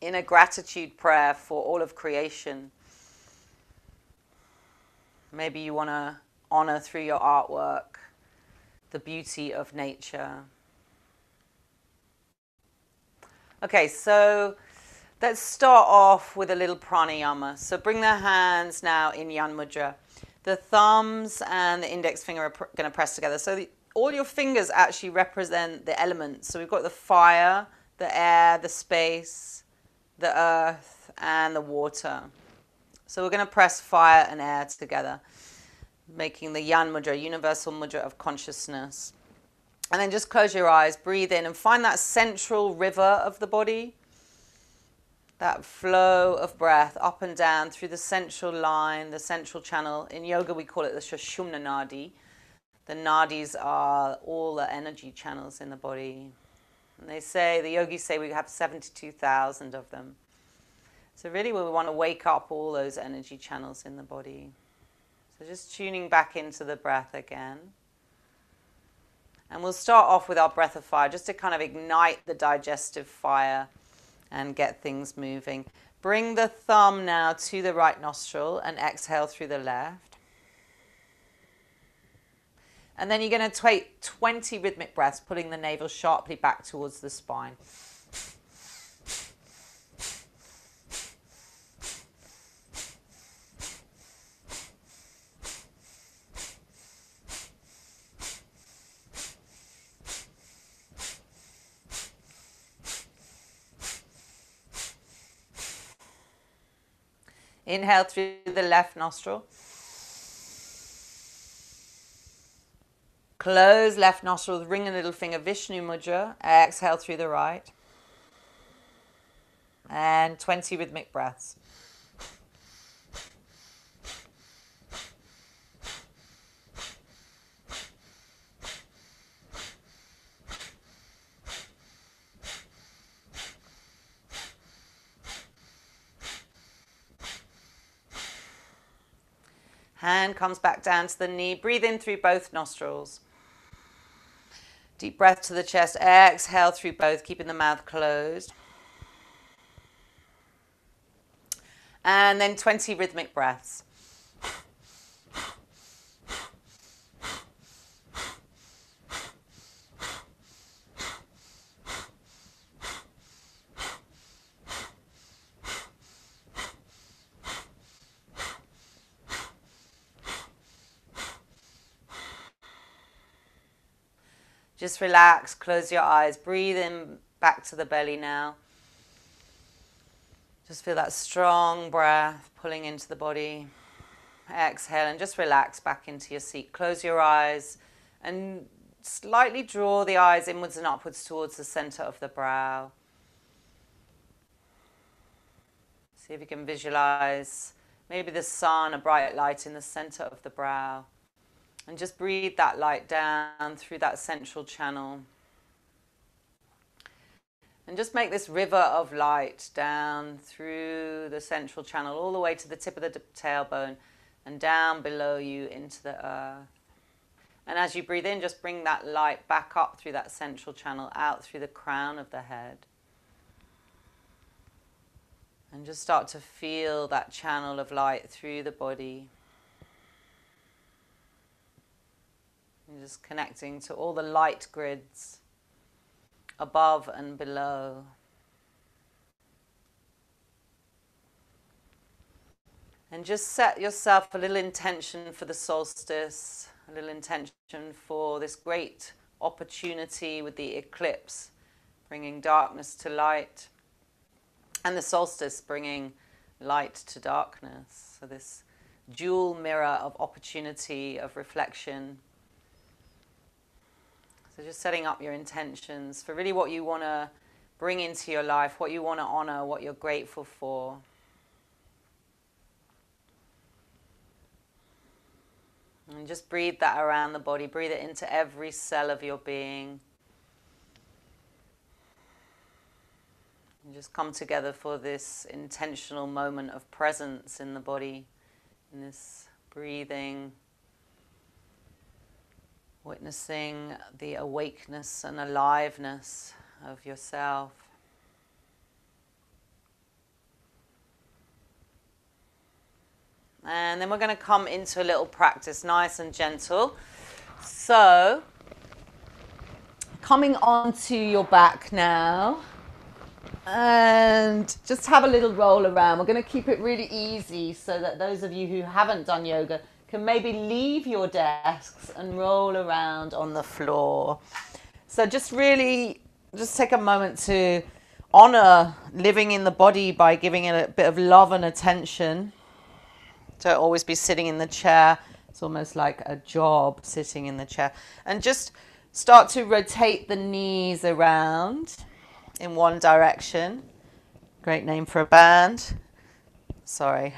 in a gratitude prayer for all of creation. Maybe you want to honor through your artwork the beauty of nature. Okay, so let's start off with a little pranayama. So bring the hands now in Yan Mudra. The thumbs and the index finger are going to press together. So all your fingers actually represent the elements. So we've got the fire, the air, the space, the earth, and the water. So we're going to press fire and air together, making the Yan Mudra, universal mudra of consciousness. And then just close your eyes, breathe in, and find that central river of the body, that flow of breath up and down through the central line, the central channel. In yoga, we call it the Sushumna Nadi. The nadis are all the energy channels in the body. And the yogis say we have 72,000 of them. So really we want to wake up all those energy channels in the body. So just tuning back into the breath again. And we'll start off with our breath of fire, just to kind of ignite the digestive fire and get things moving. Bring the thumb now to the right nostril and exhale through the left. And then you're going to take 20 rhythmic breaths, pulling the navel sharply back towards the spine. Inhale through the left nostril. Close left nostril, ring and little finger, Vishnu Mudra. Exhale through the right. And 20 rhythmic breaths. Hand comes back down to the knee. Breathe in through both nostrils. Deep breath to the chest. Exhale through both, keeping the mouth closed. And then 20 rhythmic breaths. Just relax, close your eyes, breathe in back to the belly now. Just feel that strong breath pulling into the body. Exhale and just relax back into your seat. Close your eyes and slightly draw the eyes inwards and upwards towards the center of the brow. See if you can visualize maybe the sun, a bright light in the center of the brow. And just breathe that light down through that central channel. And just make this river of light down through the central channel, all the way to the tip of the tailbone and down below you into the earth. And as you breathe in, just bring that light back up through that central channel, out through the crown of the head. And just start to feel that channel of light through the body. And just connecting to all the light grids above and below. And just set yourself a little intention for the solstice, a little intention for this great opportunity with the eclipse, bringing darkness to light, and the solstice bringing light to darkness. So this dual mirror of opportunity, of reflection. So just setting up your intentions for really what you want to bring into your life, what you want to honor, what you're grateful for. And just breathe that around the body. Breathe it into every cell of your being. And just come together for this intentional moment of presence in the body, in this breathing, witnessing the awakeness and aliveness of yourself. And then we're going to come into a little practice, nice and gentle. So, coming onto your back now. And just have a little roll around. We're going to keep it really easy so that those of you who haven't done yoga can maybe leave your desks and roll around on the floor. So just take a moment to honor living in the body by giving it a bit of love and attention. Don't always be sitting in the chair. It's almost like a job sitting in the chair. And just start to rotate the knees around in one direction. Great name for a band. Sorry.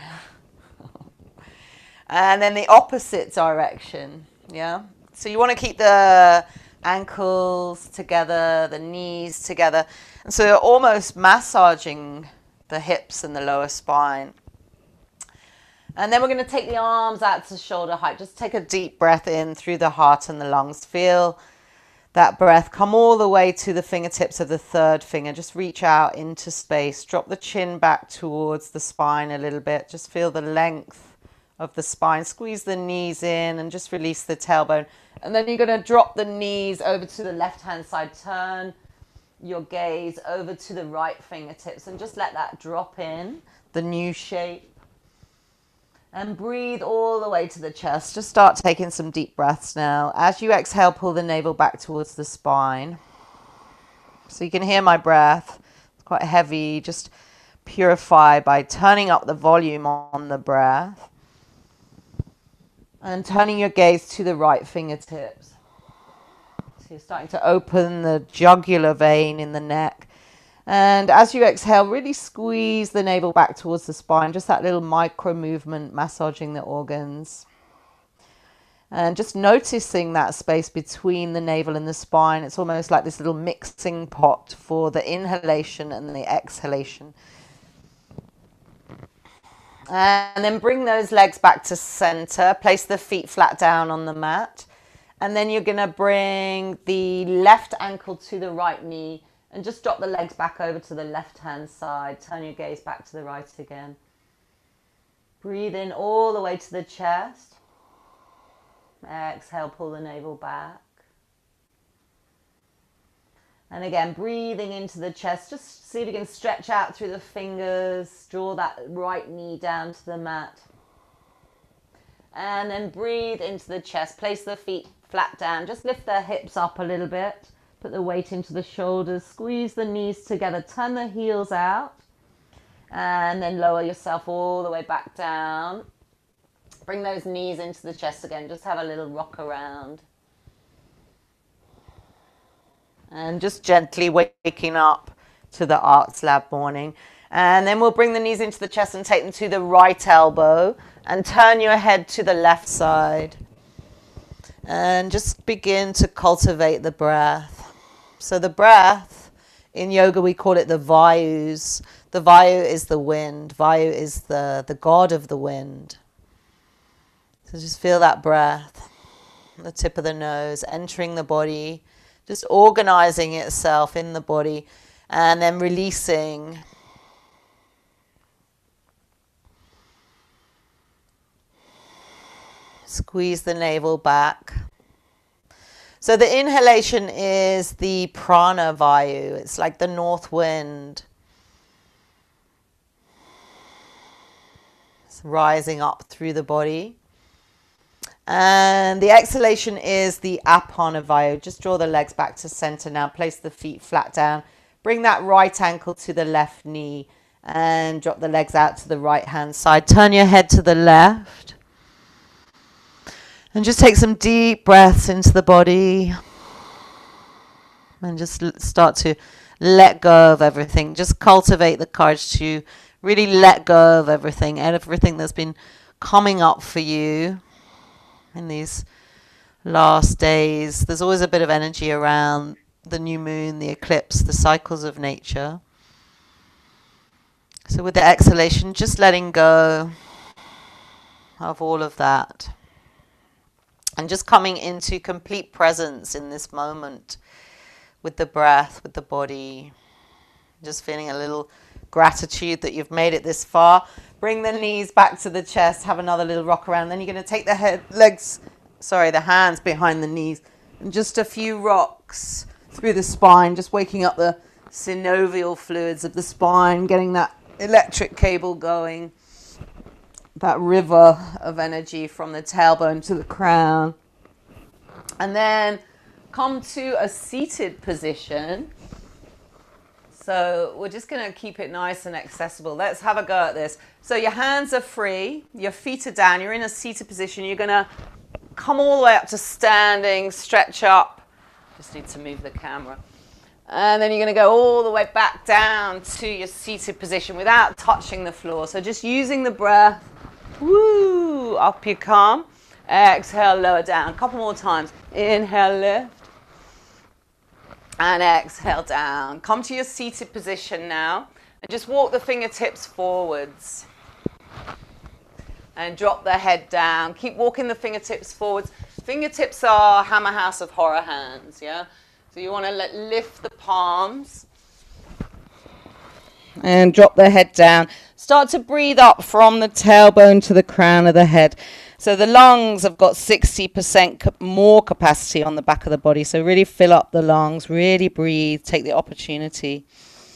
And then the opposite direction. Yeah. So you want to keep the ankles together, the knees together. And so you're almost massaging the hips and the lower spine. And then we're going to take the arms out to shoulder height. Just take a deep breath in through the heart and the lungs. Feel that breath come all the way to the fingertips of the third finger. Just reach out into space. Drop the chin back towards the spine a little bit. Just feel the length of the spine. Squeeze the knees in and just release the tailbone. And then you're going to drop the knees over to the left-hand side. Turn your gaze over to the right fingertips and just let that drop in, the new shape. And breathe all the way to the chest. Just start taking some deep breaths now. As you exhale, pull the navel back towards the spine. So you can hear my breath. It's quite heavy. Just purify by turning up the volume on the breath. And turning your gaze to the right fingertips. So you're starting to open the jugular vein in the neck. And as you exhale, really squeeze the navel back towards the spine. Just that little micro movement, massaging the organs. And just noticing that space between the navel and the spine. It's almost like this little mixing pot for the inhalation and the exhalation. And then bring those legs back to center. Place the feet flat down on the mat. And then you're going to bring the left ankle to the right knee. And just drop the legs back over to the left-hand side. Turn your gaze back to the right again. Breathe in all the way to the chest. Exhale, pull the navel back. And again, breathing into the chest. Just see if you can stretch out through the fingers. Draw that right knee down to the mat. And then breathe into the chest. Place the feet flat down. Just lift the hips up a little bit. Put the weight into the shoulders, squeeze the knees together, turn the heels out, and then lower yourself all the way back down. Bring those knees into the chest again, just have a little rock around. And just gently waking up to the Arts Lab morning. And then we'll bring the knees into the chest and take them to the right elbow, and turn your head to the left side. And just begin to cultivate the breath. So the breath, in yoga we call it the vayus. The vayu is the wind. Vayu is the god of the wind. So just feel that breath, the tip of the nose, entering the body, just organizing itself in the body, and then releasing. Squeeze the navel back. So the inhalation is the prana vayu. It's like the north wind. It's rising up through the body. And the exhalation is the apana vayu. Just draw the legs back to center now. Place the feet flat down. Bring that right ankle to the left knee and drop the legs out to the right hand side. Turn your head to the left. And just take some deep breaths into the body. And just start to let go of everything. Just cultivate the courage to really let go of everything. And everything that's been coming up for you in these last days. There's always a bit of energy around the new moon, the eclipse, the cycles of nature. So with the exhalation, just letting go of all of that. And just coming into complete presence in this moment with the breath, with the body. Just feeling a little gratitude that you've made it this far. Bring the knees back to the chest. Have another little rock around. Then you're going to take the the hands behind the knees. And just a few rocks through the spine. Just waking up the synovial fluids of the spine. Getting that electric cable going. That river of energy from the tailbone to the crown. And then come to a seated position. So we're just going to keep it nice and accessible. Let's have a go at this. So your hands are free, your feet are down, you're in a seated position. You're going to come all the way up to standing, stretch up. Just need to move the camera. And then you're going to go all the way back down to your seated position without touching the floor. So just using the breath. Woo! Up you come. Exhale, lower down. A couple more times. Inhale, lift. And exhale down. Come to your seated position now. And just walk the fingertips forwards. And drop the head down. Keep walking the fingertips forwards. Fingertips are Hammer House of Horror hands, yeah? So you want to lift the palms. And drop the head down. Start to breathe up from the tailbone to the crown of the head. So the lungs have got 60% more capacity on the back of the body. So really fill up the lungs, really breathe, take the opportunity.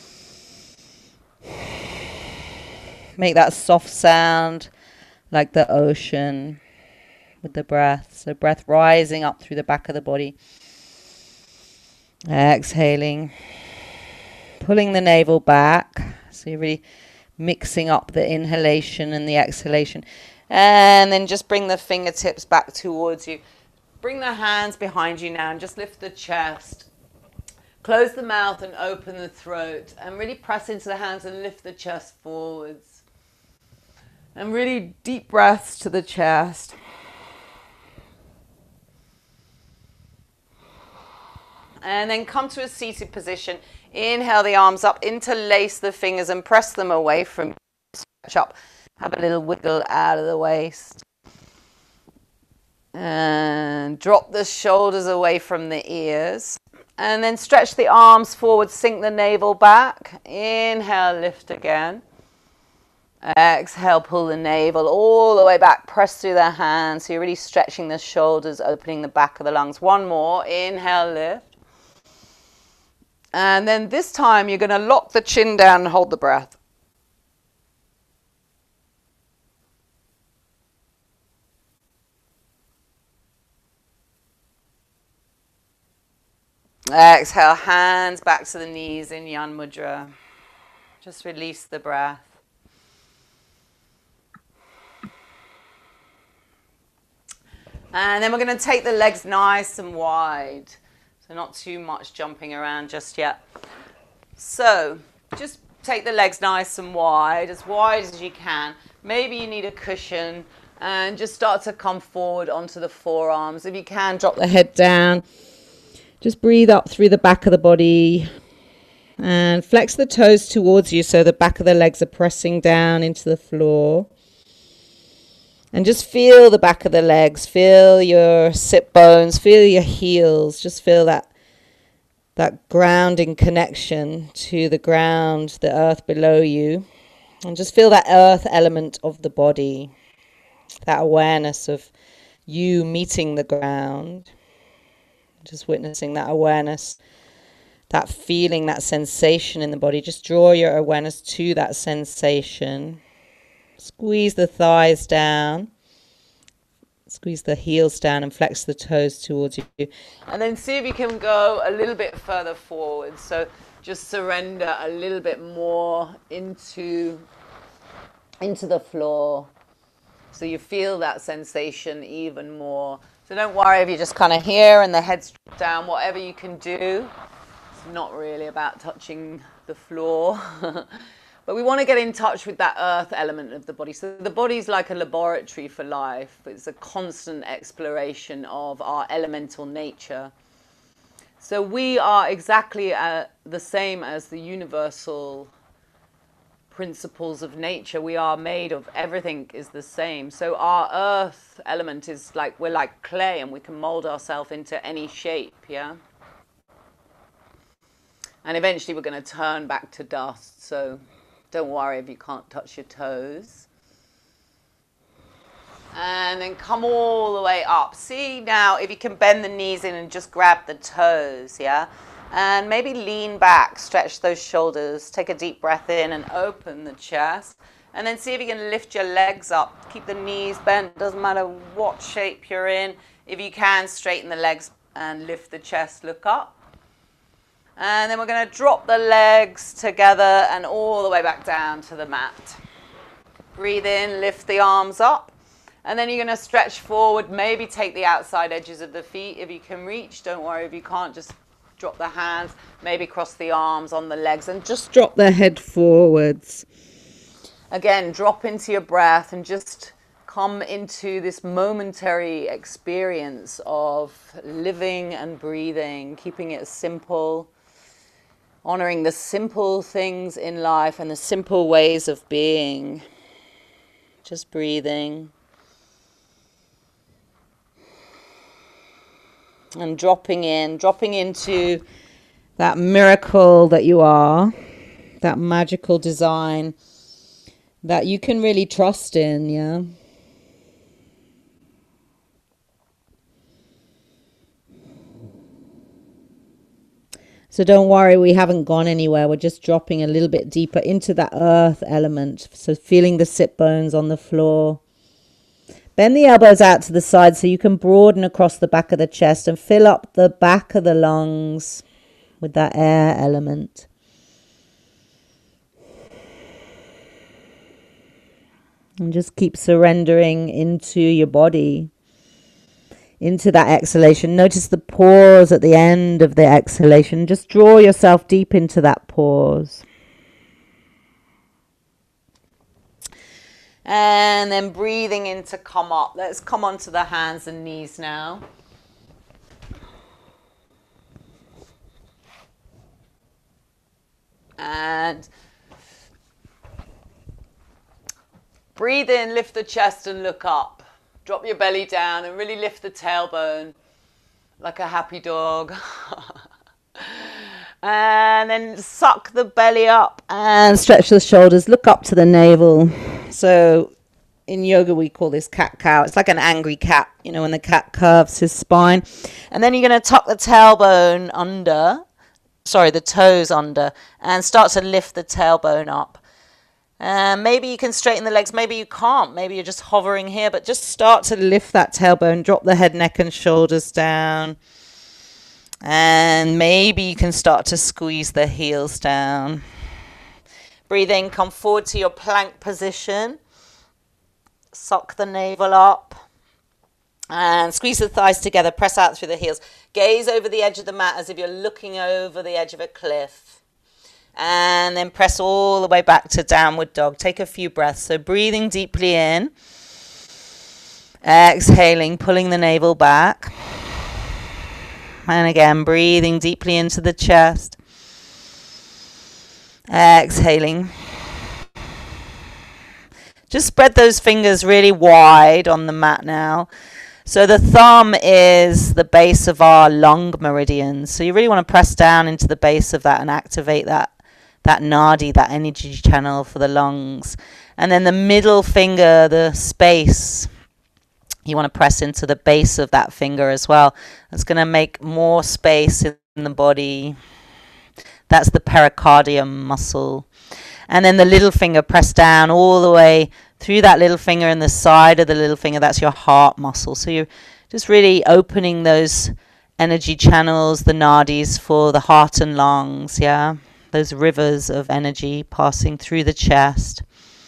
Make that soft sound like the ocean with the breath. So breath rising up through the back of the body. Exhaling. Pulling the navel back. So you're really mixing up the inhalation and the exhalation. And then just bring the fingertips back towards you. Bring the hands behind you now and just lift the chest. Close the mouth and open the throat. And really press into the hands and lift the chest forwards. And really deep breaths to the chest. And then come to a seated position. Inhale the arms up, interlace the fingers and press them away from you. Stretch up. Have a little wiggle out of the waist. And drop the shoulders away from the ears. And then stretch the arms forward, sink the navel back. Inhale, lift again. Exhale, pull the navel all the way back. Press through the hands. So you're really stretching the shoulders, opening the back of the lungs. One more. Inhale, lift. And then this time you're going to lock the chin down and hold the breath. Exhale, hands back to the knees in Yan Mudra. Just release the breath. And then we're going to take the legs nice and wide. So not too much jumping around just yet. So just take the legs nice and wide as you can. Maybe you need a cushion and just start to come forward onto the forearms. If you can, drop the head down. Just breathe up through the back of the body and flex the toes towards you so the back of the legs are pressing down into the floor. And just feel the back of the legs, feel your sit bones, feel your heels, just feel that grounding connection to the ground, the earth below you. And just feel that earth element of the body, that awareness of you meeting the ground. Just witnessing that awareness, that feeling, that sensation in the body. Just draw your awareness to that sensation. Squeeze the thighs down. Squeeze the heels down and flex the toes towards you. And then see if you can go a little bit further forward. So just surrender a little bit more into the floor. So you feel that sensation even more. So don't worry if you're just kind of here and the head's down, whatever you can do. It's not really about touching the floor. But we want to get in touch with that earth element of the body. So the body's like a laboratory for life. It's a constant exploration of our elemental nature. So we are exactly the same as the universal principles of nature. We are made of, everything is the same. So our earth element is like, we're like clay and we can mold ourselves into any shape, yeah? And eventually we're going to turn back to dust. So don't worry if you can't touch your toes. And then come all the way up. See now if you can bend the knees in and just grab the toes, yeah? And maybe lean back, stretch those shoulders, take a deep breath in and open the chest. And then see if you can lift your legs up. Keep the knees bent, doesn't matter what shape you're in. If you can, straighten the legs and lift the chest, look up. And then we're going to drop the legs together and all the way back down to the mat. Breathe in, lift the arms up. And then you're going to stretch forward, maybe take the outside edges of the feet if you can reach. Don't worry if you can't, just drop the hands, maybe cross the arms on the legs and just drop the head forwards. Again, drop into your breath and just come into this momentary experience of living and breathing, keeping it simple, honoring the simple things in life and the simple ways of being. Just breathing. And dropping into that miracle that you are, that magical design that you can really trust in, yeah? So don't worry, we haven't gone anywhere. We're just dropping a little bit deeper into that earth element. So feeling the sit bones on the floor. Bend the elbows out to the side so you can broaden across the back of the chest and fill up the back of the lungs with that air element. And just keep surrendering into your body, into that exhalation. Notice the pause at the end of the exhalation. Just draw yourself deep into that pause. And then breathing in to come up. Let's come onto the hands and knees now. And breathe in, lift the chest and look up. Drop your belly down and really lift the tailbone like a happy dog. And then suck the belly up and stretch the shoulders. Look up to the navel. So in yoga, we call this cat-cow. It's like an angry cat, you know, when the cat curves his spine. And then you're going to tuck the tailbone under, the toes under, and start to lift the tailbone up. Maybe you can straighten the legs. Maybe you can't. Maybe you're just hovering here, but just start to lift that tailbone. Drop the head, neck, and shoulders down. And maybe you can start to squeeze the heels down. Breathe in, come forward to your plank position. Suck the navel up. And squeeze the thighs together, press out through the heels. Gaze over the edge of the mat as if you're looking over the edge of a cliff. And then press all the way back to downward dog. Take a few breaths. So breathing deeply in. Exhaling, pulling the navel back. And again, breathing deeply into the chest. Exhaling. Just spread those fingers really wide on the mat now. So the thumb is the base of our lung meridian. So you really want to press down into the base of that and activate that nadi, that energy channel for the lungs. And then the middle finger, the space, you want to press into the base of that finger as well. That's going to make more space in the body. That's the pericardium muscle. And then the little finger, press down all the way through that little finger and the side of the little finger. That's your heart muscle. So you're just really opening those energy channels, the nadis for the heart and lungs, yeah? Those rivers of energy passing through the chest.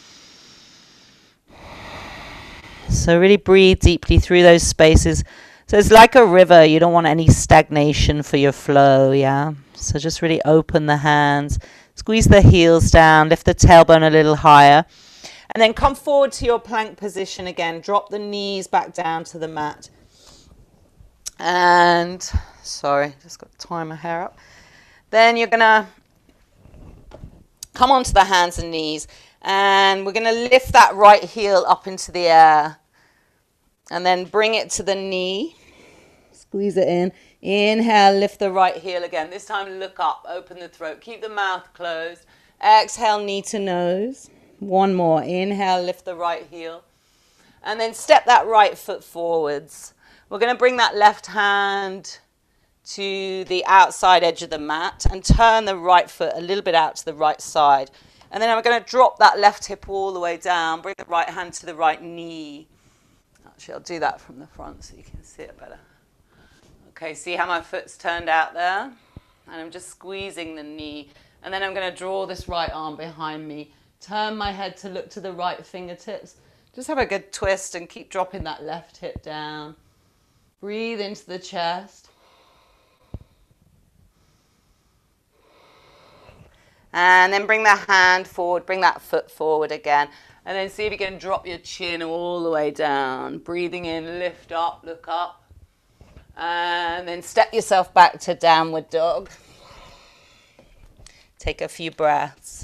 So really breathe deeply through those spaces. So it's like a river. You don't want any stagnation for your flow, yeah? So just really open the hands. Squeeze the heels down. Lift the tailbone a little higher. And then come forward to your plank position again. Drop the knees back down to the mat. And, sorry, just got to tie my hair up. Then you're going to come onto the hands and knees. And we're going to lift that right heel up into the air. And then bring it to the knee. Squeeze it in. Inhale, lift the right heel again. This time look up, open the throat. Keep the mouth closed. Exhale, knee to nose. One more. Inhale, lift the right heel. And then step that right foot forwards. We're going to bring that left hand to the outside edge of the mat and turn the right foot a little bit out to the right side. And then I'm going to drop that left hip all the way down, bring the right hand to the right knee. Actually, I'll do that from the front so you can see it better. Okay, see how my foot's turned out there? And I'm just squeezing the knee. And then I'm going to draw this right arm behind me, turn my head to look to the right fingertips. Just have a good twist and keep dropping that left hip down. Breathe into the chest. And then bring the hand forward, bring that foot forward again. And then see if you can drop your chin all the way down. Breathing in, lift up, look up. And then step yourself back to downward dog. Take a few breaths.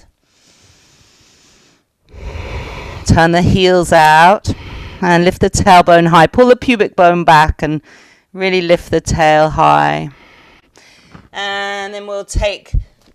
Turn the heels out and lift the tailbone high. Pull the pubic bone back and really lift the tail high. And then we'll take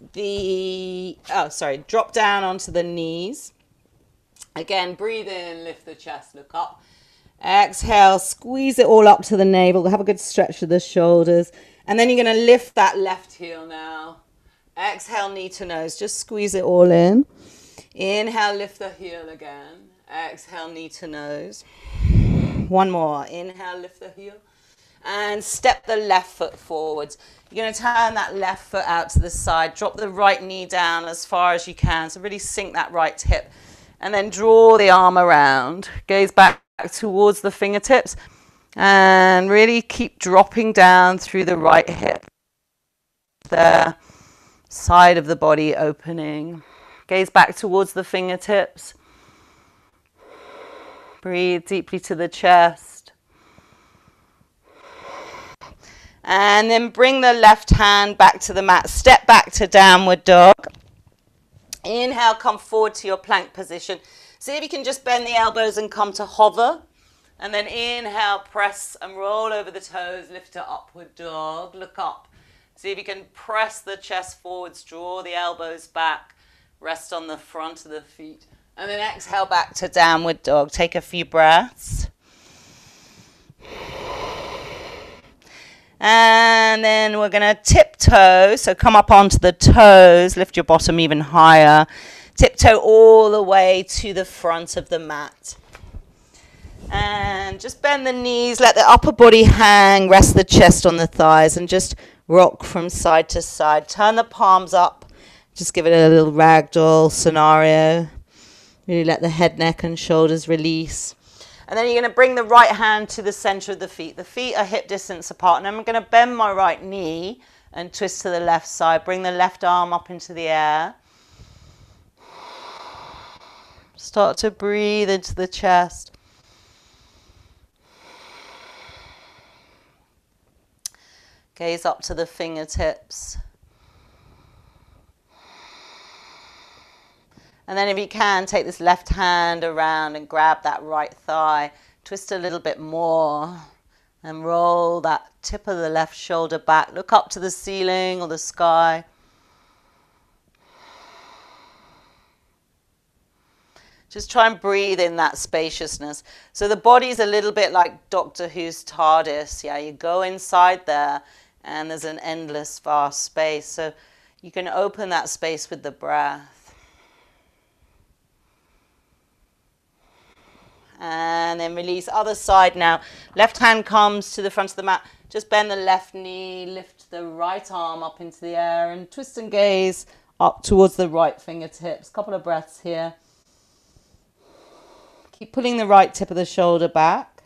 drop down onto the knees. Again, breathe in, lift the chest, look up. Exhale, squeeze it all up to the navel. Have a good stretch of the shoulders. And then you're going to lift that left heel now. Exhale, knee to nose. Just squeeze it all in. Inhale, lift the heel again. Exhale, knee to nose. One more. Inhale, lift the heel. And step the left foot forwards. You're going to turn that left foot out to the side. Drop the right knee down as far as you can. So really sink that right hip. And then draw the arm around. Gaze back towards the fingertips. And really keep dropping down through the right hip. There. Side of the body opening. Gaze back towards the fingertips. Breathe deeply to the chest. And then bring the left hand back to the mat. Step back to downward dog. Inhale, come forward to your plank position. See if you can just bend the elbows and come to hover. And then inhale, press and roll over the toes. Lift to upward dog. Look up. See if you can press the chest forwards, draw the elbows back, rest on the front of the feet. And then exhale back to downward dog. Take a few breaths. And then we're going to tiptoe. So come up onto the toes, lift your bottom even higher. Tiptoe all the way to the front of the mat. And just bend the knees, let the upper body hang, rest the chest on the thighs, and just rock from side to side. Turn the palms up. Just give it a little ragdoll scenario. Really let the head, neck, and shoulders release. And then you're going to bring the right hand to the center of the feet. The feet are hip distance apart. And I'm going to bend my right knee and twist to the left side. Bring the left arm up into the air. Start to breathe into the chest. Gaze up to the fingertips. And then if you can, take this left hand around and grab that right thigh. Twist a little bit more and roll that tip of the left shoulder back. Look up to the ceiling or the sky. Just try and breathe in that spaciousness. So the body's a little bit like Doctor Who's TARDIS. Yeah, you go inside there and there's an endless vast space. So you can open that space with the breath. And then release. Other side now. Left hand comes to the front of the mat. Just bend the left knee, lift the right arm up into the air and twist and gaze up towards the right fingertips. Couple of breaths here. Keep pulling the right tip of the shoulder back.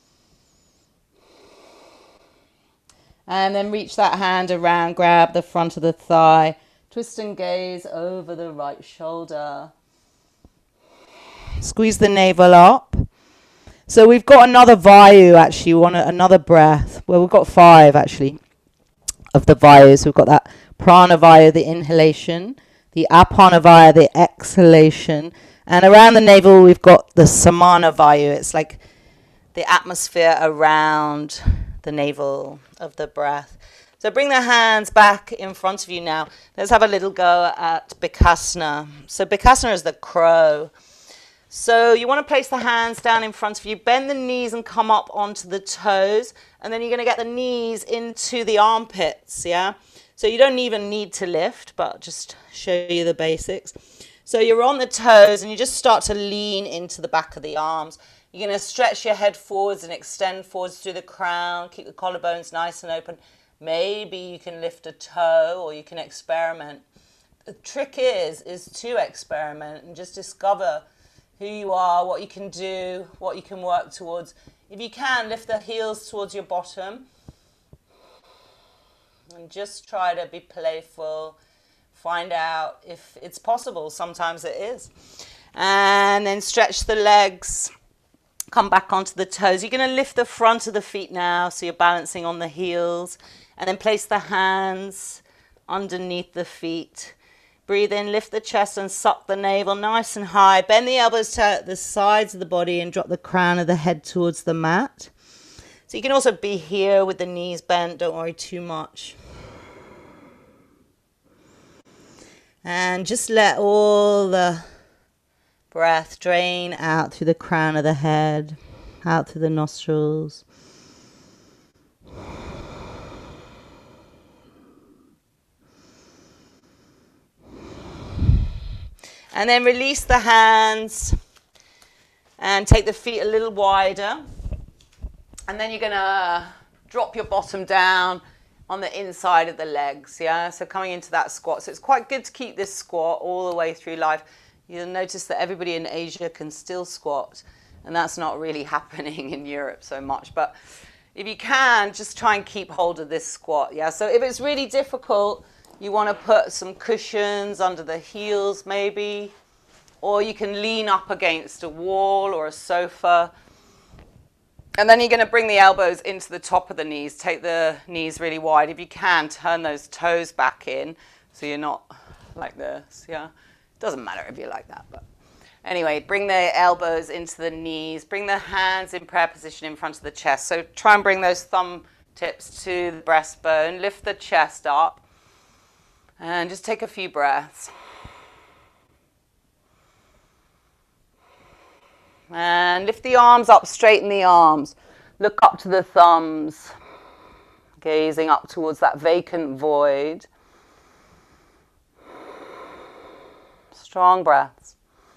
And then reach that hand around, grab the front of the thigh. Twist and gaze over the right shoulder. Squeeze the navel up. So we've got another Vayu actually, another breath. Well, we've got 5 actually of the Vayus. We've got that Prana Vayu, the inhalation, the Apana Vayu, the exhalation, and around the navel we've got the Samana Vayu. It's like the atmosphere around the navel of the breath. So bring the hands back in front of you now. Let's have a little go at Bakasana. So Bakasana is the crow. So you want to place the hands down in front of you, bend the knees and come up onto the toes, and then you're going to get the knees into the armpits, yeah? So you don't even need to lift, but just show you the basics. So you're on the toes and you just start to lean into the back of the arms. You're going to stretch your head forwards and extend forwards through the crown, keep the collarbones nice and open. Maybe you can lift a toe or you can experiment. The trick is to experiment and just discover who you are, what you can do, what you can work towards. If you can, lift the heels towards your bottom and just try to be playful. Find out if it's possible. Sometimes it is. And then stretch the legs. Come back onto the toes. You're going to lift the front of the feet now, so you're balancing on the heels. And then place the hands underneath the feet. Breathe in, lift the chest and suck the navel nice and high. Bend the elbows to the sides of the body and drop the crown of the head towards the mat. So you can also be here with the knees bent. Don't worry too much. And just let all the breath drain out through the crown of the head, out through the nostrils. And then release the hands and take the feet a little wider. And then you're going to drop your bottom down on the inside of the legs, yeah? So coming into that squat. So it's quite good to keep this squat all the way through life. You'll notice that everybody in Asia can still squat, and that's not really happening in Europe so much. But if you can, just try and keep hold of this squat, yeah? So if it's really difficult, you want to put some cushions under the heels maybe, or you can lean up against a wall or a sofa. And then you're going to bring the elbows into the top of the knees. Take the knees really wide. If you can, turn those toes back in so you're not like this, yeah? Doesn't matter if you're like that, but anyway, bring the elbows into the knees. Bring the hands in prayer position in front of the chest. So try and bring those thumb tips to the breastbone. Lift the chest up and just take a few breaths. And lift the arms up, straighten the arms. Look up to the thumbs, gazing up towards that vacant void. Strong breaths.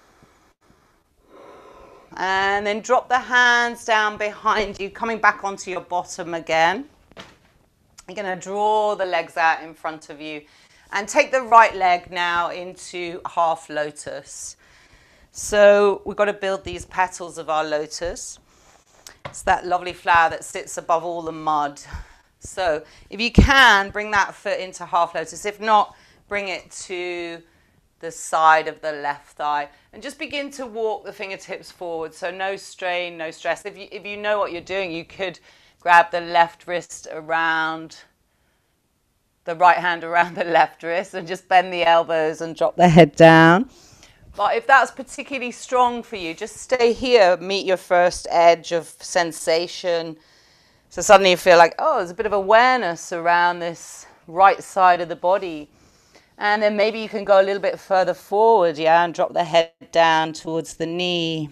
And then drop the hands down behind you, coming back onto your bottom again. You're going to draw the legs out in front of you. And take the right leg now into half lotus. So we've got to build these petals of our lotus. It's that lovely flower that sits above all the mud. So if you can, bring that foot into half lotus. If not, bring it to the side of the left thigh. And just begin to walk the fingertips forward. So no strain, no stress. If you know what you're doing, you could grab the left wrist around, the right hand around the left wrist, and just bend the elbows and drop the head down. But if that's particularly strong for you, just stay here, meet your first edge of sensation. So suddenly you feel like, oh, there's a bit of awareness around this right side of the body. And then maybe you can go a little bit further forward, yeah, and drop the head down towards the knee.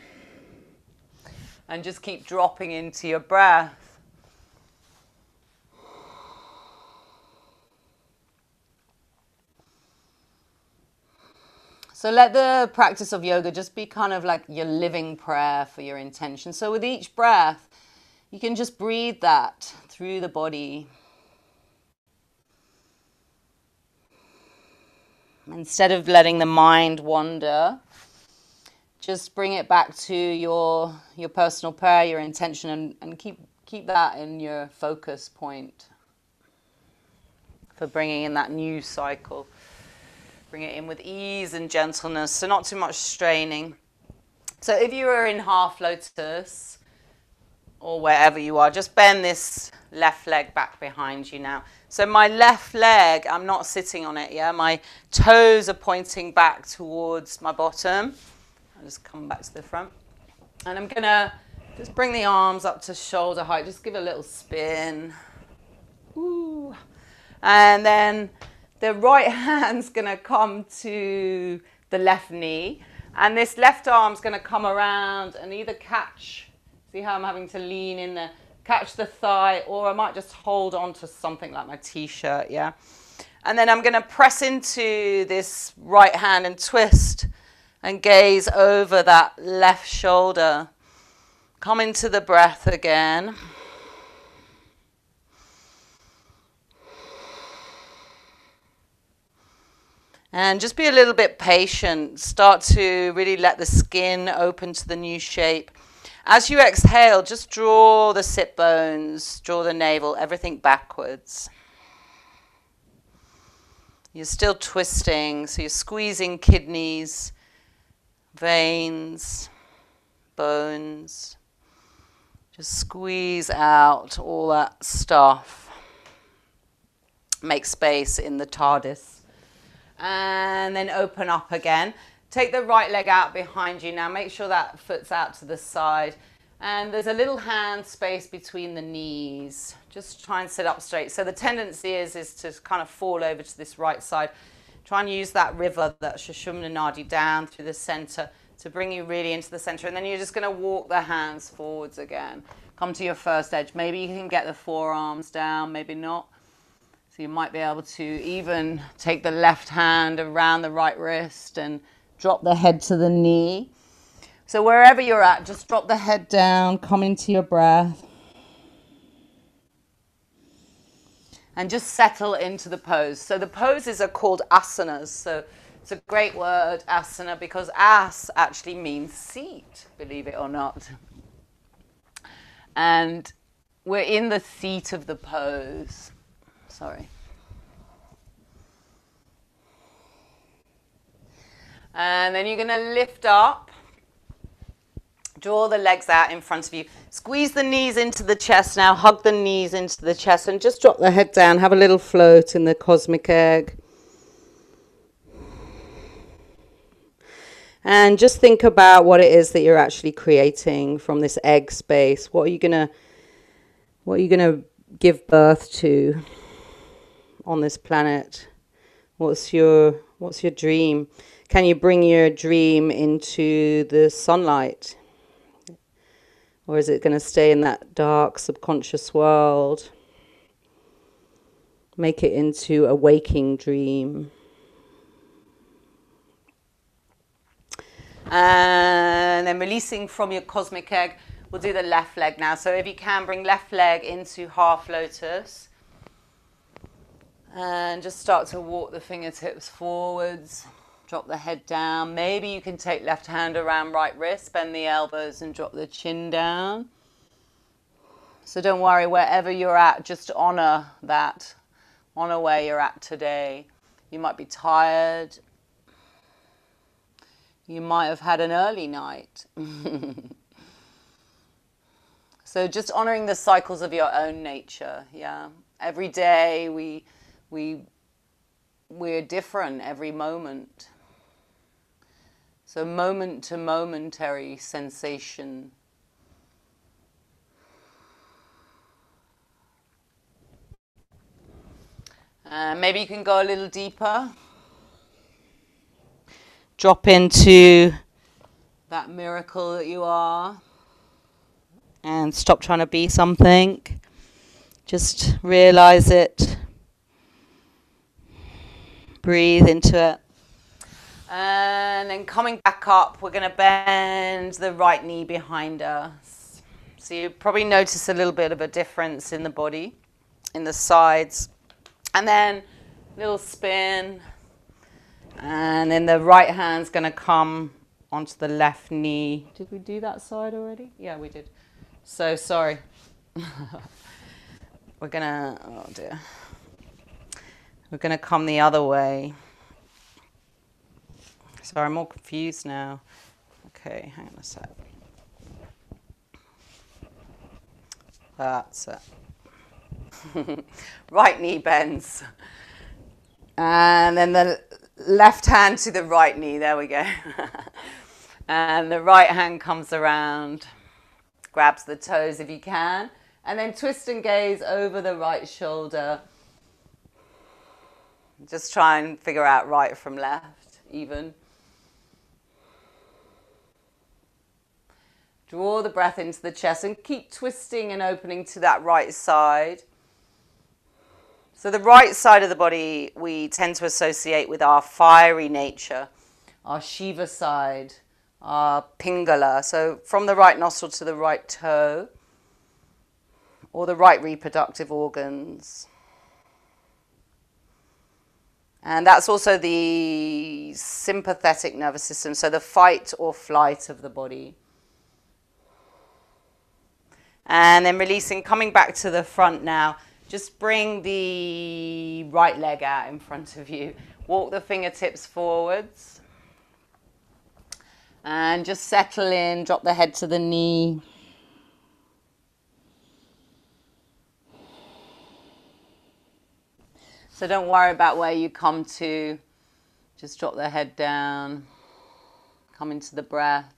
And just keep dropping into your breath. So let the practice of yoga just be kind of like your living prayer for your intention. So with each breath, you can just breathe that through the body. Instead of letting the mind wander, just bring it back to your personal prayer, your intention, and keep that in your focus point for bringing in that new cycle. Bring it in with ease and gentleness, so not too much straining. So if you are in half lotus, or wherever you are, just bend this left leg back behind you now. So my left leg, I'm not sitting on it, yeah? My toes are pointing back towards my bottom. I'll just come back to the front. And I'm going to just bring the arms up to shoulder height. Just give a little spin. Ooh. And then the right hand's going to come to the left knee. And this left arm's going to come around and either catch, see how I'm having to lean in there, catch the thigh, or I might just hold on to something like my t-shirt, yeah? And then I'm going to press into this right hand and twist and gaze over that left shoulder. Come into the breath again. And just be a little bit patient. Start to really let the skin open to the new shape. As you exhale, just draw the sit bones, draw the navel, everything backwards. You're still twisting, so you're squeezing kidneys, veins, bones. Just squeeze out all that stuff. Make space in the TARDIS. And then open up again. Take the right leg out behind you. Now make sure that foot's out to the side. And there's a little hand space between the knees. Just try and sit up straight. So the tendency is to kind of fall over to this right side. Try and use that river, that Sushumna Nadi, down through the center to bring you really into the center. And then you're just going to walk the hands forwards again. Come to your first edge. Maybe you can get the forearms down, maybe not. So you might be able to even take the left hand around the right wrist and drop the head to the knee. So wherever you're at, just drop the head down, come into your breath. And just settle into the pose. So the poses are called asanas. So it's a great word, asana, because as actually means seat, believe it or not. And we're in the seat of the pose. Sorry. And then you're going to lift up, draw the legs out in front of you, squeeze the knees into the chest now, hug the knees into the chest and just drop the head down, have a little float in the cosmic egg. And just think about what it is that you're actually creating from this egg space. What are you going to give birth to on this planet? What's your dream? Can you bring your dream into the sunlight? Or is it going to stay in that dark subconscious world? Make it into a waking dream. And then releasing from your cosmic egg, we'll do the left leg now. So if you can, bring left leg into half lotus. And just start to walk the fingertips forwards. Drop the head down. Maybe you can take left hand around right wrist, bend the elbows and drop the chin down. So don't worry, wherever you're at, just honor that. Honor where you're at today. You might be tired. You might have had an early night. So just honoring the cycles of your own nature, yeah. Every day we're different every moment. So moment to momentary sensation. Maybe you can go a little deeper. Drop into that miracle that you are. And stop trying to be something. Just realize it. Breathe into it. And then coming back up, we're going to bend the right knee behind us. So you probably notice a little bit of a difference in the body, in the sides. And then little spin. And then the right hand's going to come onto the left knee. Did we do that side already? Yeah, we did. So sorry. We're going to, oh dear. We're going to come the other way. Sorry, I'm all confused now. Okay, hang on a sec. That's it. Right knee bends. And then the left hand to the right knee. There we go. And the right hand comes around, grabs the toes if you can. And then twist and gaze over the right shoulder. Just try and figure out right from left, even. Draw the breath into the chest and keep twisting and opening to that right side. So the right side of the body we tend to associate with our fiery nature, our Shiva side, our Pingala. So from the right nostril to the right toe, or the right reproductive organs. And that's also the sympathetic nervous system, so the fight or flight of the body. And then releasing, coming back to the front now. Just bring the right leg out in front of you. Walk the fingertips forwards. And just settle in, drop the head to the knee. So don't worry about where you come to. Just drop the head down. Come into the breath.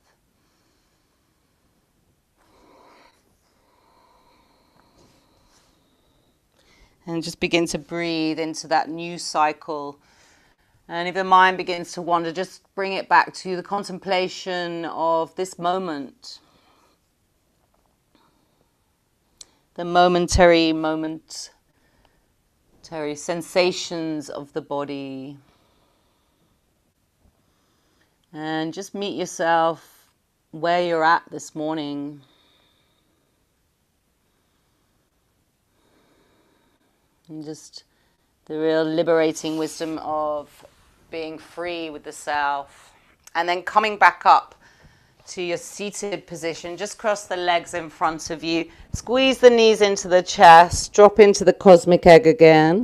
And just begin to breathe into that new cycle. And if the mind begins to wander, just bring it back to the contemplation of this moment. The momentary sensations of the body. And just meet yourself where you're at this morning. And just the real liberating wisdom of being free with the self. And then coming back up to your seated position. Just cross the legs in front of you. Squeeze the knees into the chest. Drop into the cosmic egg again.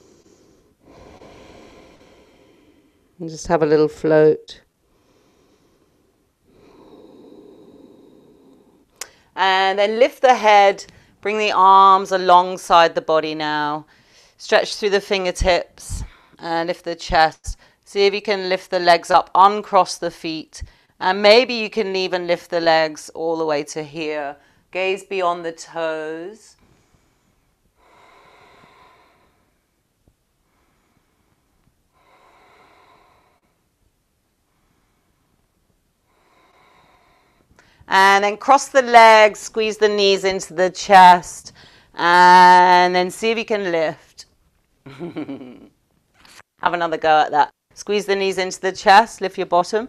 And just have a little float. And then lift the head. Bring the arms alongside the body now. Stretch through the fingertips and lift the chest. See if you can lift the legs up, uncross the feet. And maybe you can even lift the legs all the way to here. Gaze beyond the toes. And then cross the legs, squeeze the knees into the chest, and then see if you can lift. Have another go at that. Squeeze the knees into the chest, lift your bottom.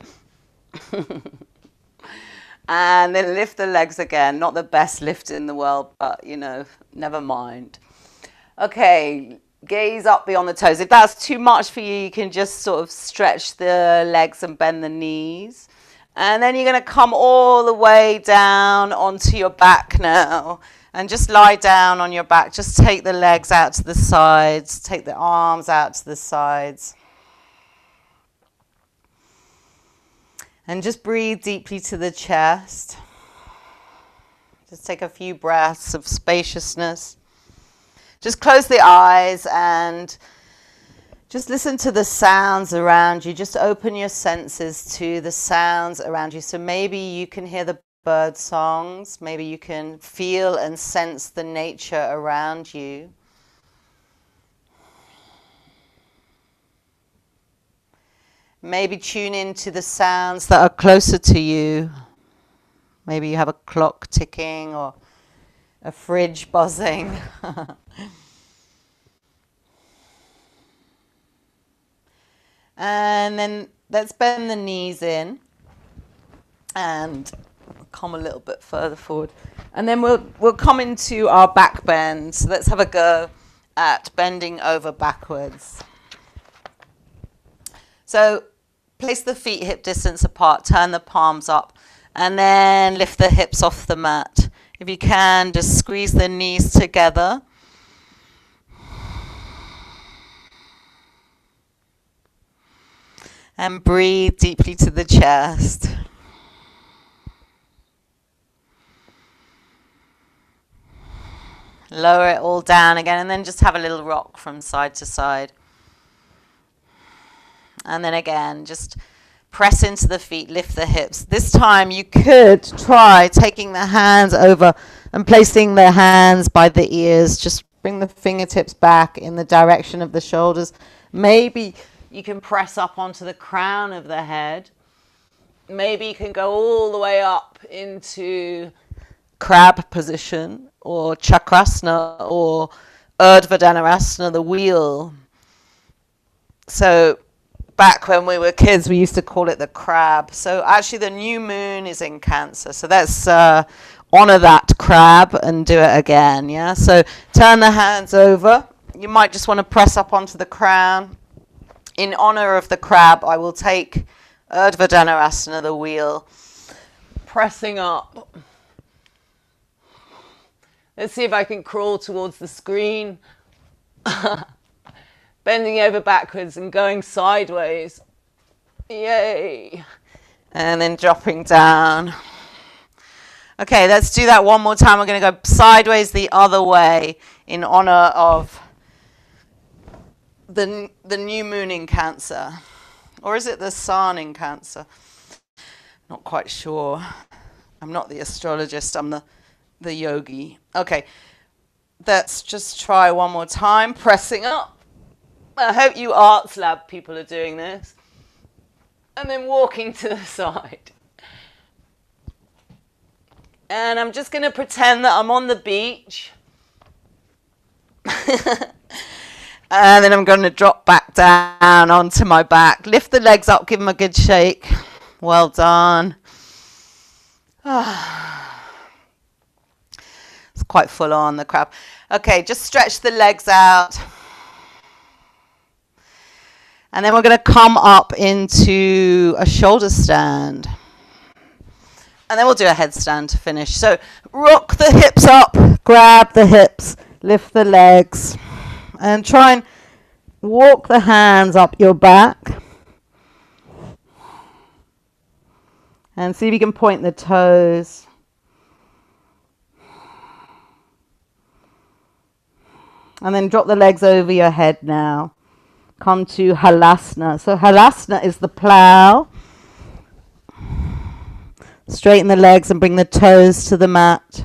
And then lift the legs again. Not the best lift in the world, but, you know, never mind. Okay, gaze up beyond the toes. If that's too much for you, you can just sort of stretch the legs and bend the knees. And then you're going to come all the way down onto your back now. And just lie down on your back. Just take the legs out to the sides. Take the arms out to the sides. And just breathe deeply to the chest. Just take a few breaths of spaciousness. Just close the eyes and just listen to the sounds around you. Just open your senses to the sounds around you. So maybe you can hear the bird songs. Maybe you can feel and sense the nature around you. Maybe tune into the sounds that are closer to you. Maybe you have a clock ticking or a fridge buzzing. And then let's bend the knees in and come a little bit further forward. And then we'll come into our back bend. So let's have a go at bending over backwards. So place the feet hip distance apart, turn the palms up, and then lift the hips off the mat. If you can, just squeeze the knees together. And breathe deeply to the chest. Lower it all down again, and then just have a little rock from side to side. And then again, just press into the feet, lift the hips. This time you could try taking the hands over and placing the hands by the ears. Just bring the fingertips back in the direction of the shoulders. Maybe you can press up onto the crown of the head. maybe you can go all the way up into crab position or chakrasana or Urdhva Dhanurasana, the wheel. So back when we were kids, we used to call it the crab. So actually the new moon is in Cancer. So let's honor that crab and do it again. Yeah. So turn the hands over. You might just want to press up onto the crown. In honor of the crab, I will take Urdhva Dhanurasana, the wheel, pressing up. Let's see if I can crawl towards the screen. Bending over backwards and going sideways. Yay. And then dropping down. Okay, let's do that one more time. We're going to go sideways the other way in honor of the new moon in Cancer. Or is it the sun in Cancer? Not quite sure. I'm not the astrologist, I'm the yogi. Okay, let's just try one more time, pressing up. I hope you Arts Lab people are doing this. And then walking to the side. And I'm just going to pretend that I'm on the beach. And then I'm going to drop back down onto my back. Lift the legs up, give them a good shake. Well done. It's quite full on, the crab. Okay, just stretch the legs out. And then we're going to come up into a shoulder stand. And then we'll do a headstand to finish. So rock the hips up, grab the hips, lift the legs. And try and walk the hands up your back. And see if you can point the toes. And then drop the legs over your head now. Come to Halasana. So Halasana is the plow. Straighten the legs and bring the toes to the mat.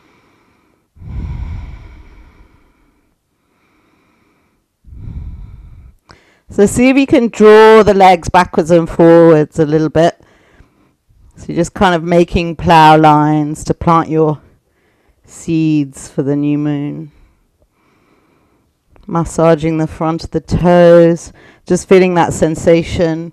So see if you can draw the legs backwards and forwards a little bit. So you're just kind of making plow lines to plant your seeds for the new moon. Massaging the front of the toes, just feeling that sensation.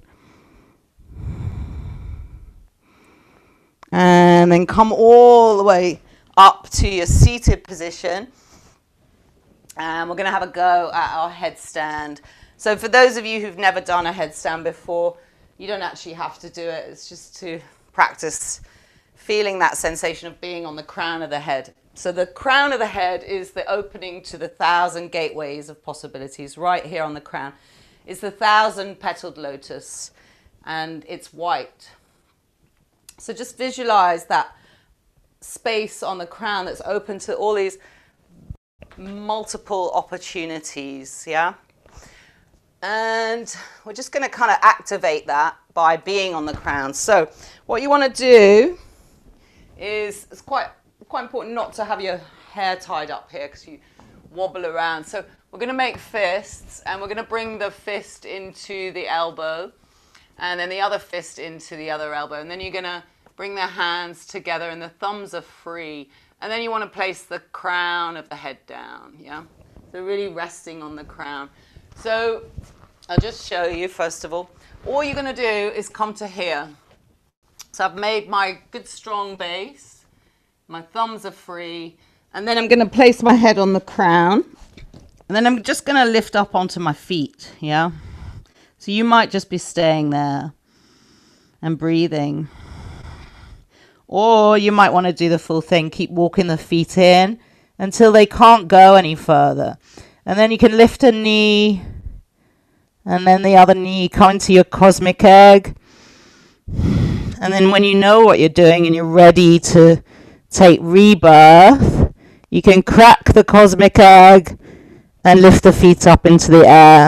And then come all the way up to your seated position. And we're going to have a go at our headstand. So for those of you who've never done a headstand before, you don't actually have to do it. It's just to practice feeling that sensation of being on the crown of the head. So the crown of the head is the opening to the 1,000 gateways of possibilities. Right here on the crown is the 1,000-petaled lotus, and it's white. So just visualize that space on the crown that's open to all these multiple opportunities, yeah? And we're just going to kind of activate that by being on the crown. So what you want to do is, it's quite important not to have your hair tied up here because you wobble around. So we're going to make fists, and we're going to bring the fist into the elbow and then the other fist into the other elbow. And then you're going to bring the hands together and the thumbs are free. And then you want to place the crown of the head down, yeah? So really resting on the crown. So I'll just show you first of all. All you're going to do is come to here. So I've made my good strong base. My thumbs are free. And then I'm going to place my head on the crown. And then I'm just going to lift up onto my feet, yeah? So you might just be staying there and breathing. Or you might want to do the full thing. Keep walking the feet in until they can't go any further. And then you can lift a knee and then the other knee, come into your cosmic egg. And then when you know what you're doing and you're ready to take rebirth, you can crack the cosmic egg and lift the feet up into the air.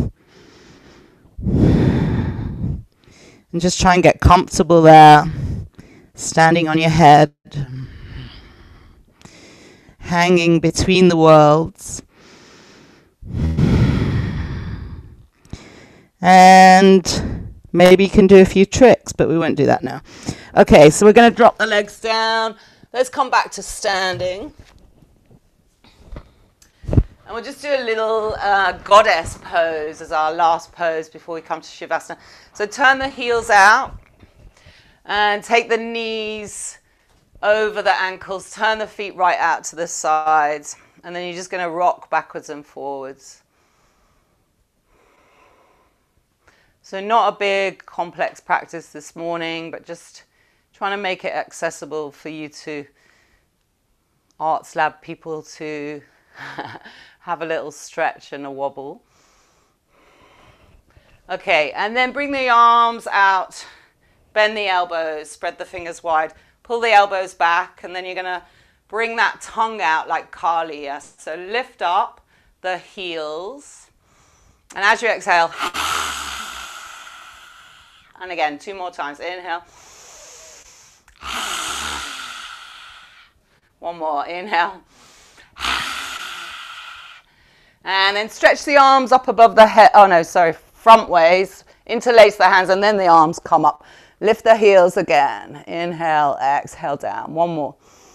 And just try and get comfortable there, standing on your head, hanging between the worlds. And Maybe you can do a few tricks, but we won't do that now. Okay, so we're going to drop the legs down. Let's come back to standing. And we'll just do a little goddess pose as our last pose before we come to Shavasana. So turn the heels out and take the knees over the ankles. Turn the feet right out to the sides. And then you're just going to rock backwards and forwards. So not a big complex practice this morning, but just trying to make it accessible for you to Arts Lab people to have a little stretch and a wobble. Okay, and then bring the arms out, bend the elbows, spread the fingers wide, pull the elbows back, and then you're going to bring that tongue out like Kali. Yes? So lift up the heels, and as you exhale, and again, 2 more times. Inhale. 1 more. Inhale. And then stretch the arms up above the head. Oh, no, sorry. Front ways. Interlace the hands, and then the arms come up. Lift the heels again. Inhale, exhale down. 1 more.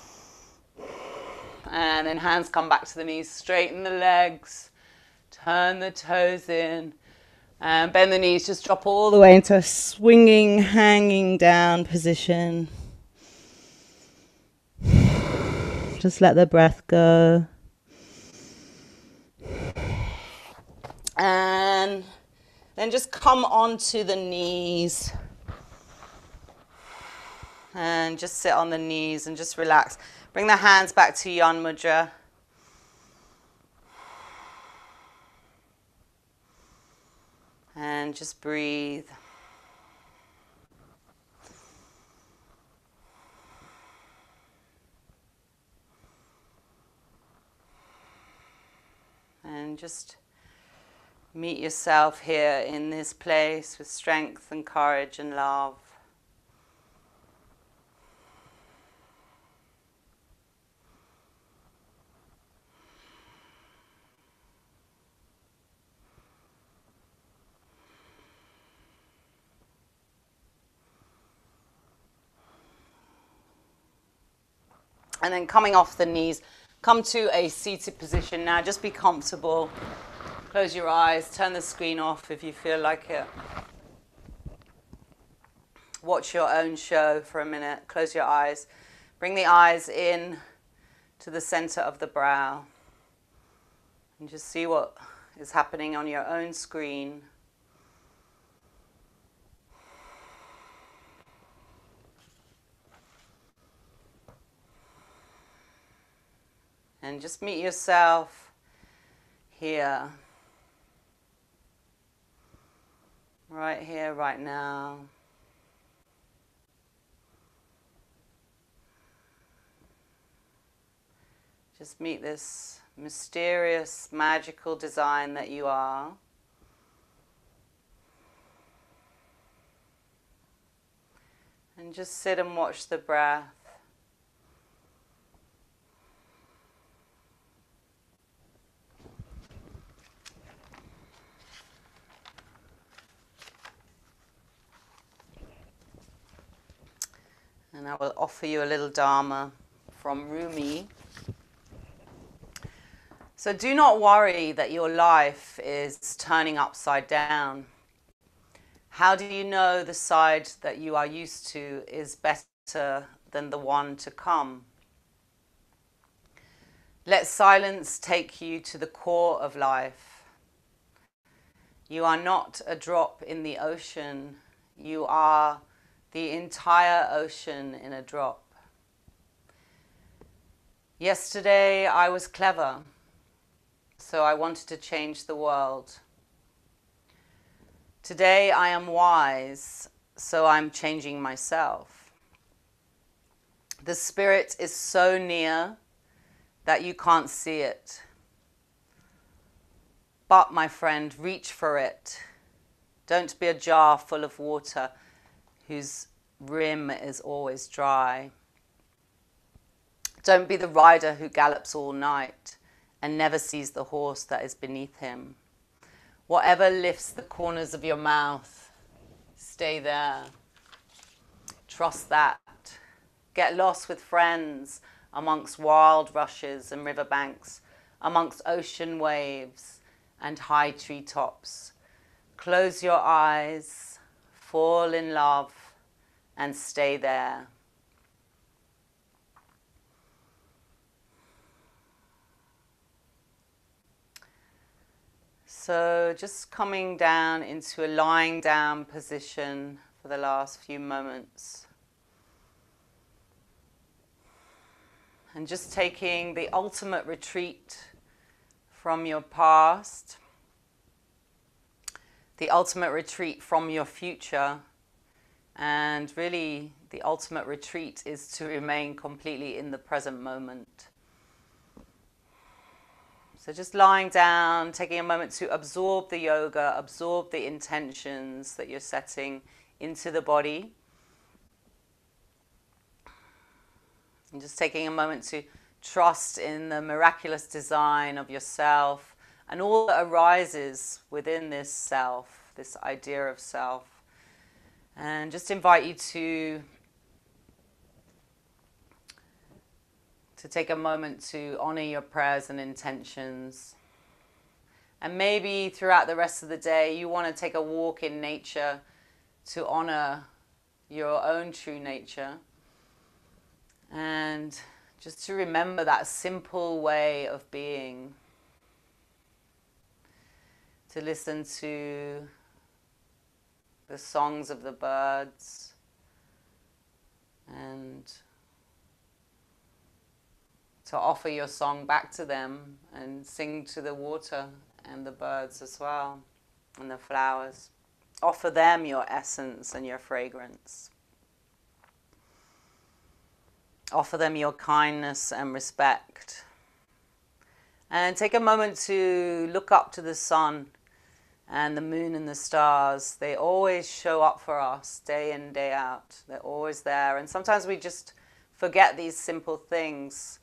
And then hands come back to the knees. Straighten the legs. Turn the toes in. And bend the knees, just drop all the way into a swinging, hanging down position. Just let the breath go. And then just come onto the knees. And just sit on the knees and just relax. Bring the hands back to Yan Mudra. And just breathe. And just meet yourself here in this place with strength and courage and love. And then coming off the knees, come to a seated position now. Just be comfortable. Close your eyes. Turn the screen off if you feel like it. Watch your own show for a minute. Close your eyes. Bring the eyes in to the center of the brow. And just see what is happening on your own screen. And just meet yourself here, right now. Just meet this mysterious, magical design that you are. And just sit and watch the breath. And I will offer you a little Dharma from Rumi. So do not worry that your life is turning upside down. How do you know the side that you are used to is better than the one to come? Let silence take you to the core of life. You are not a drop in the ocean. You are the entire ocean in a drop. Yesterday I was clever, so I wanted to change the world. Today I am wise, so I'm changing myself. The spirit is so near that you can't see it. But, my friend, reach for it. Don't be a jar full of water whose rim is always dry. Don't be the rider who gallops all night and never sees the horse that is beneath him. Whatever lifts the corners of your mouth, Stay there. Trust that. Get lost with friends amongst wild rushes and riverbanks, amongst ocean waves and high treetops. Close your eyes, fall in love, and stay there. So just coming down into a lying down position for the last few moments. And just taking the ultimate retreat from your past, the ultimate retreat from your future, and really the ultimate retreat is to remain completely in the present moment. So just lying down, taking a moment to absorb the yoga, absorb the intentions that you're setting into the body. And just taking a moment to trust in the miraculous design of yourself and all that arises within this self, this idea of self. And just invite you to take a moment to honor your prayers and intentions. And maybe throughout the rest of the day, you want to take a walk in nature to honor your own true nature. And just to remember that simple way of being. To listen to the songs of the birds and to offer your song back to them and sing to the water and the birds as well and the flowers. Offer them your essence and your fragrance. Offer them your kindness and respect. And take a moment to look up to the sun and the moon and the stars. They always show up for us day in, day out. They're always there. And sometimes we just forget these simple things.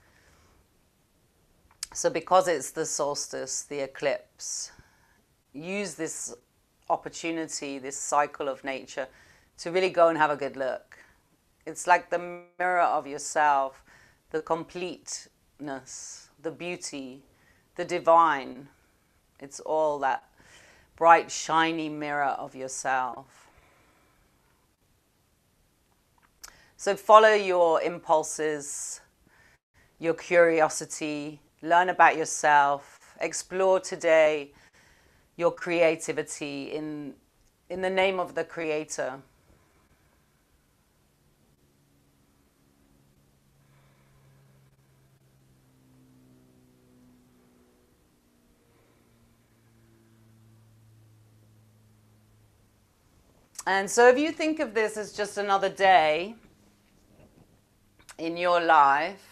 So because it's the solstice, the eclipse, use this opportunity, this cycle of nature, to really go and have a good look. It's like the mirror of yourself, the completeness, the beauty, the divine. It's all that bright, shiny mirror of yourself. So follow your impulses, your curiosity, learn about yourself, explore today your creativity in the name of the Creator. And so if you think of this as just another day in your life,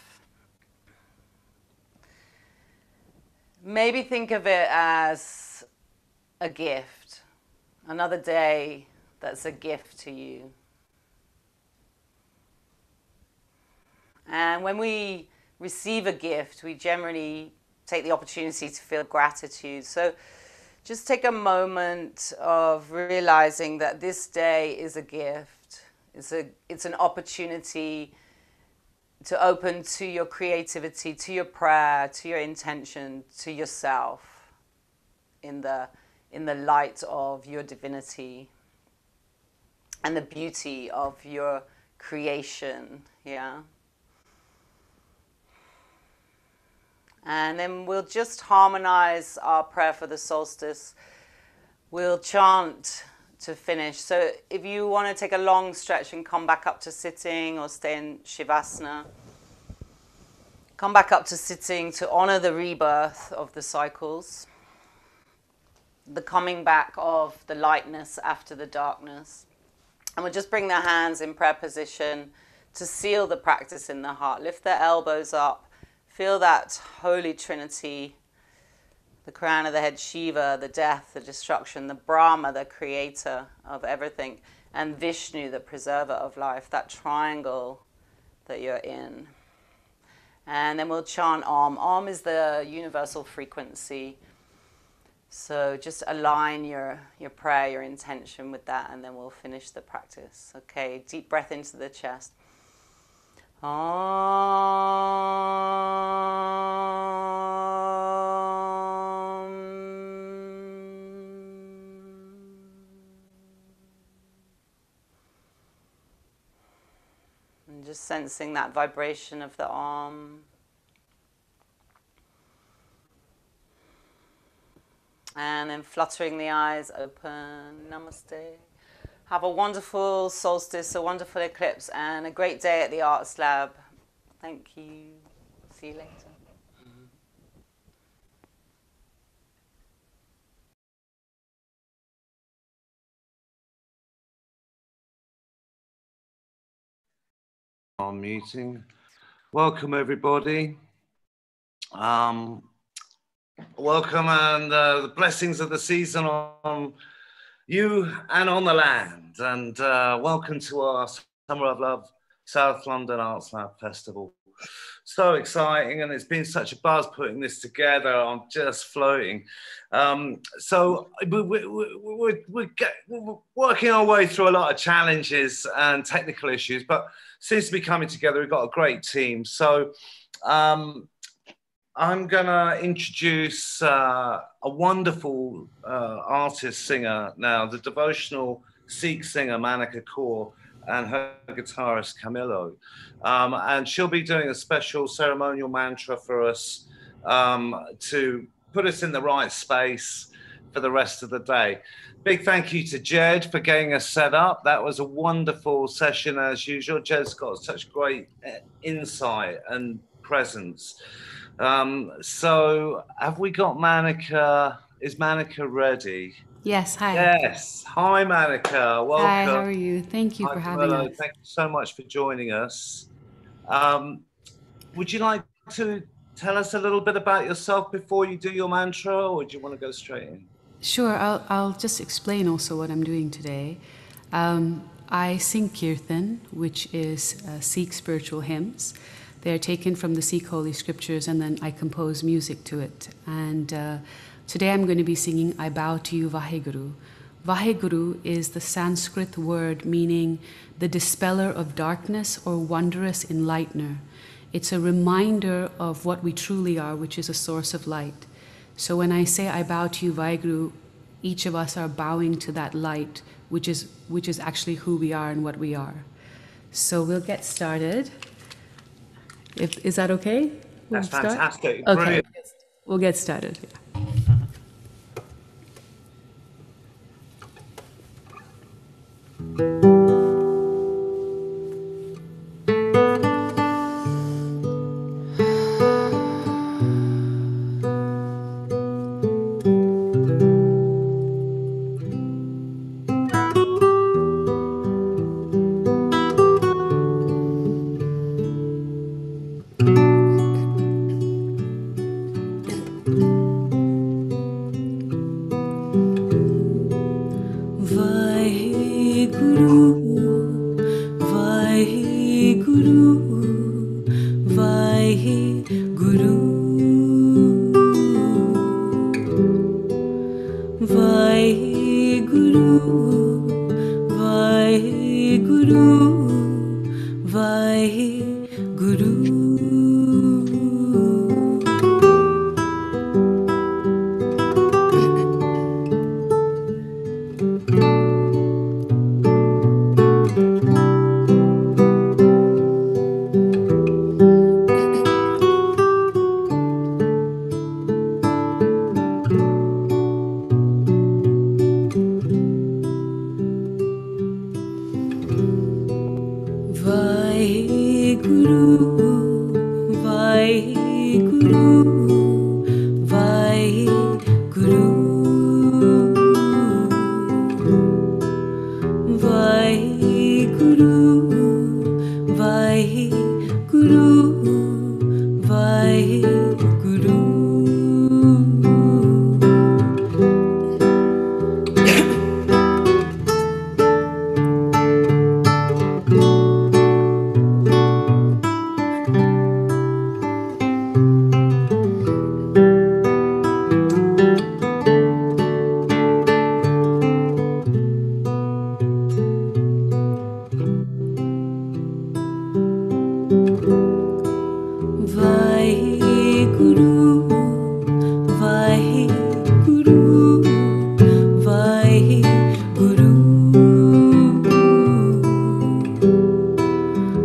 maybe think of it as a gift, another day that's a gift to you. And when we receive a gift, we generally take the opportunity to feel gratitude. So just take a moment of realizing that this day is a gift. It's an opportunity to open to your creativity, to your prayer, to your intention, to yourself in the light of your divinity and the beauty of your creation, yeah? And then we'll just harmonize our prayer for the solstice. We'll chant to finish. So if you want to take a long stretch and come back up to sitting or stay in Shavasana, come back up to sitting to honor the rebirth of the cycles, the coming back of the lightness after the darkness. And we'll just bring the hands in prayer position to seal the practice in the heart. Lift the elbows up. Feel that Holy Trinity, the crown of the head, Shiva, the death, the destruction, the Brahma, the creator of everything, and Vishnu, the preserver of life, that triangle that you're in. And then we'll chant Om. Om is the universal frequency. So just align your prayer, your intention with that, and then we'll finish the practice. Okay, deep breath into the chest. And just sensing that vibration of the Om. And then fluttering the eyes open. Namaste. Have a wonderful solstice, a wonderful eclipse, and a great day at the Arts Lab. Thank you. See you later. Our meeting. Welcome, everybody. Welcome, and the blessings of the season on you and on the land. And welcome to our Summer of Love South London Arts Lab Festival. So exciting, and it's been such a buzz putting this together. I'm just floating. So we're working our way through a lot of challenges and technical issues, but seems to be coming together. We've got a great team. So I'm gonna introduce a wonderful artist, singer now, the devotional Sikh singer Manika Kaur, and her guitarist Camillo. And she'll be doing a special ceremonial mantra for us to put us in the right space for the rest of the day. Big thank you to Jed for getting us set up. That was a wonderful session as usual. Jed's got such great insight and presence. So have we got Manika? Is Manika ready? Yes, hi. Yes. Hi, Manika. Welcome. Hi, how are you? Thank you for having us. Thank you so much for joining us. Would you like to tell us a little bit about yourself before you do your mantra, or do you want to go straight in? Sure, I'll just explain also what I'm doing today. I sing Kirtan, which is Sikh spiritual hymns. They're taken from the Sikh Holy Scriptures, and then I compose music to it. And today I'm going to be singing I Bow to You, Vaheguru. Vaheguru is the Sanskrit word meaning the dispeller of darkness or wondrous enlightener. It's a reminder of what we truly are, which is a source of light. So when I say I bow to you, Vaheguru, each of us are bowing to that light, which is actually who we are and what we are. So we'll get started. Is that okay? That's fantastic. Okay, Brilliant. we'll get started. Yeah.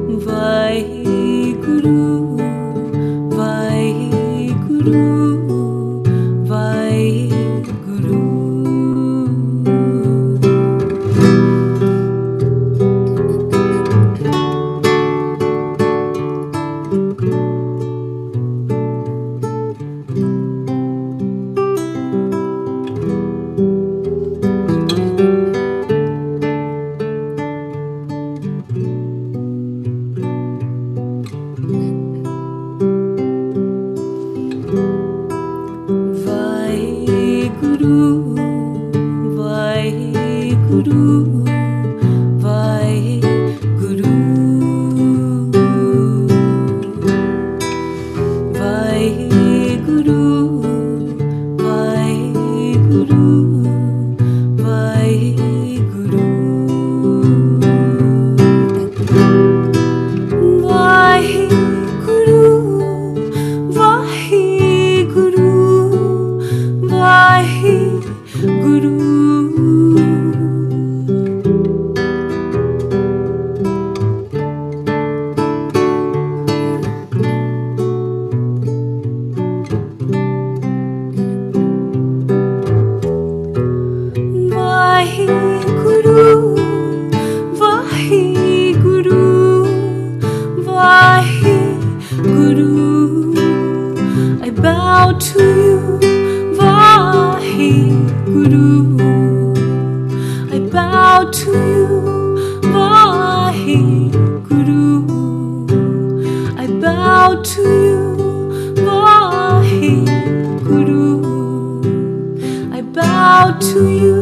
Vaheguru, Vaheguru, Vaheguru. Vaheguru, Vaheguru, Vaheguru. Vaheguru, Vaheguru, Vaheguru. Vaheguru, Vaheguru, Vaheguru. Vaheguru, Vaheguru, Vaheguru. I bow to you, Vaheguru. I bow to you, Vaheguru. I bow to you, Vaheguru. I bow to you,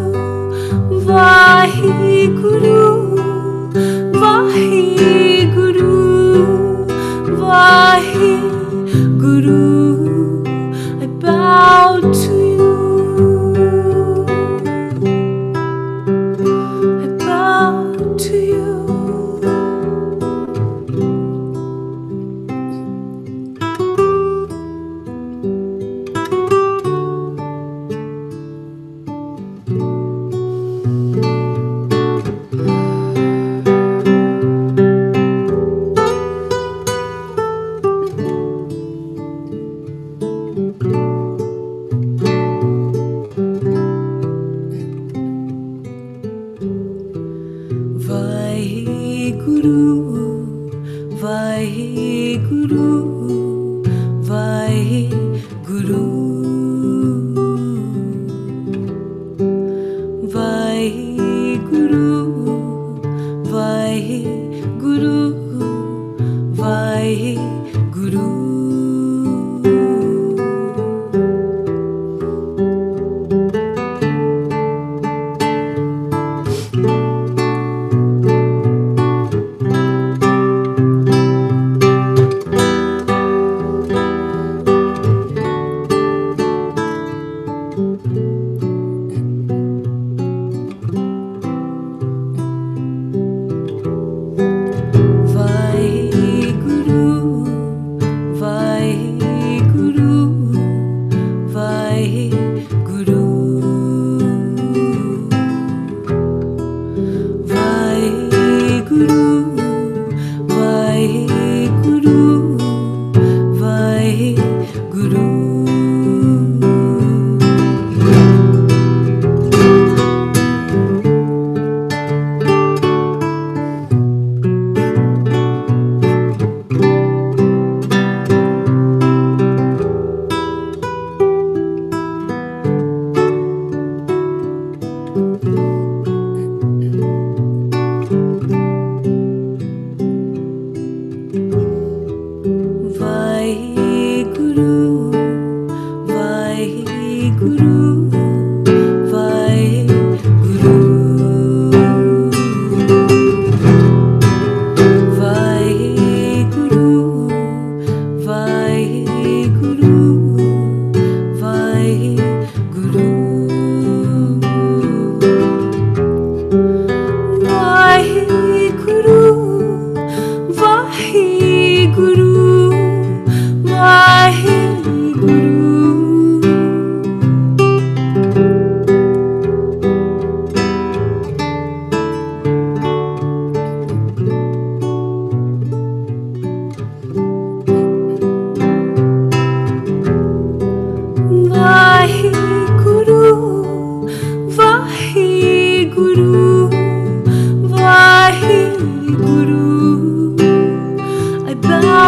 Vaheguru, Vaheguru, Vaheguru. I bow to you. I bow to you. Vaheguru, Vaheguru, Vaheguru. Vaheguru, Vaheguru, Vaheguru.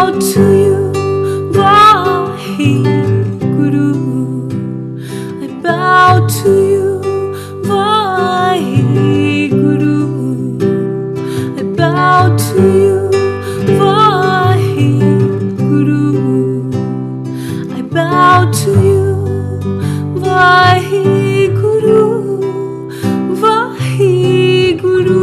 bow to you, Vaheguru. I bow to you, Vaheguru. I bow to you, Vaheguru. I bow to you, Vaheguru. Vaheguru.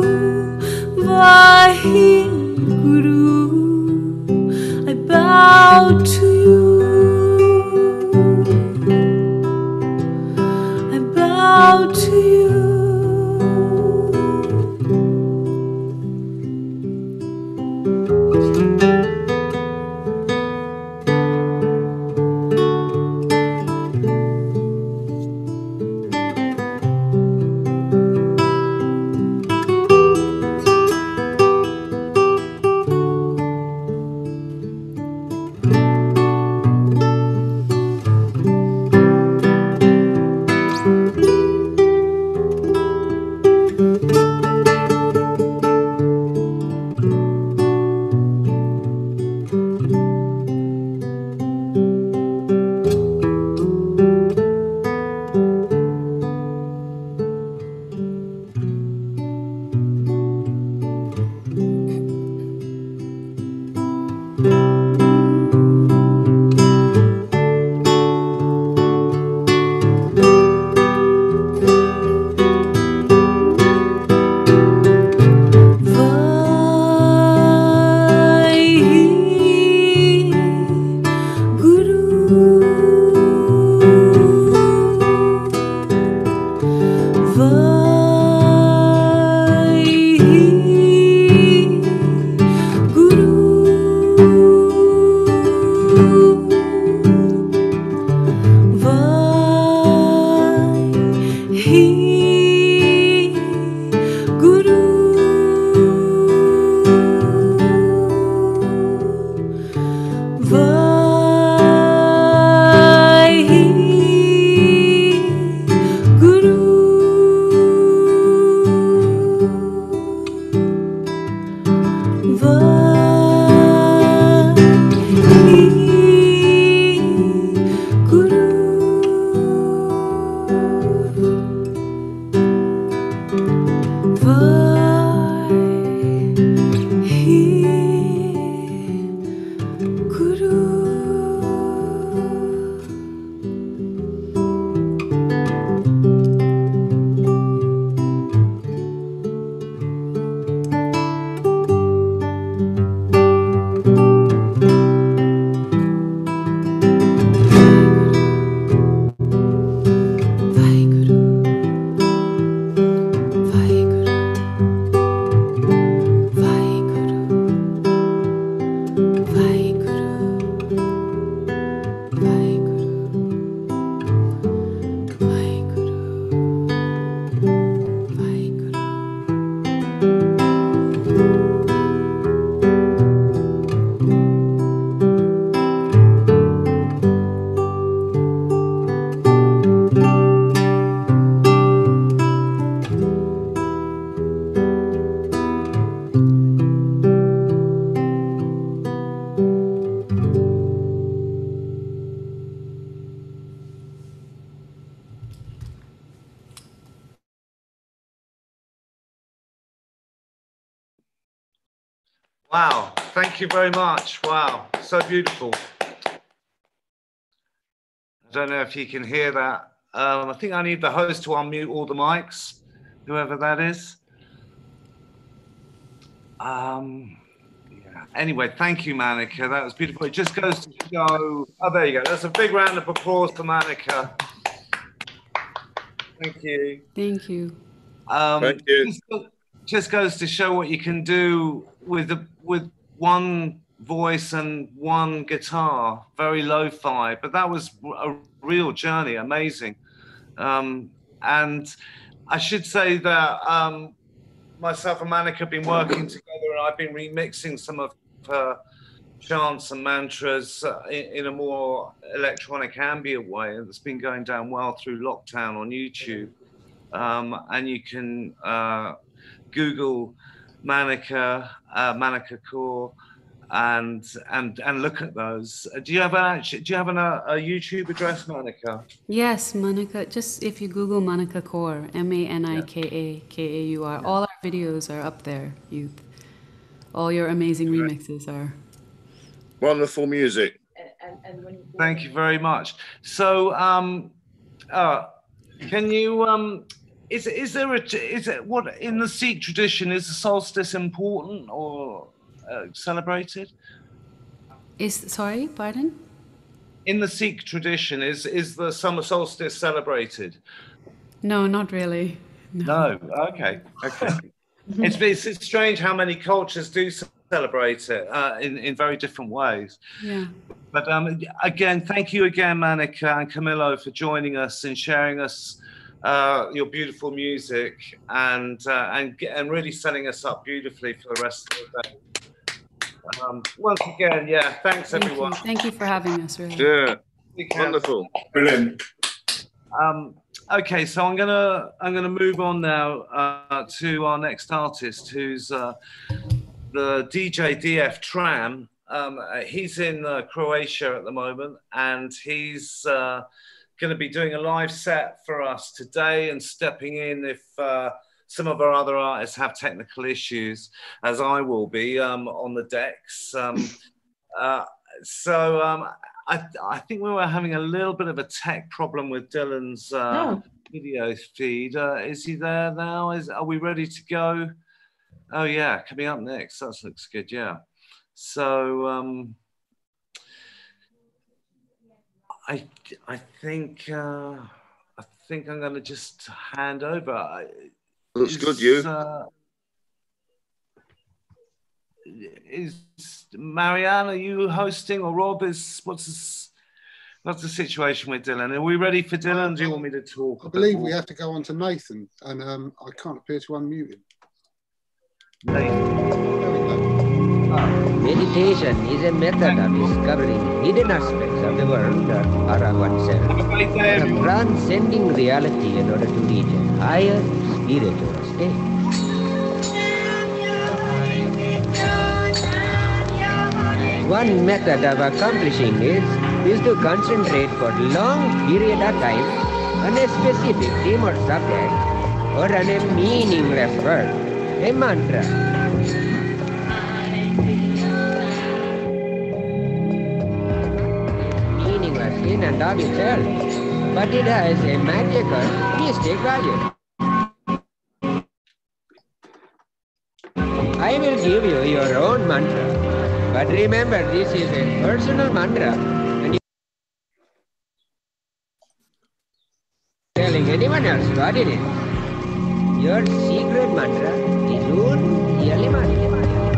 Vaheguru. I bow to you. I bow to you. Wow, thank you very much. Wow, so beautiful. I don't know if you can hear that. I think I need the host to unmute all the mics, whoever that is. Yeah. Anyway, thank you, Manika. That was beautiful. It just goes to show. Oh, there you go. That's a big round of applause for Manika. Thank you. Thank you. Thank you. Just goes to show what you can do with one voice and one guitar, very lo-fi. But that was a real journey, amazing. And I should say that myself and Manika have been working together, and I've been remixing some of her chants and mantras in a more electronic ambient way. It's been going down well through lockdown on YouTube. And you can Google Manika, Manika Kaur, and look at those. Do you have a YouTube address, Manika? Yes, Manika. Just if you Google Manika Kaur, Manikakaur, all our videos are up there. Youth, all your amazing remixes are. Wonderful music. Thank you very much. So, can you is it what in the Sikh tradition, is the solstice important or celebrated? Sorry, pardon? In the Sikh tradition, is the summer solstice celebrated? No, not really. No. Okay. It's strange how many cultures do celebrate it in very different ways. Yeah. But again, thank you again, Manika and Camillo, for joining us and sharing us your beautiful music and really setting us up beautifully for the rest of the day. Once again, thanks everyone. Thank you for having us. Really. Yeah, wonderful, brilliant. Okay, so I'm gonna move on now to our next artist, who's the DJ DF Tram. He's in Croatia at the moment, and he's going to be doing a live set for us today and stepping in if some of our other artists have technical issues, as I will be on the decks. I think we were having a little bit of a tech problem with Dylan's video feed. Is he there now? Are we ready to go? Oh yeah, coming up next. That looks good. Yeah. So I think I'm going to just hand over. Looks good, you. Is Marianne, are you hosting, or Rob? What's the situation with Dylan? Are we ready for Dylan? Do you want me to talk? I believe we have to go on to Nathan, and I can't appear to unmute him. Meditation is a method of discovering hidden aspects of the world or of oneself, of transcending reality in order to reach a higher spiritual state. One method of accomplishing is to concentrate for a long period of time on a specific theme or subject, or on a meaningless word, a mantra. In and of itself, but it has a magical, mystic value. I will give you your own mantra, but remember, this is a personal mantra, and you telling anyone else what it is. Your secret mantra is Un Yalimani.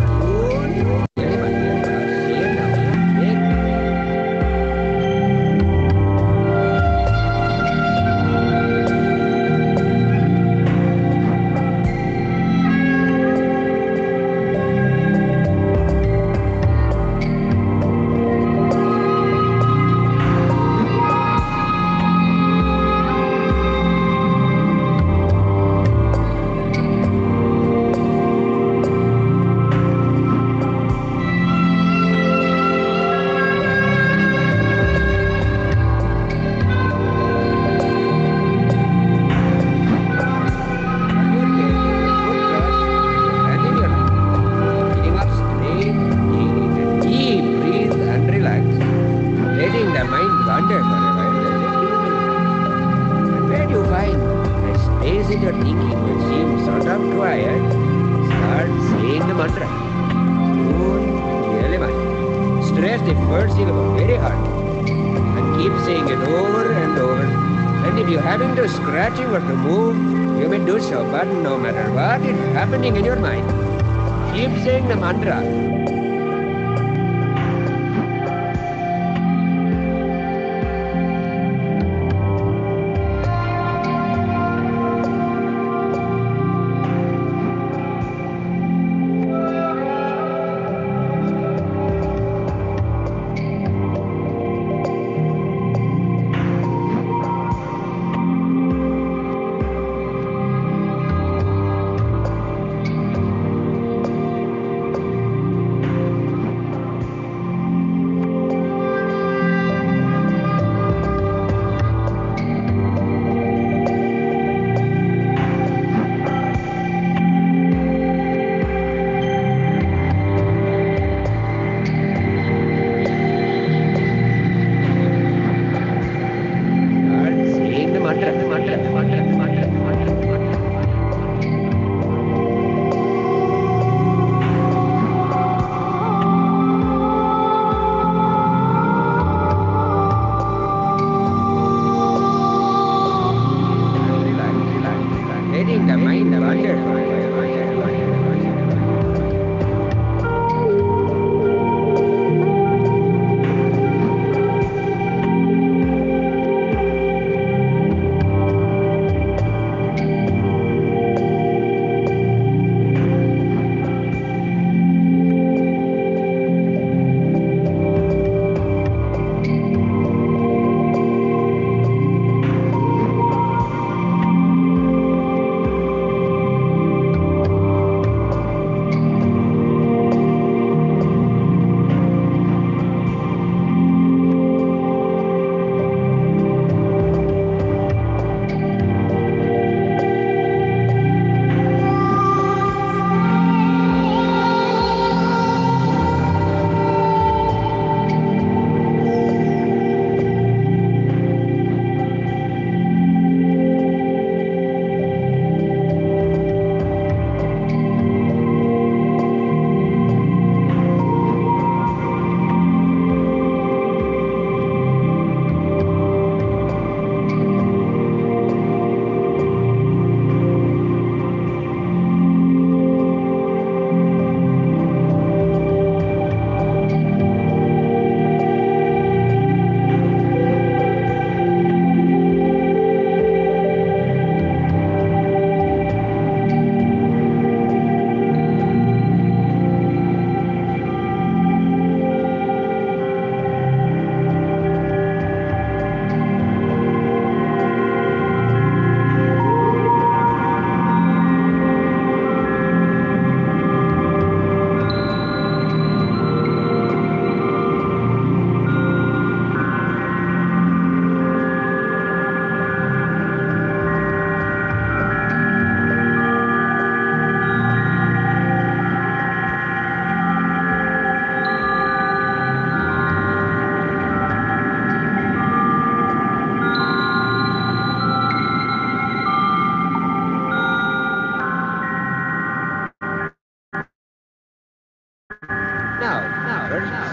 In your mind, keep saying the mantra.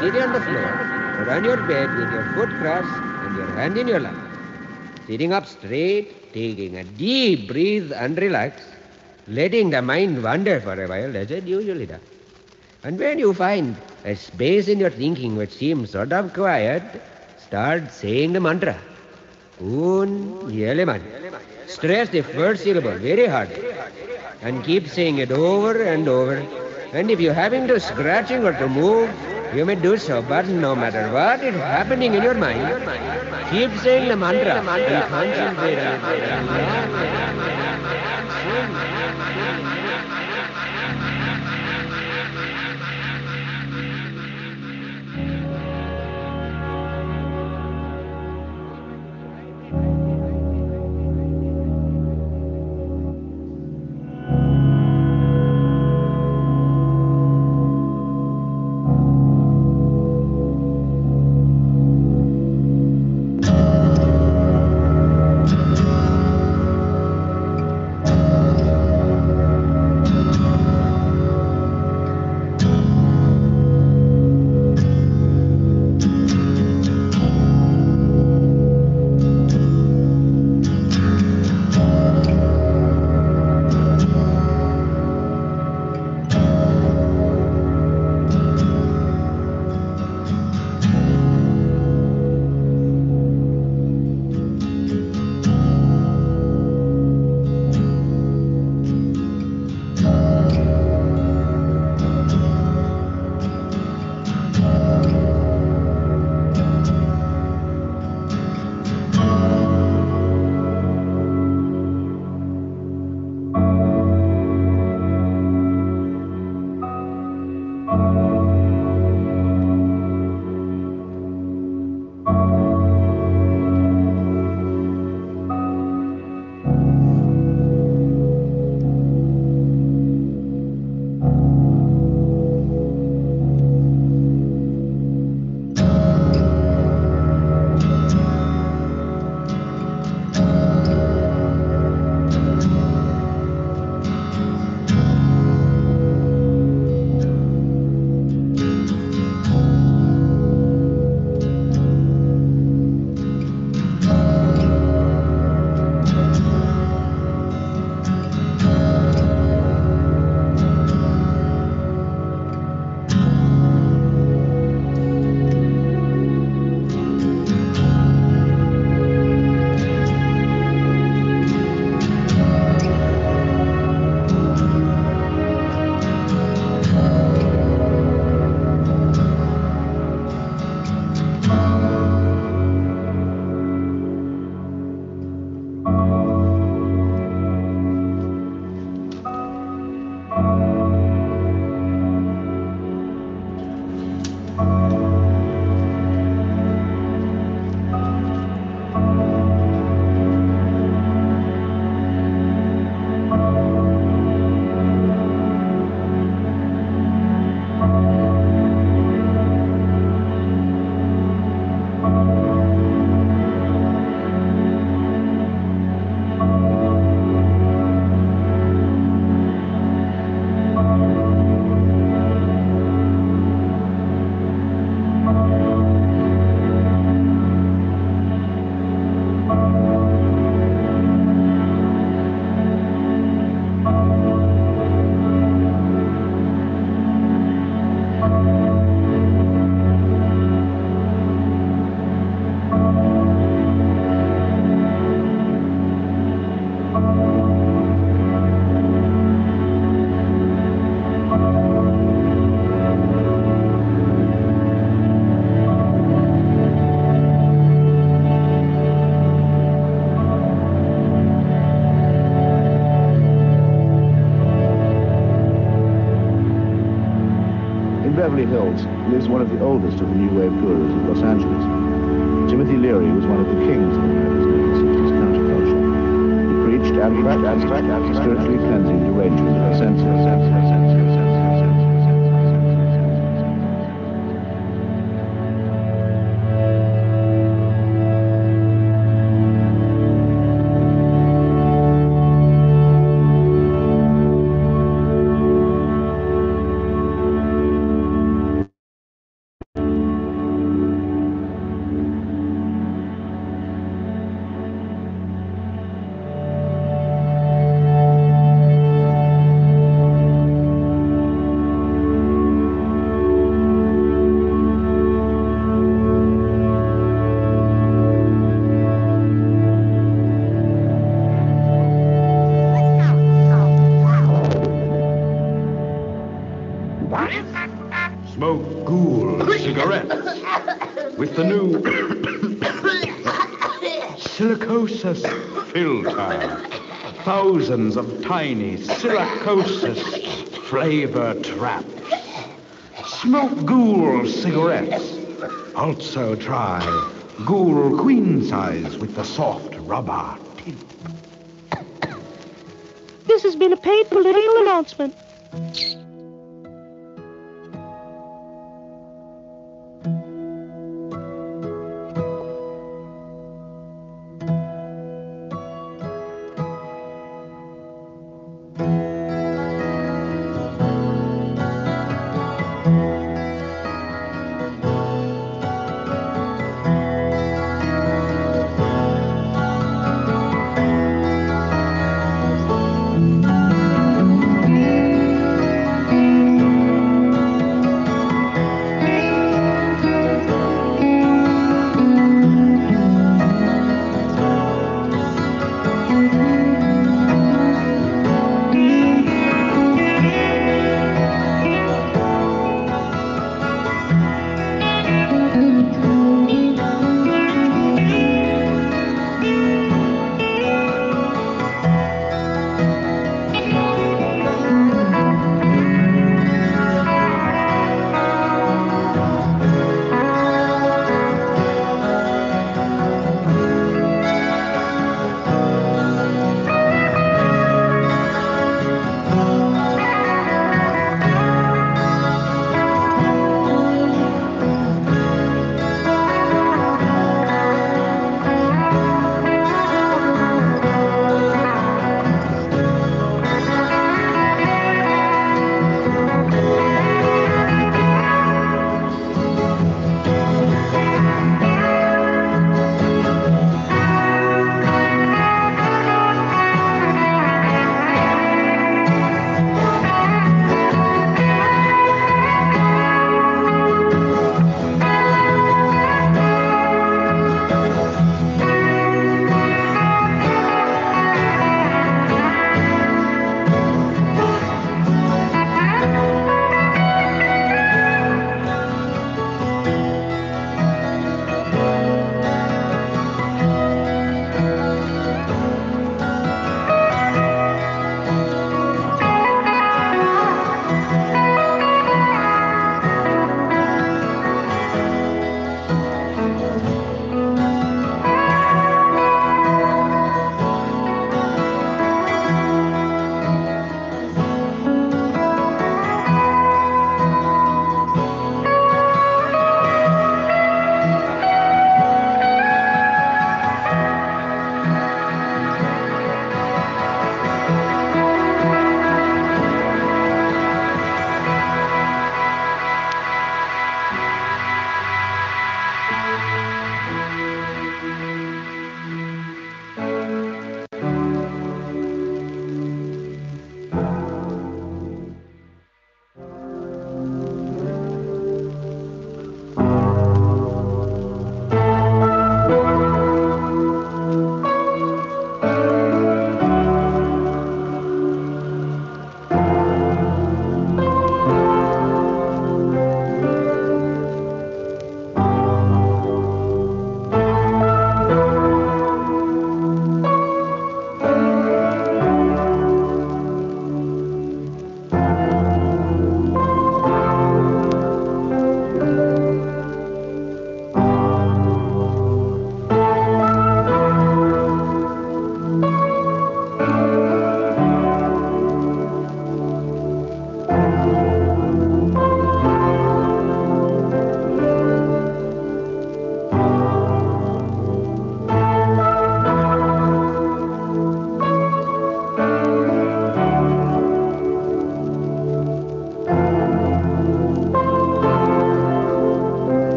sit on the floor or on your bed with your foot crossed and your hand in your lap. Sitting up straight, taking a deep breath and relax, letting the mind wander for a while as it usually does. And when you find a space in your thinking which seems sort of quiet, start saying the mantra. Un Yeleman. Stress the first syllable very hard and keep saying it over and over. And if you're having to scratching or to move, you may do so, but no matter what is happening in your mind, keep saying the mantra and concentrate on it. Beverly Hills lives one of the oldest of the new wave gurus of Los Angeles. Timothy Leary was one of the kings of America's 1960s counterculture. He preached abstract, spiritually cleansing derangement of the senses. with the new silicosis filter. Thousands of tiny silicosis flavor traps. Smoke Ghoul cigarettes. Also try Ghoul queen size with the soft rubber tip. This has been a paid political announcement.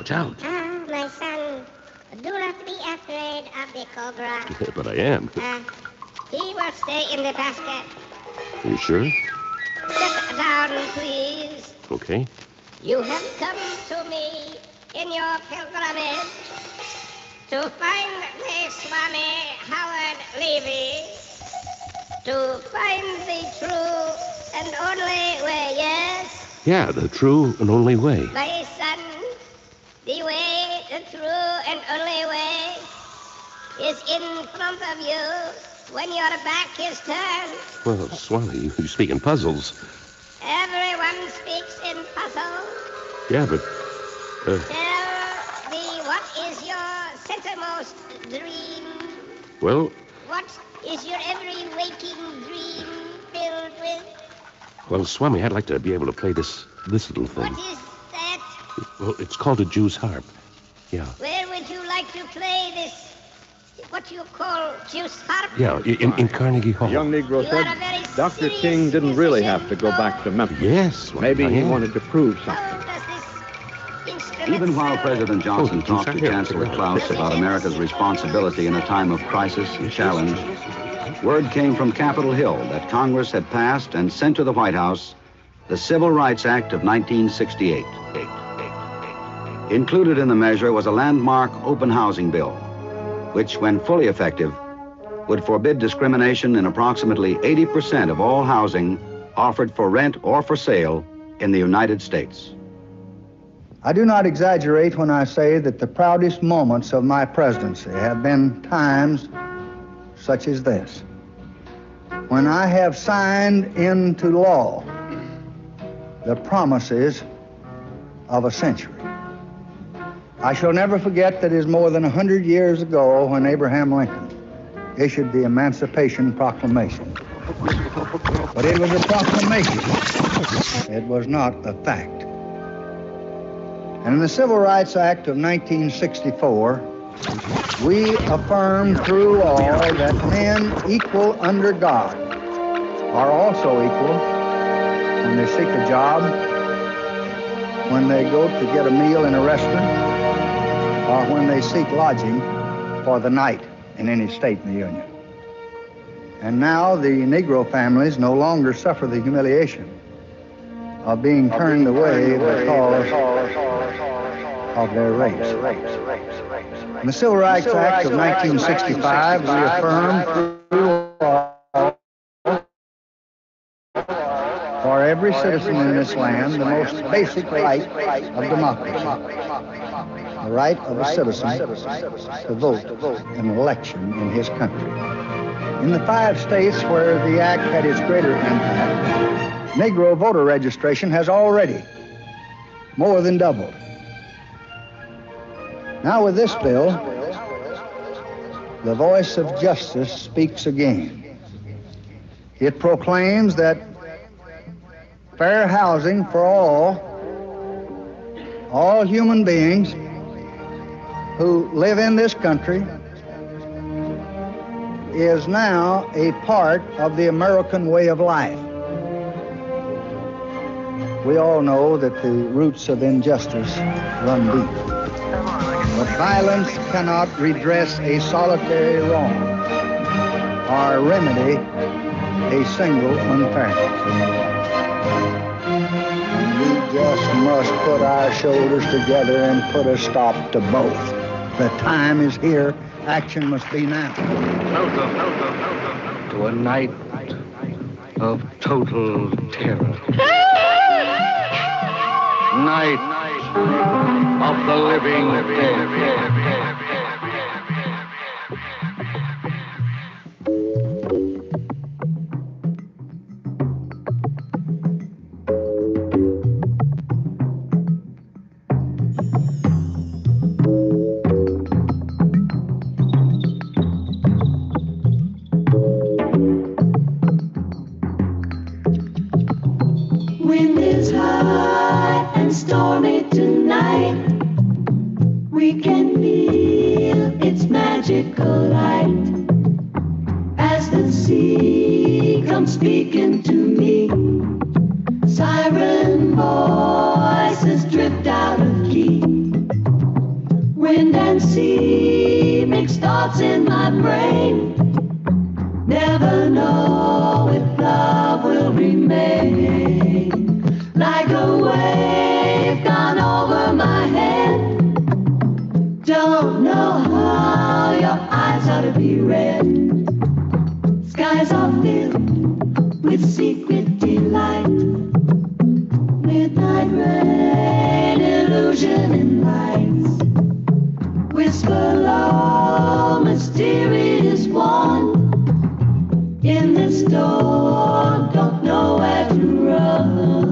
Watch out. My son, do not be afraid of the cobra. But I am. He will stay in the basket. Are you sure? Sit down, please. Okay. You have come to me in your pilgrimage to find the Swami Howard Levy, to find the true and only way, yes? Yeah, the true and only way. My son, the way, the true and only way is in front of you when your back is turned. Well, Swami, you speak in puzzles. Everyone speaks in puzzles. Yeah, but... Tell me, what is your centermost dream? Well... What is your every waking dream filled with? Well, Swami, I'd like to be able to play this little thing. What is that? Well, it's called a Jew's harp. Yeah. Where would you like to play this, what you call Jew's harp? Yeah, in Carnegie Hall. The young Negro said Dr. King didn't really have to go back to Memphis. Yes. Maybe he wanted to prove something. Even while President Johnson talked to Chancellor Klaus about America's responsibility in a time of crisis and challenge, word came from Capitol Hill that Congress had passed and sent to the White House the Civil Rights Act of 1968. Included in the measure was a landmark open housing bill, which, when fully effective, would forbid discrimination in approximately 80% of all housing offered for rent or for sale in the United States. I do not exaggerate when I say that the proudest moments of my presidency have been times such as this, when I have signed into law the promises of a century. I shall never forget that it is more than 100 years ago when Abraham Lincoln issued the Emancipation Proclamation. But it was a proclamation. It was not a fact. And in the Civil Rights Act of 1964, we affirmed through law that men equal under God are also equal when they seek a job, when they go to get a meal in a restaurant, or when they seek lodging for the night in any state in the Union. And now the Negro families no longer suffer the humiliation of being turned away because of their race. In the Civil Rights Act of 1965, we affirmed through law for every citizen in this land the most basic right of democracy, the right of a citizen to vote in an election in his country. In the 5 states where the act had its greater impact, Negro voter registration has already more than doubled. Now with this bill, the voice of justice speaks again. It proclaims that fair housing for all human beings who live in this country is now a part of the American way of life. We all know that the roots of injustice run deep. But violence cannot redress a solitary wrong or remedy a single unfairness. And we just must put our shoulders together and put a stop to both. The time is here. Action must be now. To a night of total terror. Night of the living dead. Wind is high and stormy tonight. We can feel its magical light as the sea comes speaking to me. Siren voices drift out of key. Wind and sea, mixed thoughts in my brain. Never know if love will remain. Like a wave gone over my head. Don't know how your eyes ought to be read. Skies are filled with secret delight. Midnight rain, illusion and lights. Whisper low, mysterious one. In this storm, don't know where to run.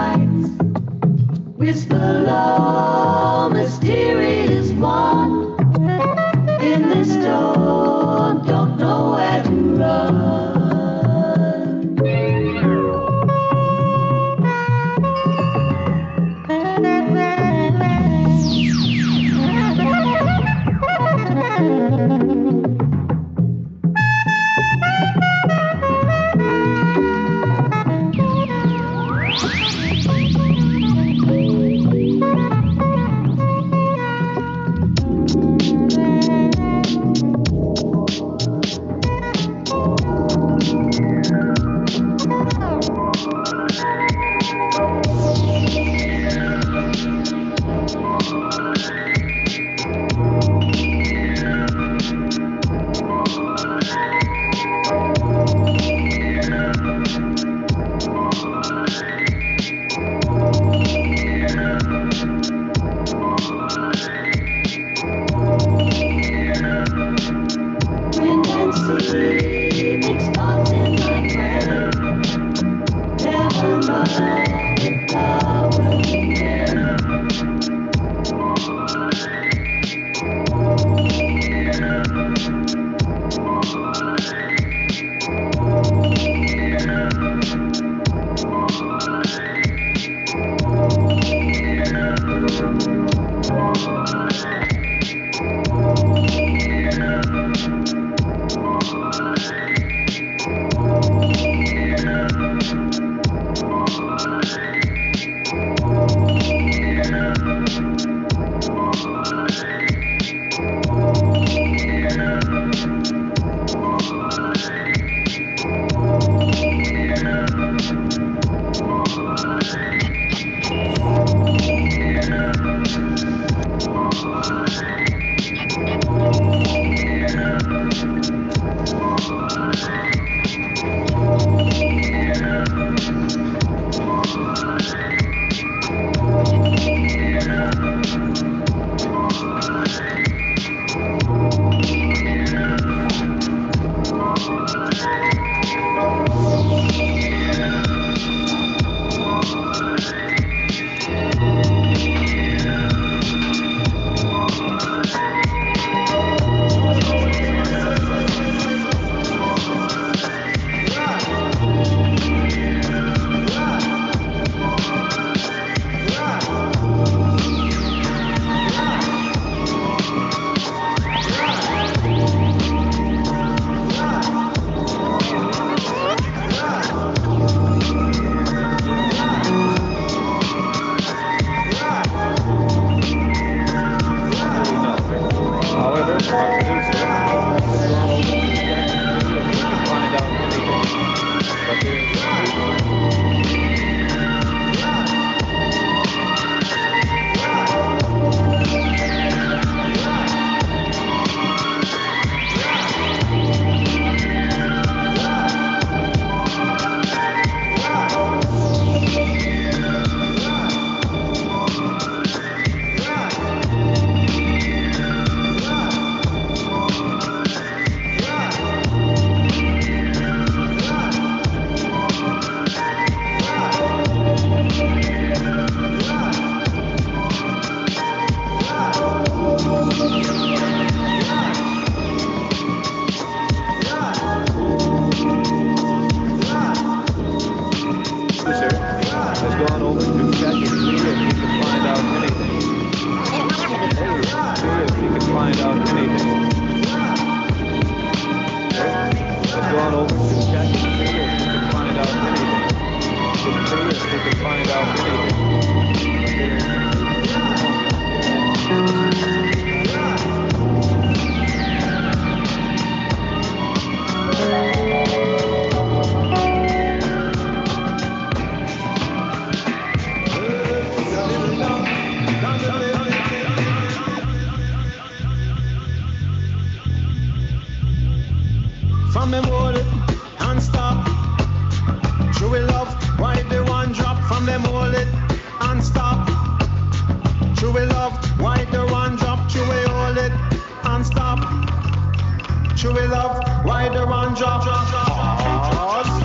Whisper low, mysterious one. From them hold it and stop. True we love, why the one drop? From them hold it and stop. True we love, why the one drop? True we hold it and stop. True we love, why the one drop? Pause.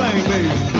thing, baby.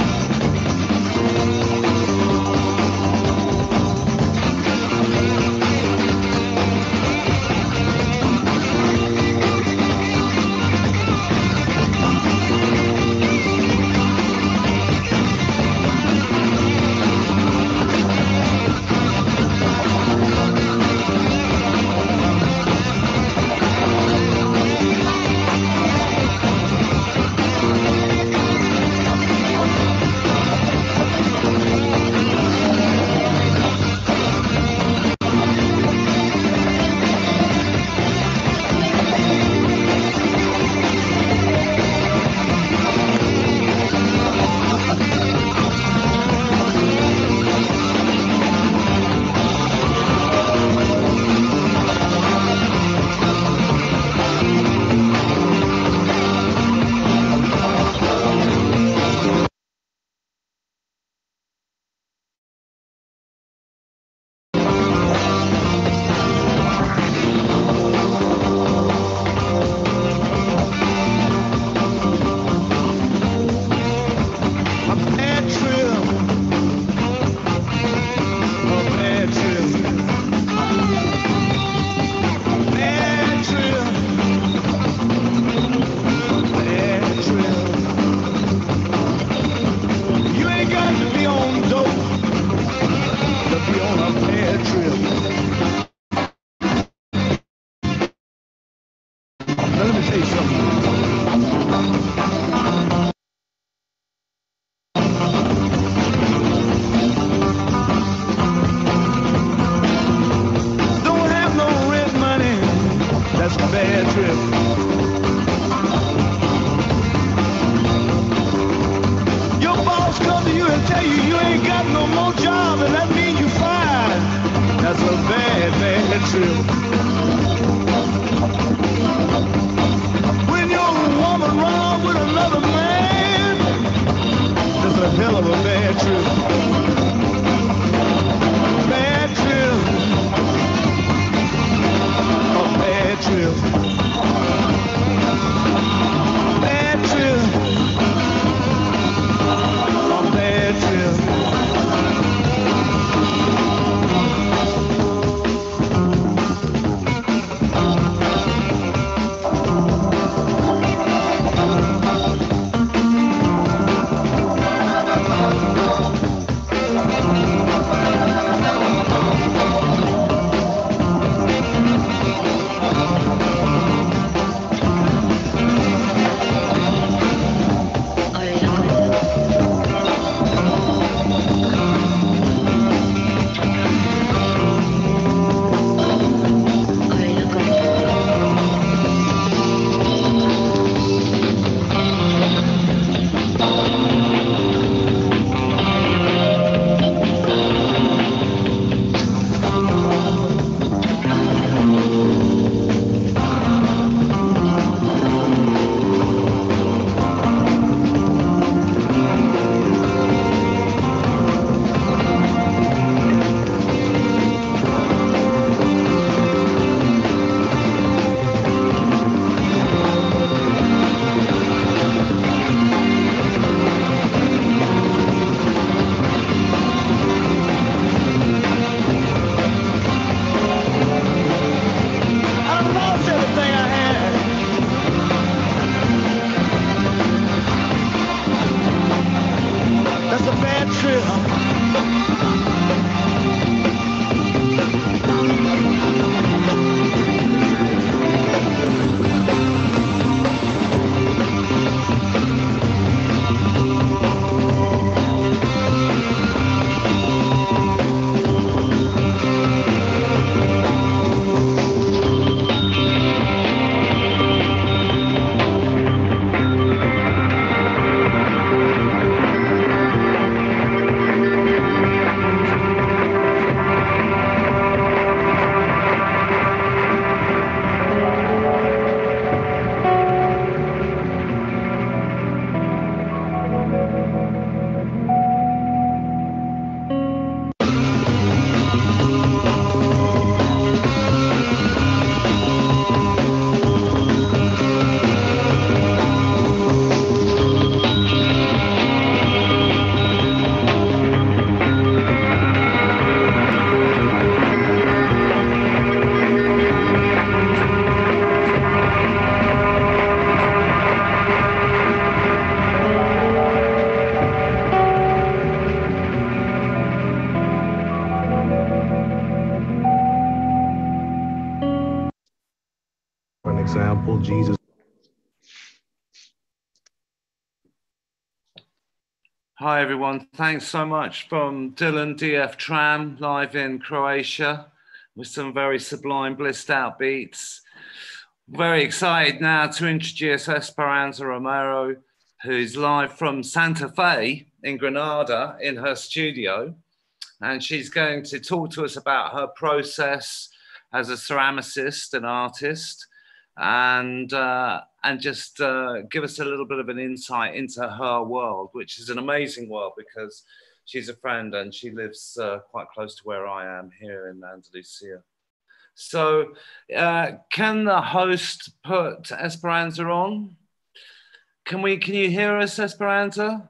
Hi, everyone. Thanks so much from Dylan DF Tram, live in Croatia, with some very sublime, blissed out beats. Very excited now to introduce Esperanza Romero, who's live from Santa Fe in Granada in her studio. And she's going to talk to us about her process as a ceramicist and artist, and just give us a little bit of an insight into her world, which is an amazing world because she's a friend and she lives quite close to where I am here in Andalusia. So can the host put Esperanza on? Can you hear us, Esperanza?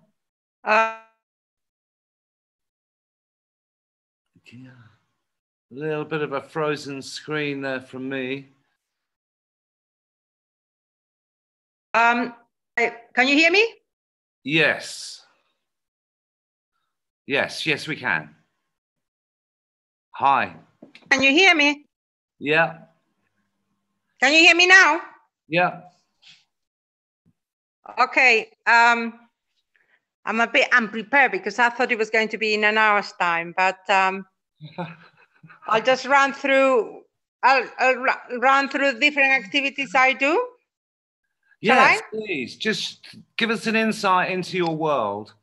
Yeah. A little bit of a frozen screen there from me. Can you hear me? Yes. Yes, we can. Hi. Can you hear me? Yeah. Can you hear me now? Yeah. Okay. I'm a bit unprepared because I thought it was going to be in an hour's time, but I'll just run through. I'll run through different activities I do. Yes, please. Just give us an insight into your world.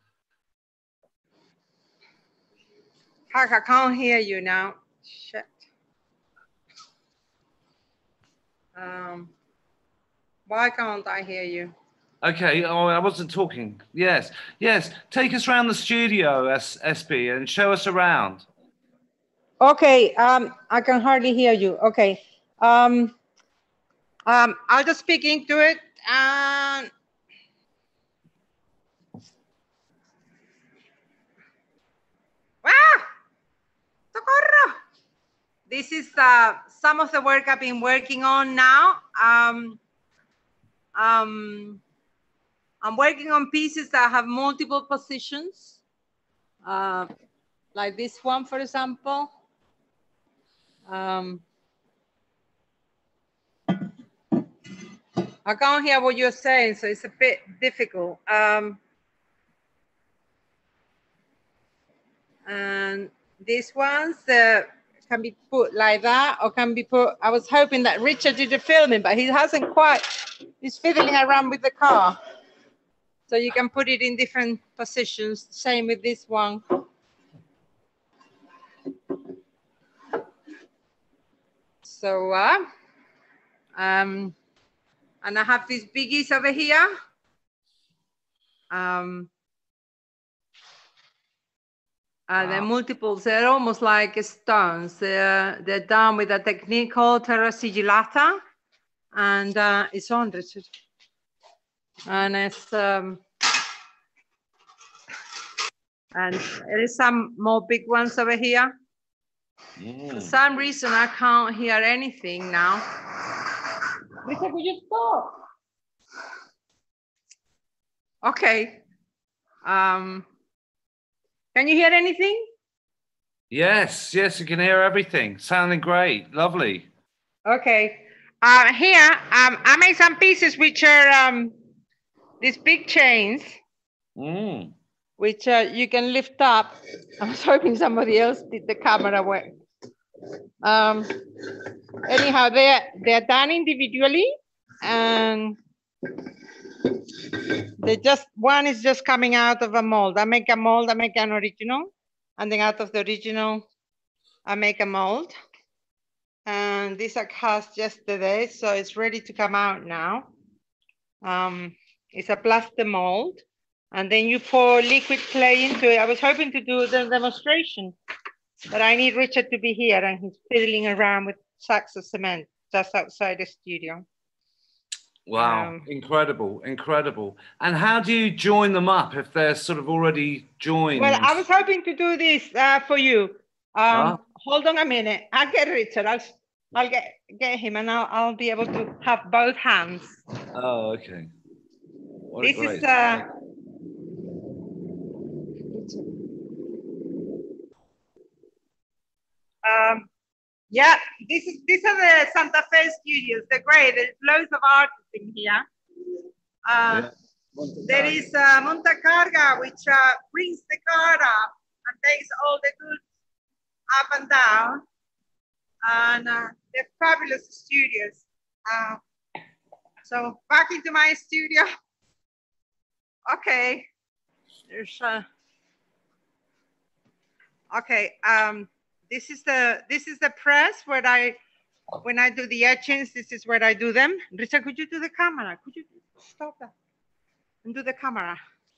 Heck, I can't hear you now. Shit. Why can't I hear you? Okay, oh, I wasn't talking. Yes. Take us around the studio, SB, and show us around. Okay, I can hardly hear you. Okay. I'll just speak into it. Socorro! This is some of the work I've been working on now. I'm working on pieces that have multiple positions, like this one, for example. I can't hear what you're saying, so it's a bit difficult. And these ones can be put like that, or can be put. I was hoping that Richard did the filming, but he hasn't quite. He's fiddling around with the car. So you can put it in different positions. Same with this one. So, and I have these biggies over here. They're multiples. They're almost like stones. They're done with a technique called terra sigillata, and it's on Richard. And it's and there is some more big ones over here. For some reason, I can't hear anything now. Richard, will you stop? Okay. Can you hear anything? Yes, you can hear everything. Sounding great, lovely. Okay. Here, I made some pieces which are these big chains, which you can lift up. I was hoping somebody else did the camera work. Anyhow, they're done individually, and one is just coming out of a mold. I make a mold, I make an original, and then out of the original, I make a mold. And this I cast yesterday, so it's ready to come out now. It's a plaster mold, and then you pour liquid clay into it. I was hoping to do the demonstration, but I need Richard to be here, and he's fiddling around with sacks of cement just outside the studio. Wow, incredible. And how do you join them up if they're sort of already joined? Well, I was hoping to do this for you. Hold on a minute. I'll get Richard. I'll get him, and I'll be able to have both hands. Oh, okay. This is yeah, these are the Santa Fe studios. They're great. There's loads of artists in here. There is Montacarga, which brings the car up and takes all the goods up and down. And they're fabulous studios. So back into my studio. Okay. There's okay. This is the press where when I do the etchings. This is where I do them. Richard, could you do the camera? Could you stop that and do the camera?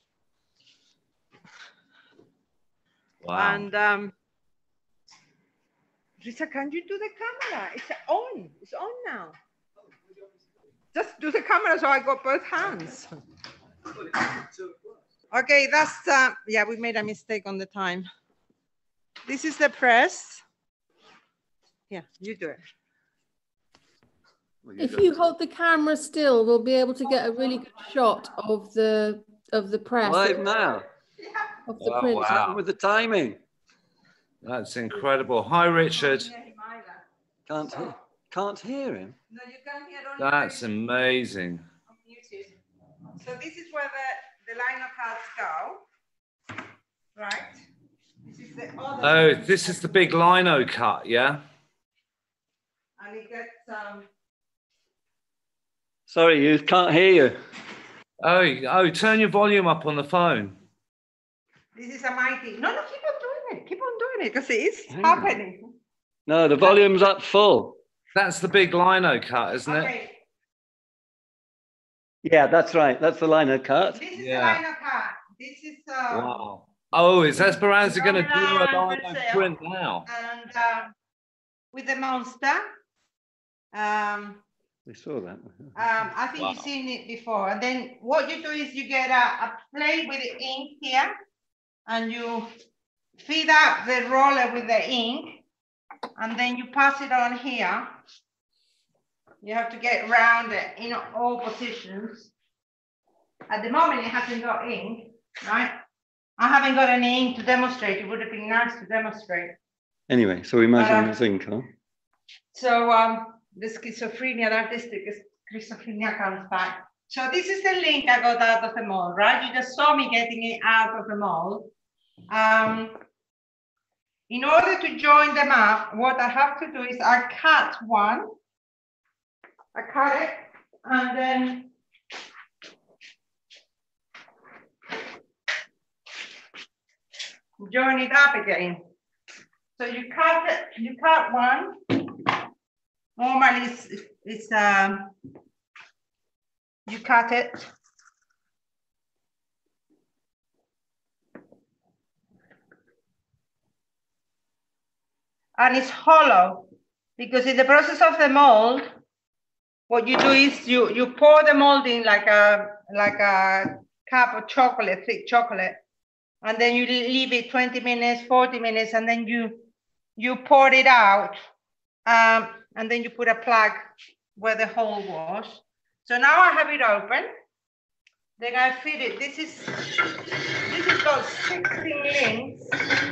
Wow. And Richard, can you do the camera? It's on. It's on now. Just do the camera so I got both hands. Okay, that's yeah, we made a mistake on the time. This is the press. Yeah, you do it. If you hold the camera still, we'll be able to get a really good shot of the press. Live now. Of the print. What's happened with the timing? That's incredible. Hi, Richard. Can't hear him. No, you can't hear on That's amazing. YouTube. So this is where the lino cards go, right? This is the other. Oh, this is the big lino cut, yeah? And it gets Sorry, you can't hear you. Oh, turn your volume up on the phone. This is a mighty. No, keep on doing it. Keep on doing it because it is happening. No, the volume's up full. That's the big lino cut, isn't it? Yeah, that's right. That's the lino cut. This is the lino cut. This is Wow. Oh, is Esperanza going to do a lino print now? And with the monster. We saw that. I think you've seen it before. And then what you do is you get a plate with the ink here, and you feed up the roller with the ink, and then you pass it on here. You have to get round it in all positions. At the moment, it hasn't got ink, right? I haven't got any ink to demonstrate. It would have been nice to demonstrate. Anyway, so imagine there's ink on. So the schizophrenia, the artistic schizophrenia comes back. So this is the link I got out of the mold, right? You just saw me getting it out of the mold. In order to join them up, what I have to do is I cut one. I cut it and then join it up again. So you cut it, you cut one. Normally it's you cut it. And it's hollow because in the process of the mold, what you do is you pour the mold in like a cup of chocolate, thick chocolate, and then you leave it 20 minutes, 40 minutes, and then you pour it out, and then you put a plug where the hole was. So now I have it open. Then I feed it. This has got 16 links.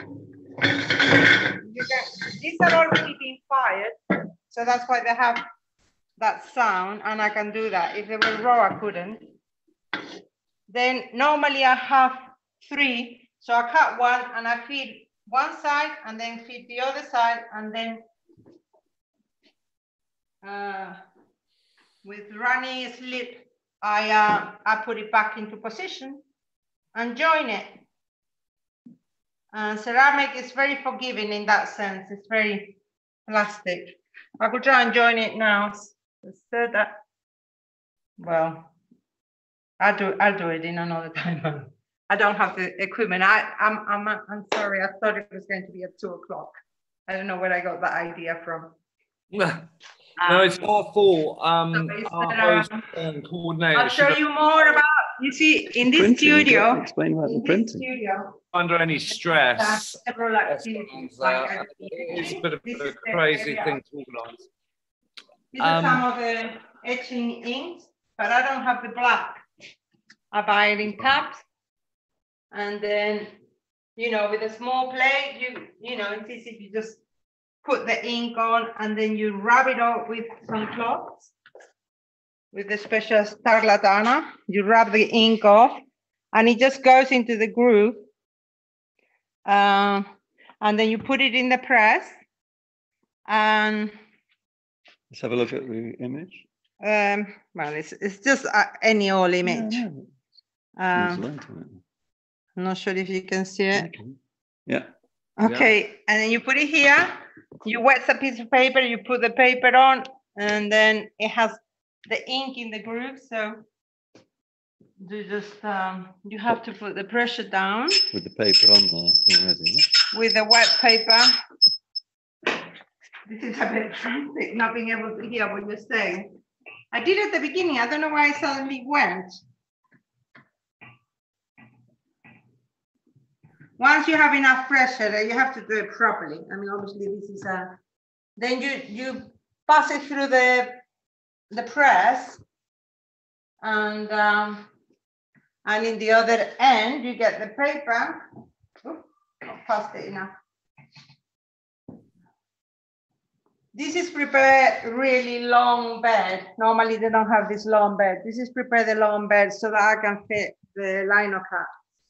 These are already being fired, so that's why they have that sound, and I can do that. If they were raw, I couldn't. Then normally I have 3, so I cut one and I feed one side and then feed the other side, and then with runny slip, I put it back into position and join it. And ceramic is very forgiving in that sense. It's very plastic. I could try and join it now. Well, I'll do it in another time. I don't have the equipment. I'm sorry. I thought it was going to be at 2 o'clock. I don't know where I got that idea from. No, it's our fault. Our host coordinator. I'll show you more about. You see, in this studio. Explain about the printing. Under any stress, several activities. it's a bit of a crazy thing to organise. These are some of the etching inks, but I don't have the black. I buy it in cups, and then, you know, with a small plate, you know, it's easy. You just put the ink on, and then you rub it out with some cloths, with the special Scarlatana. You rub the ink off, and it just goes into the groove. And then you put it in the press. And let's have a look at the image. Well, it's just any old image. I'm not sure if you can see it. Okay. Yeah. Okay, and then you put it here. You wet a piece of paper. You put the paper on, and then it has the ink in the groove. So you just you have to put the pressure down with the paper on there already. Yeah? With the wet paper. This is a bit frantic, not being able to hear what you're saying. I did at the beginning. I don't know why I suddenly went. Once you have enough pressure, you have to do it properly. I mean, obviously, this is a. Then you pass it through the press, and in the other end, you get the paper. Oops, not passed it enough. This is prepare really long bed. Normally, they don't have this long bed. This is prepare the long bed so that I can fit the lino cut.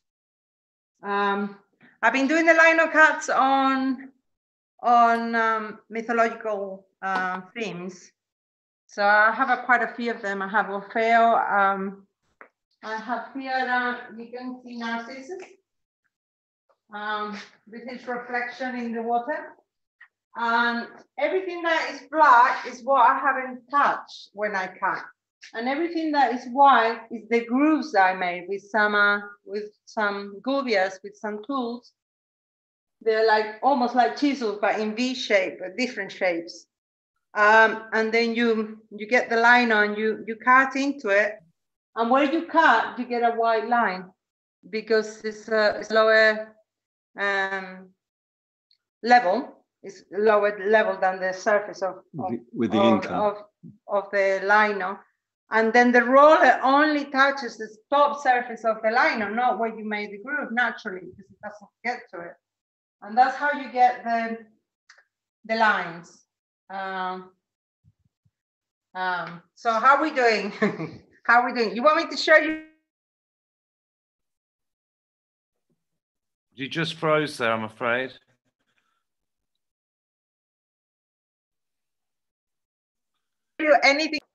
I've been doing the lino cuts on mythological themes. So I have quite a few of them. I have Orfeo. I have here, you can see Narcissus with his reflection in the water. And everything that is black is what I haven't touched when I cut. And everything that is white is the grooves I made with some guvias, with some tools. They're like almost like chisels, but in V shape, or different shapes. And then you get the line on, you cut into it, and where you cut, you get a white line because it's lower level. It's lower level than the surface of the lino. And then the roller only touches the top surface of the lino, not where you made the groove naturally, because it doesn't get to it. And that's how you get the lines. So how are we doing? How are we doing? You want me to show you? You just froze there, I'm afraid. Anything?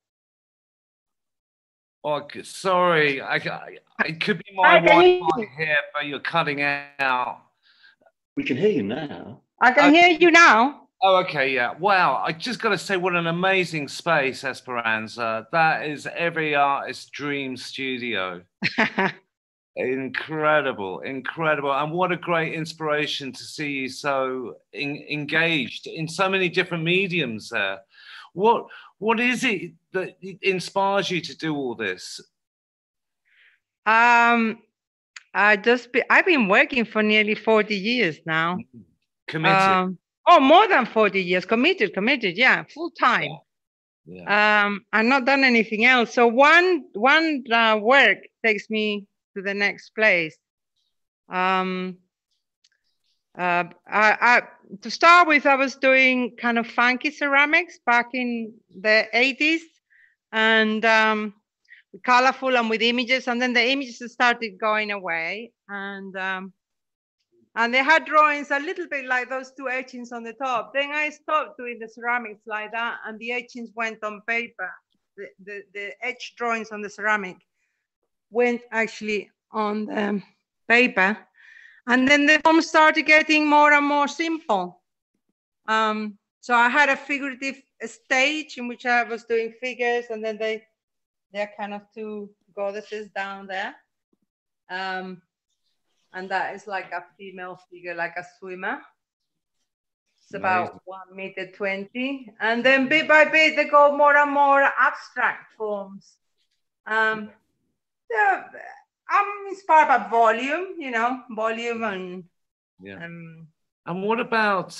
Oh, sorry. It could be my Wi-Fi here, but you're cutting out. We can hear you now. I can hear you now. Oh, okay, yeah. Wow, I just got to say, what an amazing space, Esperanza. That is every artist's dream studio. Incredible, incredible. And what a great inspiration to see you so engaged in so many different mediums there. What is it that inspires you to do all this? I've been working for nearly 40 years now. Committed. More than 40 years. Committed, yeah, full time. Yeah. I've not done anything else. So one work takes me to the next place. To start with, I was doing kind of funky ceramics back in the 80s, and colorful and with images, and then the images started going away, and they had drawings a little bit like those two etchings on the top. Then I stopped doing the ceramics like that, and the etchings went on paper. The etched drawings on the ceramic went actually on the paper. And then the form started getting more and more simple. So I had a figurative stage in which I was doing figures, and then they're kind of two goddesses down there. And that is like a female figure, like a swimmer. It's about 1.20 meters. And then bit by bit, they go more and more abstract forms. I'm inspired by volume, volume and and what about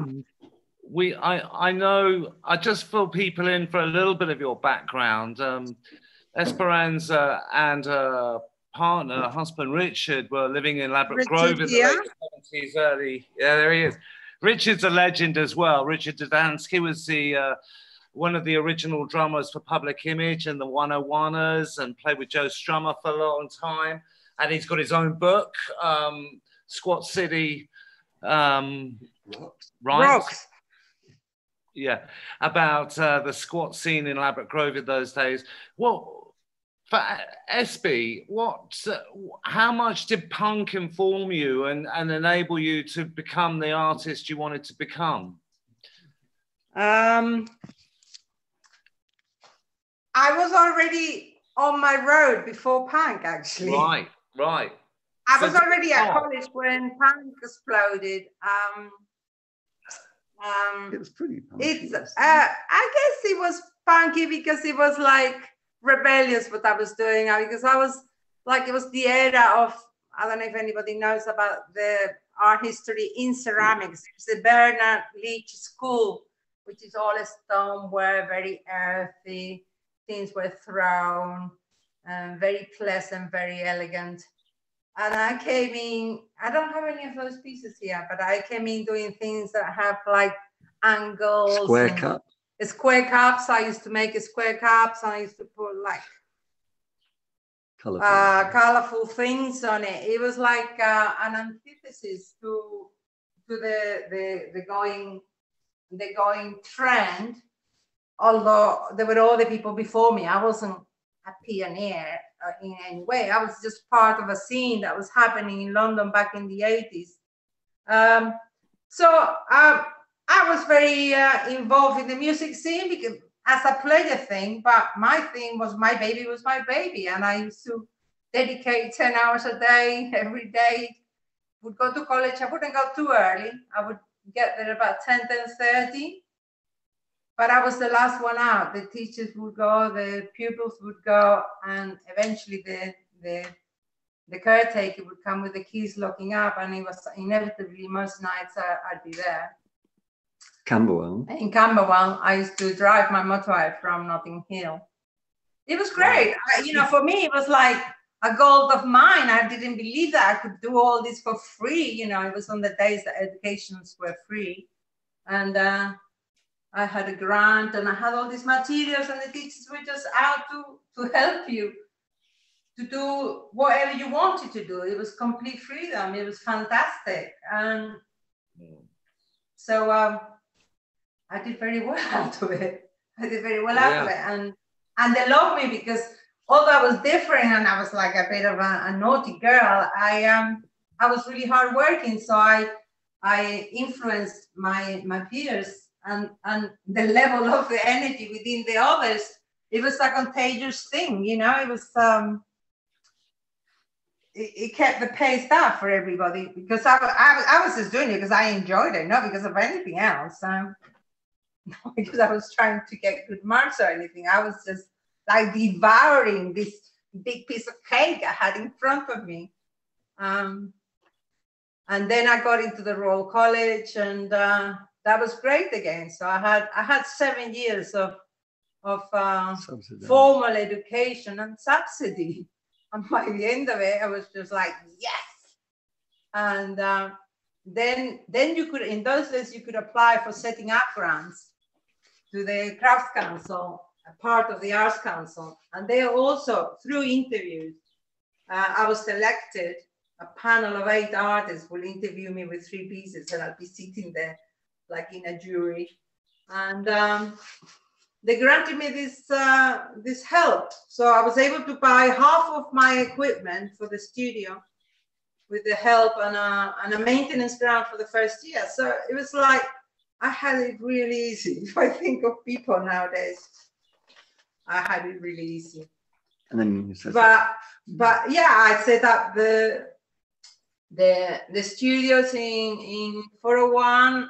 I know I just fill people in for a little bit of your background. Esperanza and her partner, husband Richard, were living in Ladbroke Grove in the late 70s, early. Yeah, there he is. Richard's a legend as well. Richard Dudansky was the one of the original drummers for Public Image and the 101ers, and played with Joe Strummer for a long time. And he's got his own book, Squat City Rocks. Yeah, about the squat scene in Ladbroke Grove in those days. Well, for SB, how much did punk inform you and enable you to become the artist you wanted to become? I was already on my road before punk, actually. Right. I was already at college when punk exploded. It was pretty punky. I guess it was funky because it was like rebellious what I was doing, because I was like, it was the era of, I don't know if anybody knows about the art history in ceramics. It's the Bernard Leach School, which is all stoneware, very earthy, things were thrown, very pleasant, very elegant. And I came in, I don't have any of those pieces here, but I came in doing things that have like angles. Square cups. Square cups. I used to make square cups. I used to put like colorful things on it. It was like an antithesis to the going trend. Although there were other people before me, I wasn't a pioneer in any way. I was just part of a scene that was happening in London back in the 80s. So I was very involved in the music scene because as a player thing, but my thing was my baby was my baby. And I used to dedicate 10 hours a day, every day. Would go to college. I wouldn't go too early. I would get there about 10:30. But I was the last one out. The teachers would go, the pupils would go, and eventually the caretaker would come with the keys locking up, and it was inevitably most nights I'd be there. Camberwell. In Camberwell, I used to drive my motorbike from Notting Hill. It was great. For me, it was like a gold of mine. I didn't believe that I could do all this for free. It was on the days that educations were free. And I had a grant and I had all these materials, and the teachers were just out to help you to do whatever you wanted to do. It was complete freedom. It was fantastic. And so I did very well out of it. Of it. And they loved me because although I was different and I was like a bit of a naughty girl, I was really hardworking. So I influenced my peers. And the level of the energy within the others, it was a contagious thing, It was, it kept the pace up for everybody because I was just doing it because I enjoyed it, not because of anything else. Not because I was trying to get good marks or anything. I was just like devouring this big piece of cake I had in front of me. And then I got into the Royal College, and that was great again. So I had 7 years of formal education and subsidy. And by the end of it, I was just like, yes. And then you could, in those days, you could apply for setting up grants to the Crafts Council, a part of the Arts Council. And they also, through interviews, I was selected. A panel of 8 artists will interview me with 3 pieces, and I'll be sitting there like in a jury. And they granted me this help. So I was able to buy half of my equipment for the studio with the help and a maintenance grant for the first year. So it was like, I had it really easy. If I think of people nowadays, I had it really easy. And then you said but yeah, I set up the studios in 401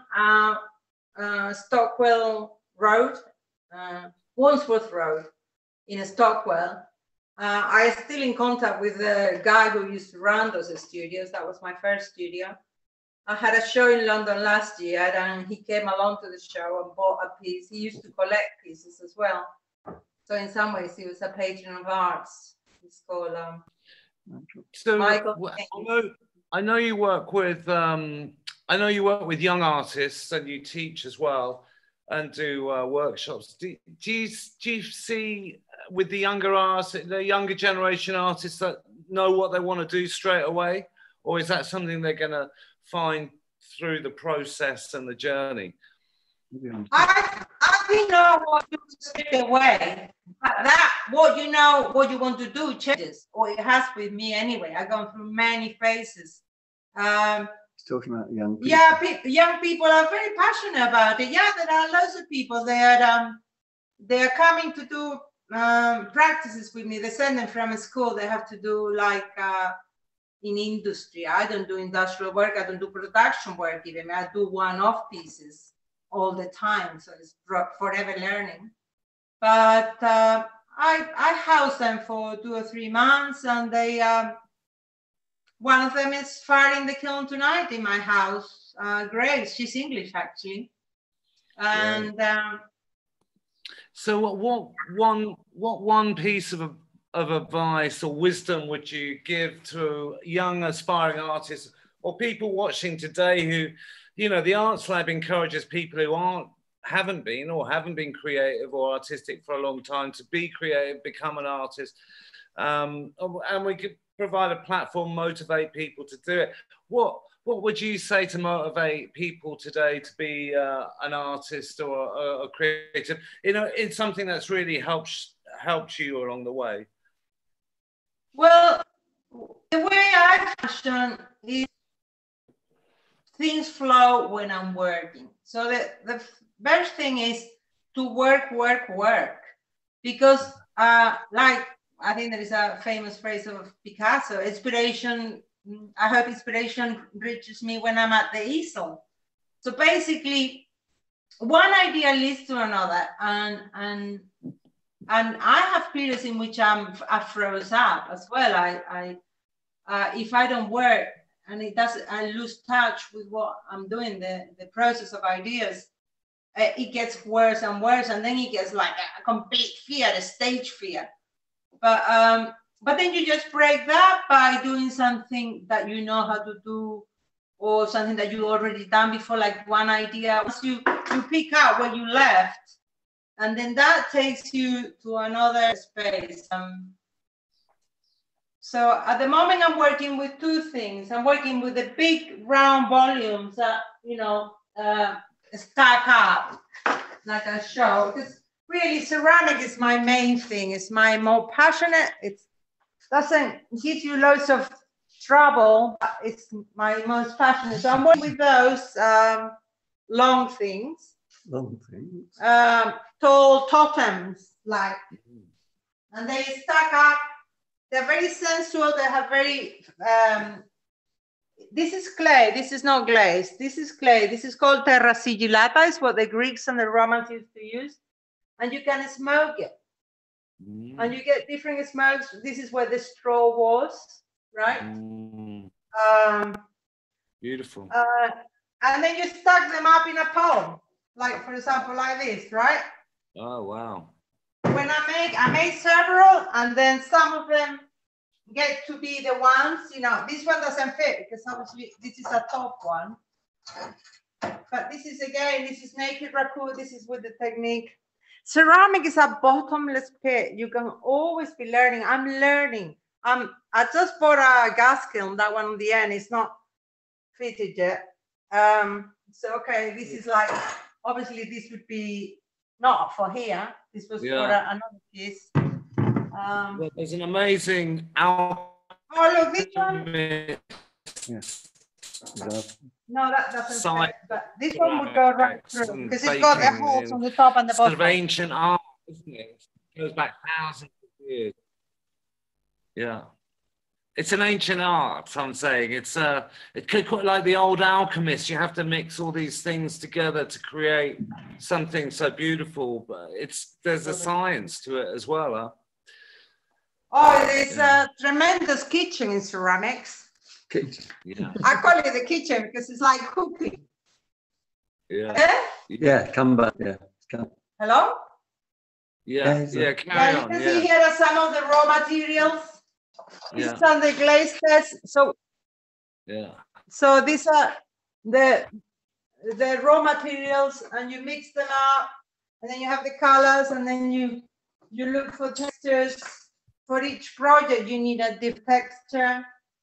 Stockwell Road, Wandsworth Road in Stockwell. I am still in contact with the guy who used to run those studios. That was my first studio. I had a show in London last year, and he came along to the show and bought a piece. He used to collect pieces as well. So in some ways, he was a patron of arts. It's called Michael. I know you work with young artists, and you teach as well. and do workshops. Do you see with the younger artists, the younger generation artists that know what they want to do straight away, or is that something they're going to find through the process and the journey? I think know what you do straight away. That what you know, what you want to do changes, or it has with me anyway. I've gone through many phases. Talking about young people. Yeah, young people are very passionate about it. Yeah, there are lots of people. They are coming to do practices with me. They send them from a school. They have to do like in industry. I don't do industrial work. I don't do production work even. I do one-off pieces all the time. So it's forever learning. But I house them for 2 or 3 months, and they. One of them is firing the kiln tonight in my house. Grace, she's English actually. And so, what one piece of advice or wisdom would you give to young aspiring artists or people watching today who, you know, the Arts Lab encourages people who haven't been creative or artistic for a long time to be creative, become an artist, and we could provide a platform, motivate people to do it. What would you say to motivate people today to be an artist or a creative? You know, it's something that's really helped you along the way. Well, the way I function is things flow when I'm working. So the best thing is to work, because like. I think there is a famous phrase of Picasso, inspiration, I hope inspiration reaches me when I'm at the easel. So basically, one idea leads to another, and I have periods in which I froze up as well. If I don't work, and I lose touch with what I'm doing, the process of ideas, it gets worse and worse, and then it gets like a complete fear, a stage fear. But then you just break that by doing something that you know how to do, or something that you already done before, like one idea. Once you pick up where you left, and then that takes you to another space. So at the moment, I'm working with 2 things. I'm working with the big round volumes that, you know, stack up like a show. Because really, ceramic is my main thing. It's my more passionate. It doesn't give you loads of trouble. It's my most passionate. So I'm working with those long things. Long things. Tall totems, like, and they stack up. They're very sensual. They have very. This is clay. This is not glaze. This is clay. This is called terra sigillata. It's what the Greeks and the Romans used to use. And you can smoke it. And you get different smokes. This is where the straw was, right? Beautiful. And then you stack them up in a pole, like, for example, like this, right? Oh, wow. When I made several, and then some of them get to be the ones, you know, this one doesn't fit because obviously this is a top one. But this is, again, this is naked raku. This is with the technique. Ceramic is a bottomless pit. You can always be learning. I'm learning. I just bought a gas kiln. That one on the end is not fitted yet. So, okay, this is like, obviously this would be not for here. This was for another piece. Well, there's an amazing Oh, look, this one. Yes. No, that doesn't fit, but this one would go right through because it's got a holes on the top and the bottom. Sort of ancient art, isn't it? It goes back thousands of years. Yeah. It's an ancient art, I'm saying. It's it could quite like the old alchemists. You have to mix all these things together to create something so beautiful. But there's a science to it as well, huh? Oh, there's a tremendous kitchen in ceramics. Kitchen. Yeah. I call it the kitchen because it's like cooking. Yeah. Yeah, come back. Yeah. Come. Hello? Yeah, carry on. You can see here are some of the raw materials. This is on the glaze test. So these are the raw materials and you mix them up, and then you have the colors, and then you look for textures. For each project, you need a different texture.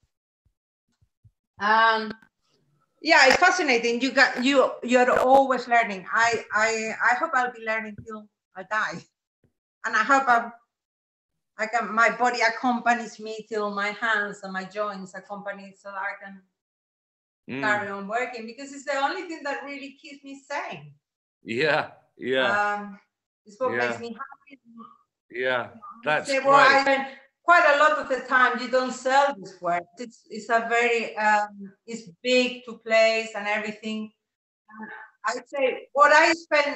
Yeah, it's fascinating. You're always learning. I hope I'll be learning till I die, and I hope my body accompanies me till my hands and my joints accompany, so that I can carry on working, because it's the only thing that really keeps me sane. Yeah. It's what makes me happy. Yeah, that's say, great. well, quite a lot of the time you don't sell this work. It's a very it's big to place and everything. I'd say what I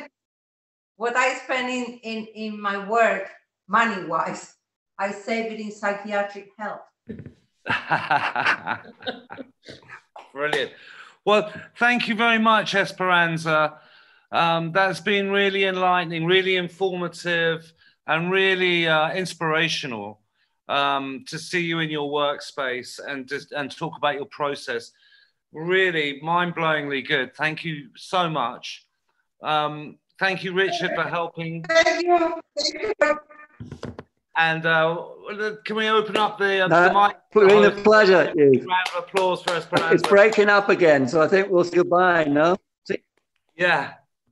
spend in my work money wise, I save it in psychiatric health. Brilliant. Well, thank you very much, Esperanza. That's been really enlightening, really informative, and really inspirational to see you in your workspace and talk about your process. Really mind-blowingly good. Thank you so much. Thank you, Richard, for helping. Thank you. Thank you. And can we open up the mic? It's been a pleasure. Round of applause for Esperanza. It's breaking up again, so I think we'll say goodbye, no? Yeah.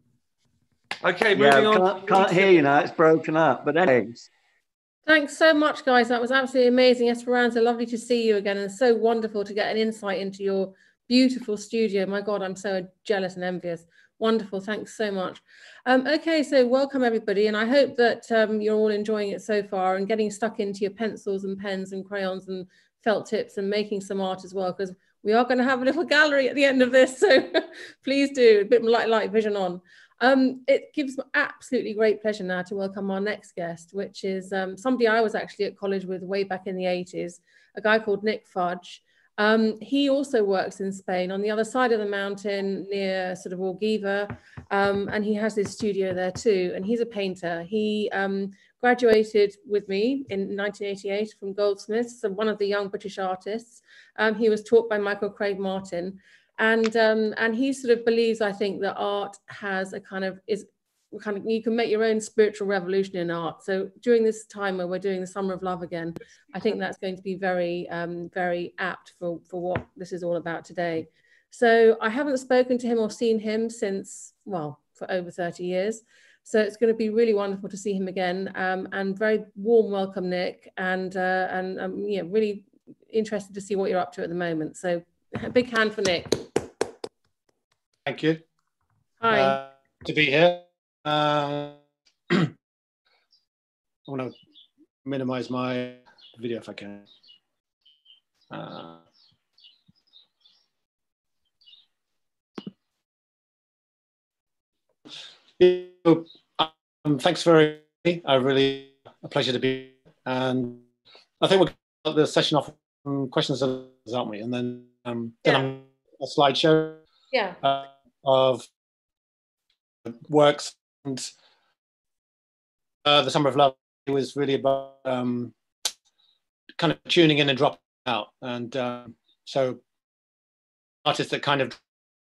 Okay, moving on. Can't hear you now, it's broken up, but anyways. Thanks so much, guys. That was absolutely amazing. Esperanza, lovely to see you again, and so wonderful to get an insight into your beautiful studio. My God, I'm so jealous and envious. Wonderful. Thanks so much. Okay, so welcome everybody, and I hope that you're all enjoying it so far and getting stuck into your pencils and pens and crayons and felt tips and making some art as well, because we are going to have a little gallery at the end of this, so please do, a bit light vision on. It gives me absolutely great pleasure now to welcome our next guest, which is somebody I was actually at college with way back in the 80s, a guy called Nick Fudge. He also works in Spain on the other side of the mountain near sort of Orgiva, and he has his studio there too, and he's a painter. He graduated with me in 1988 from Goldsmiths, so one of the young British artists. He was taught by Michael Craig Martin. And he sort of believes, I think, that art has a you can make your own spiritual revolution in art. So during this time where we're doing the Summer of Love again, I think that's going to be very, very apt for what this is all about today. So I haven't spoken to him or seen him since, well, for over 30 years. So it's going to be really wonderful to see him again. And very warm welcome, Nick. And yeah, really interested to see what you're up to at the moment. So a big hand for Nick. Thank you. Hi. To be here. I want to minimize my video if I can. Thanks very much. Really a pleasure to be here. And I think we'll get the session off with questions, aren't we? And then I'm a slideshow of works, and the Summer of Love was really about kind of tuning in and dropping out, and so artists that kind of,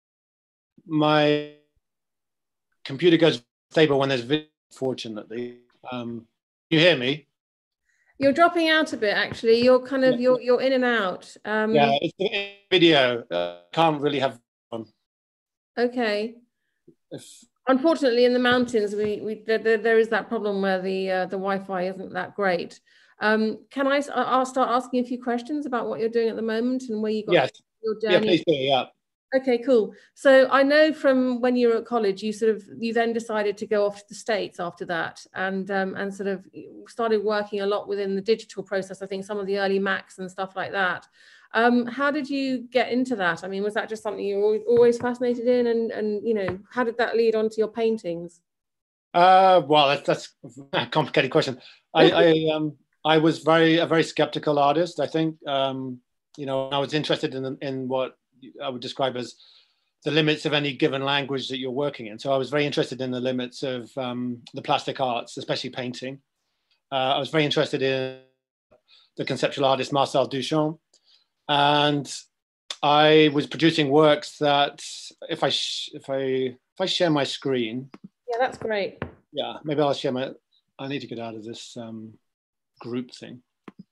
my computer goes stable when there's video, fortunately. You hear me? You're dropping out a bit, actually. You're kind of you're in and out. Yeah, it's the video. Can't really have one. Okay. Unfortunately, in the mountains, there is that problem where the Wi-Fi isn't that great. Can I'll start asking a few questions about what you're doing at the moment and where you got your journey? Yeah, please do. Yeah. Okay, cool. So I know from when you were at college, you then decided to go off to the States after that, and sort of started working a lot within the digital process. I think some of the early Macs and stuff like that. How did you get into that? I mean, was that just something you were always fascinated in, and you know, how did that lead on to your paintings? Well, that's a complicated question. I was a very skeptical artist. I think you know, I was interested in what I would describe as the limits of any given language that you're working in. So I was very interested in the limits of the plastic arts, especially painting. I was very interested in the conceptual artist Marcel Duchamp. And I was producing works that if I share my screen. Yeah, that's great. Yeah, maybe I'll share my. I need to get out of this group thing.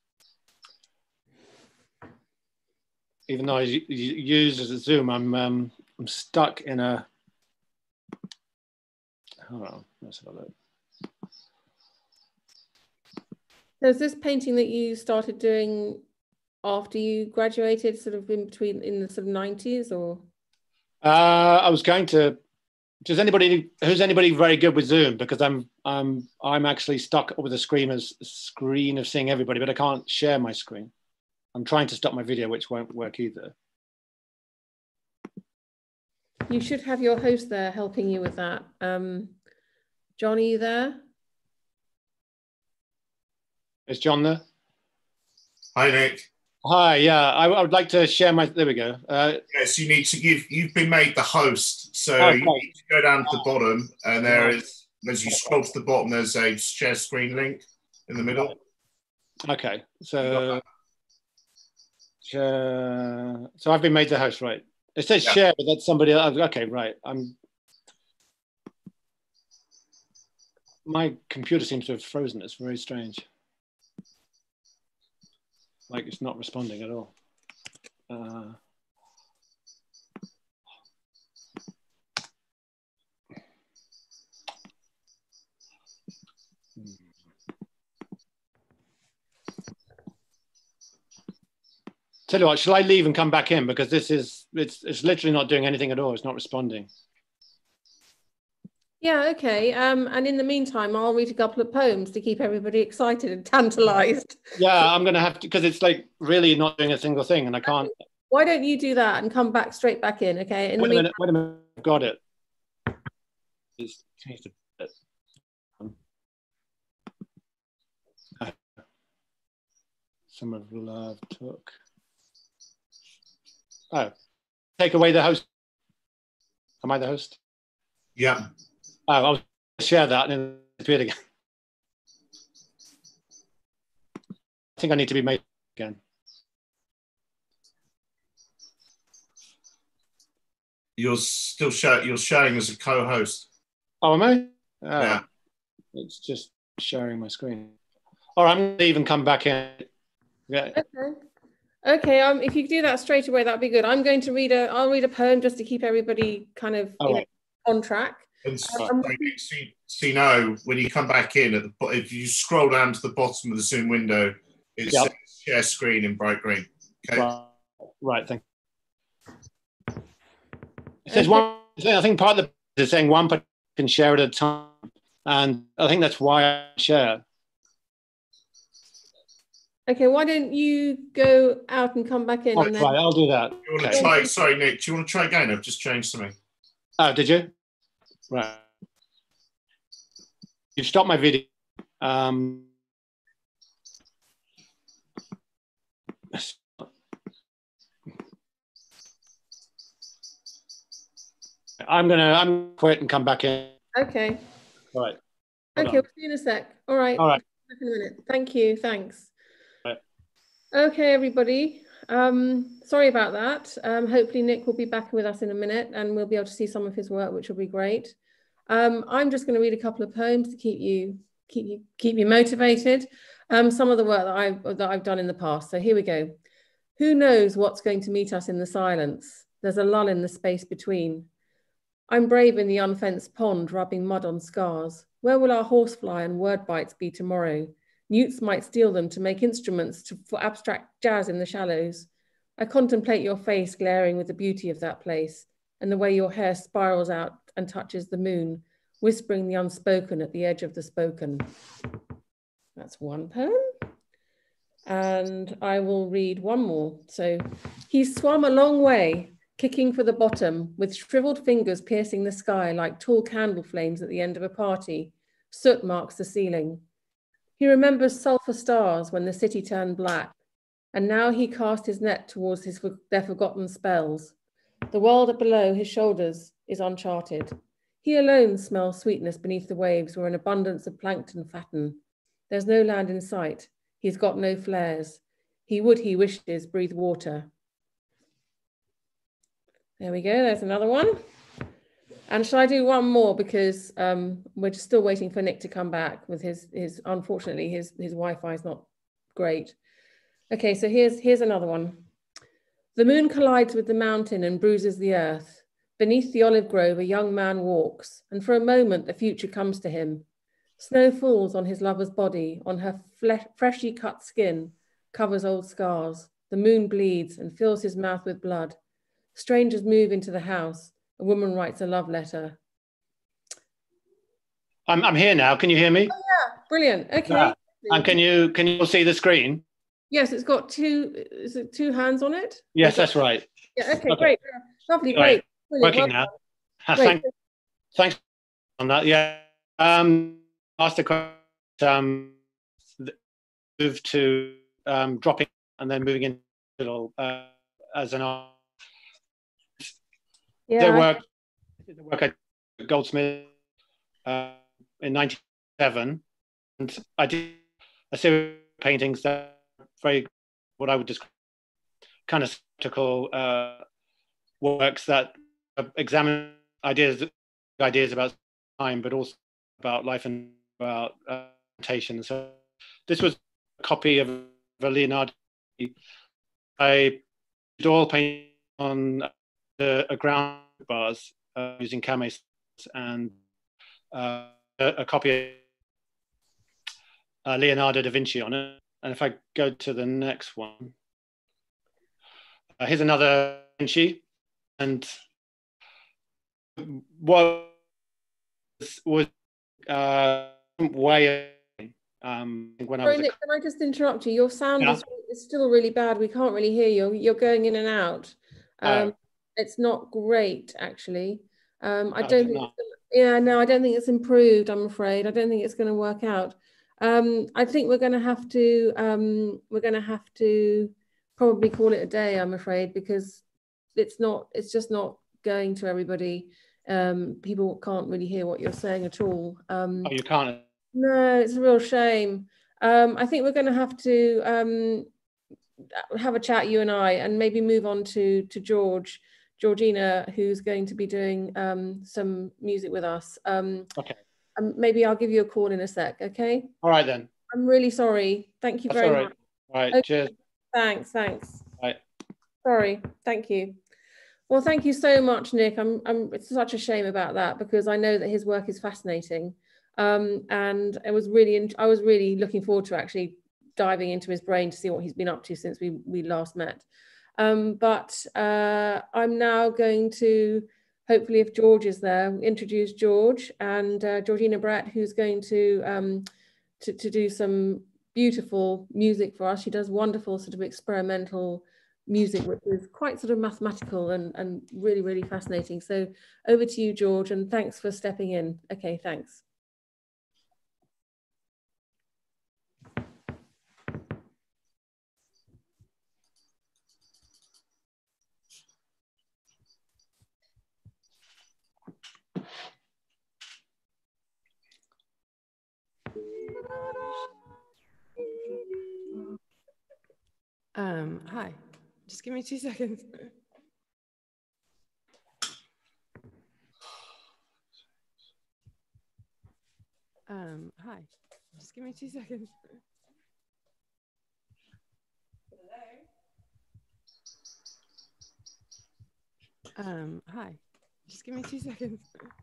Even though I use as a Zoom, I'm stuck in a. Hold on, let's have a look. There's this painting that you started doing after you graduated, sort of in the sort of 90s, or? I was going to. Who's anybody very good with Zoom? Because I'm actually stuck with a screen of seeing everybody, but I can't share my screen. I'm trying to stop my video, which won't work either. You should have your host there helping you with that. John, are you there? Is John there? Hi, Nick. Hi, yeah, I would like to share my, there we go. Yes, you need to you've been made the host. So you need to go down to the bottom and there is, as you scroll to the bottom, there's a share screen link in the middle. Okay, so I've been made the host, right? It says share, but that's somebody else. Okay, right. My computer seems to have frozen. It's very strange. Like it's not responding at all. Tell you what, shall I leave and come back in? Because it's literally not doing anything at all. It's not responding. Yeah, okay. And in the meantime, I'll read a couple of poems to keep everybody excited and tantalized. Yeah, I'm going to have to, because it's like really not doing a single thing and I can't. Why don't you do that and come back straight back in, okay? Wait a minute, I've got it. It's changed a bit. Some of love took. Oh, take away the host. Am I the host? Yeah. Oh, I'll share that and then appear again. I think I need to be made again. You're still you're showing as a co-host. Oh, am I? Oh, yeah. It's just sharing my screen. All right, I'm going to even come back in. Yeah. Okay. If you do that straight away, that'd be good. I'm going to I'll read a poem just to keep everybody kind of on track. And so you know, when you come back in, if you scroll down to the bottom of the Zoom window, it says share screen in bright green. Okay. Right. Thank you. It says one. I think part of the is saying one person can share at a time, and I think that's why I share. Okay, why don't you go out and come back in? Right, I'll do that. You want to try? Sorry, Nick. Do you want to try again? I've just changed something. Oh, did you? Right. You've stopped my video. I'm gonna quit and come back in. Okay. All right. Okay, we'll see you in a sec. All right. All right. Back in a minute. Thank you. Thanks. Right. Okay, everybody. Sorry about that. Hopefully Nick will be back with us in a minute and we'll be able to see some of his work, which will be great. I'm just going to read a couple of poems to keep you motivated. Some of the work that I've done in the past. So here we go. Who knows what's going to meet us in the silence? There's a lull in the space between. I'm brave in the unfenced pond, rubbing mud on scars. Where will our horsefly and word bites be tomorrow? Newts might steal them to make instruments for abstract jazz in the shallows. I contemplate your face glaring with the beauty of that place and the way your hair spirals out and touches the moon, whispering the unspoken at the edge of the spoken. That's one poem. And I will read one more. So he swam a long way, kicking for the bottom, with shriveled fingers piercing the sky like tall candle flames at the end of a party. Soot marks the ceiling. He remembers sulfur stars when the city turned black, and now he cast his net towards their forgotten spells. The world below his shoulders is uncharted. He alone smells sweetness beneath the waves where an abundance of plankton fatten. There's no land in sight. He's got no flares. He wishes, breathe water. There we go. There's another one. And shall I do one more, because we're just still waiting for Nick to come back with his unfortunately his Wi-Fi is not great. Okay, so here's another one. The moon collides with the mountain and bruises the earth. Beneath the olive grove, a young man walks, and for a moment the future comes to him. Snow falls on his lover's body, on her freshly cut skin, covers old scars. The moon bleeds and fills his mouth with blood. Strangers move into the house. A woman writes a love letter. I'm here now. Can you hear me? Oh, yeah, brilliant. Okay. Yeah. And can you see the screen? Yes, it's got two hands on it? Yes, that's right. Yeah, okay, great. Lovely, great. Working now. Thanks on that. Yeah. Asked a question, move to dropping and then moving into digital as an art. Yeah. The work at Goldsmith in 1997, and I did a series of paintings that are very, what I would describe, kind of skeptical works that examine ideas about time, but also about life and about presentation. So this was a copy of a Leonardo. I did oil painting on a ground bars using Kame and a copy of Leonardo da Vinci on it. And if I go to the next one, here's another Da Vinci. And what was way when Sorry, Nick, can I just interrupt you? Your sound is still really bad. We can't really hear you. You're going in and out. It's not great, actually. I don't think. I don't think it's improved. I'm afraid. I don't think it's going to work out. I think we're going to have to probably call it a day. I'm afraid, because it's just not going to everybody. People can't really hear what you're saying at all. You can't. No, it's a real shame. I think we're going to have to have a chat, you and I, and maybe move on to Georgina, who's going to be doing some music with us. Okay. Maybe I'll give you a call in a sec, okay? All right then. I'm really sorry. Thank you very much. All right, okay. Cheers. Thanks. Bye. Sorry, thank you. Well, thank you so much, Nick. It's such a shame about that, because I know that his work is fascinating. And I was really looking forward to actually diving into his brain to see what he's been up to since we last met. But I'm now going to, hopefully if George is there, introduce George and Georgina Brett, who's going to do some beautiful music for us. She does wonderful sort of experimental music, which is quite sort of mathematical and really, really fascinating. So over to you, George, and thanks for stepping in. Okay, thanks. Hi, just give me 2 seconds. Hi, just give me 2 seconds. Hi, just give me 2 seconds.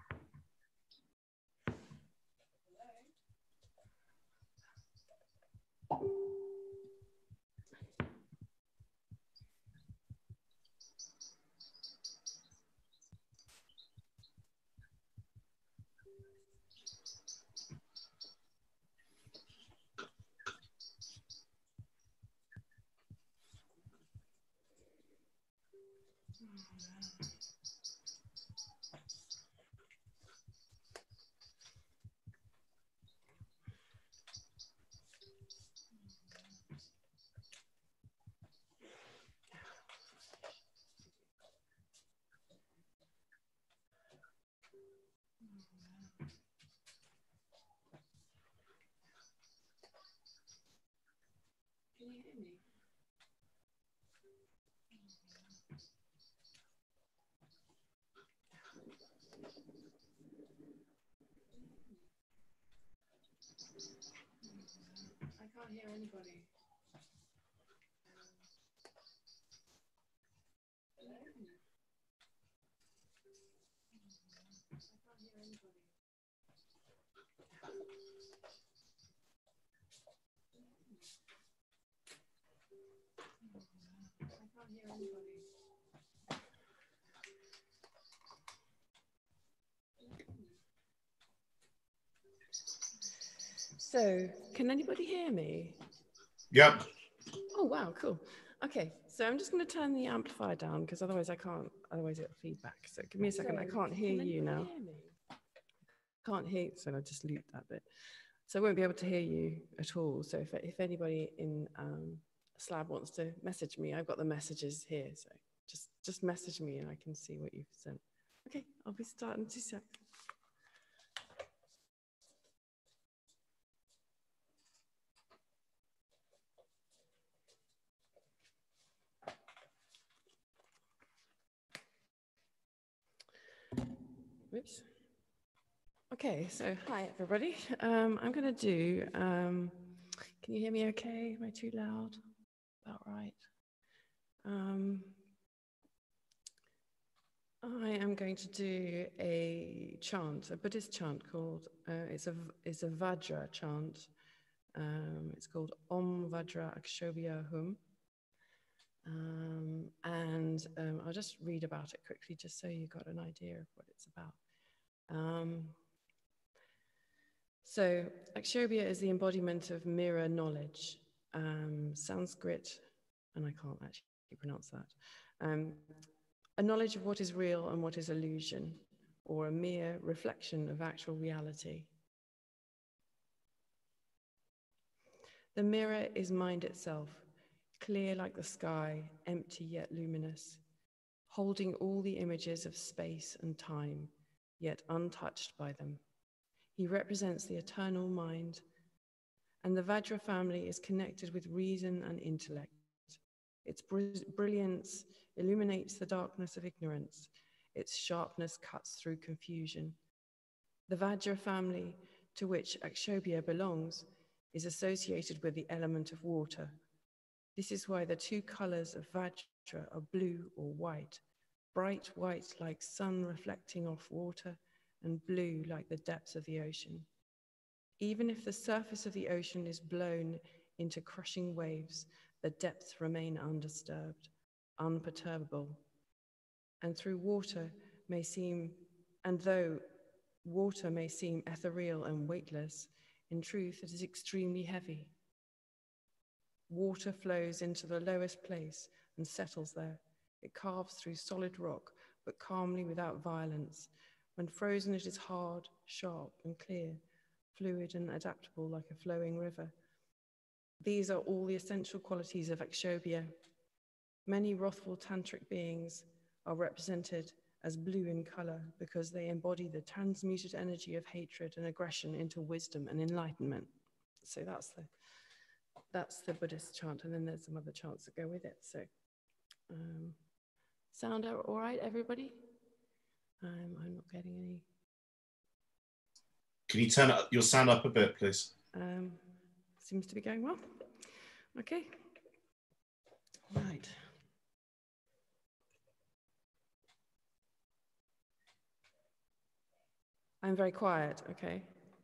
Can you hear me? I can't hear anybody. So, can anybody hear me? Yep. Oh, wow, cool. Okay, so I'm just going to turn the amplifier down because otherwise I can't, otherwise it'll feedback. So give me a second, I can't hear you now. Can't hear, so I'll just loop that bit. So I won't be able to hear you at all. So if anybody in Slab wants to message me, I've got the messages here. So just message me and I can see what you've sent. Okay, I'll be starting in 2 seconds. Whoops. Okay, so hi everybody. I'm going to do, can you hear me okay? Am I too loud? About right. I am going to do a chant, a Buddhist chant called, it's a Vajra chant. It's called Om Vajra Akshobhya Hum. I'll just read about it quickly just so you got an idea of what it's about. So Akshobhya is the embodiment of mirror knowledge. Sanskrit, and I can't actually pronounce that. A knowledge of what is real and what is illusion, or a mere reflection of actual reality. The mirror is mind itself, clear like the sky, empty yet luminous, holding all the images of space and time, yet untouched by them. He represents the eternal mind, and the Vajra family is connected with reason and intellect. Its brilliance illuminates the darkness of ignorance. Its sharpness cuts through confusion. The Vajra family, to which Akshobhya belongs, is associated with the element of water. This is why the two colors of Vajra are blue or white, bright white like sun reflecting off water, and blue like the depths of the ocean. Even if the surface of the ocean is blown into crushing waves, the depths remain undisturbed, unperturbable. And though water may seem ethereal and weightless, in truth it is extremely heavy. Water flows into the lowest place and settles there. It carves through solid rock, but calmly without violence. When frozen, it is hard, sharp, and clear, fluid and adaptable like a flowing river. These are all the essential qualities of Akshobhya. Many wrathful tantric beings are represented as blue in color because they embody the transmuted energy of hatred and aggression into wisdom and enlightenment. So that's the Buddhist chant, and then there's some other chants that go with it. So sound all right, everybody? I'm not getting any. Can you turn your sound up a bit, please? Seems to be going well. Okay. All right. I'm very quiet, okay.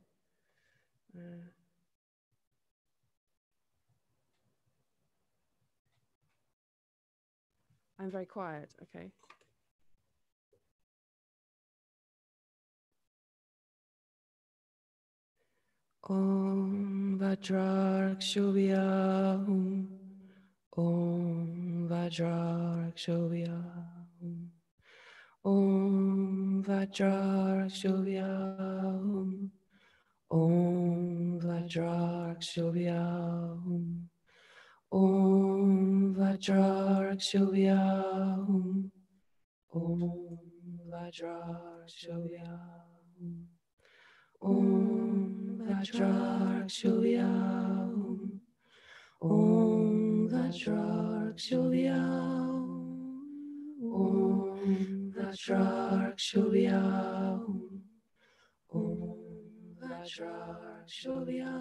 I'm very quiet, okay. Om Vajra Akshobhya Hum. Om Vajra Akshobhya Hum. Om Vajra Akshobhya Hum. Om Vajra Akshobhya Hum. Om Vajra Akshobhya Hum. Om Vajra Akshobhya Hum. Om Vajra Akshobhya Hum. Om Vajra Akshobhya Hum. Om Vajra Akshobhya Hum. Om Vajra Vajrakshulya.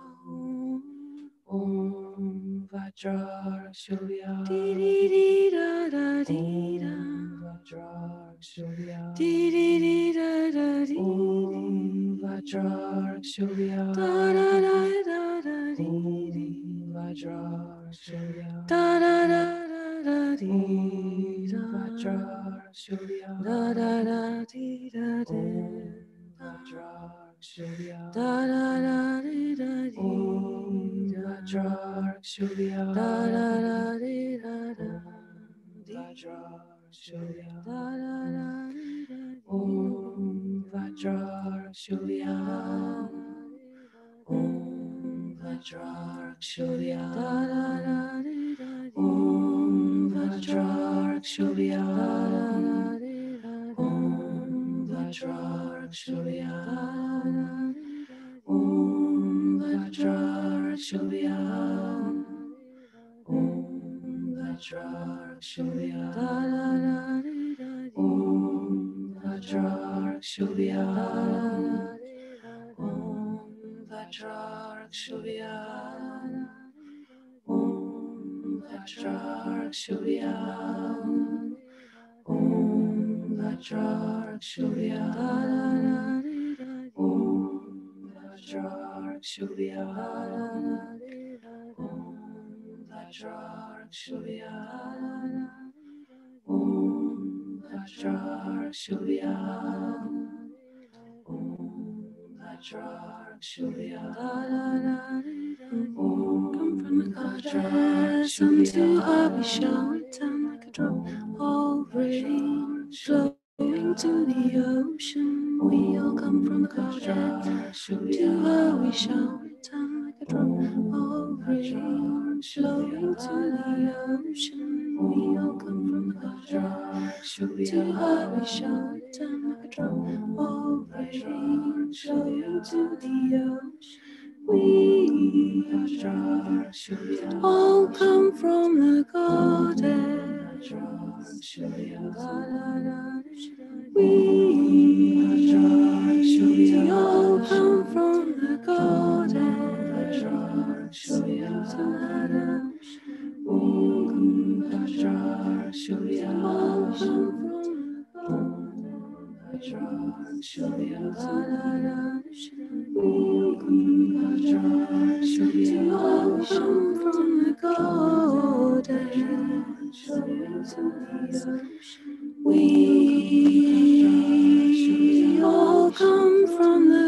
Om Vajrakshulya. Dee dee dee da da dee da. Vajrakshulya. Dee dee dee da da dee. Om Vajrakshulya. Da da da da da dee dee. Vajrakshulya. Da da da da da dee da. Vajrakshulya. Da da da dee da dee. Vajrakshulya. Da da da dee da dee. Vajrakshulya. Da da da dee da da. Vajrakshulya. Da da da dee da dee. Om Vajrakshulya. Om Vajrakshulya. Da da da dee da dee. Om Vajrakshulya. Da da da dee da dee. Om Vajrakshulya. Om Vajrakshulya. Om Vajrakshulya. Da da da dee da dee. Om Vajrakshulya. Om Vajrakshulya. Om Vajrakshulya. Om Vajrakshulya. Da da da dee da dee. Om Vajrakshulya. Om Vajrakshulya. Om Vajrakshulya. Om Vajrakshulya. Da da da dee da dee. Come from the goddess unto her we shall return like a drop of rain flowing to the ocean. We all come from the goddess. To her we shall return like a drop of rain flowing to the ocean. We all come from the goddess. To her we shall return like a drop of rain flowing to the ocean. We all come from the goddess. We all come from the goddess. We all come from the goddess. We all come from the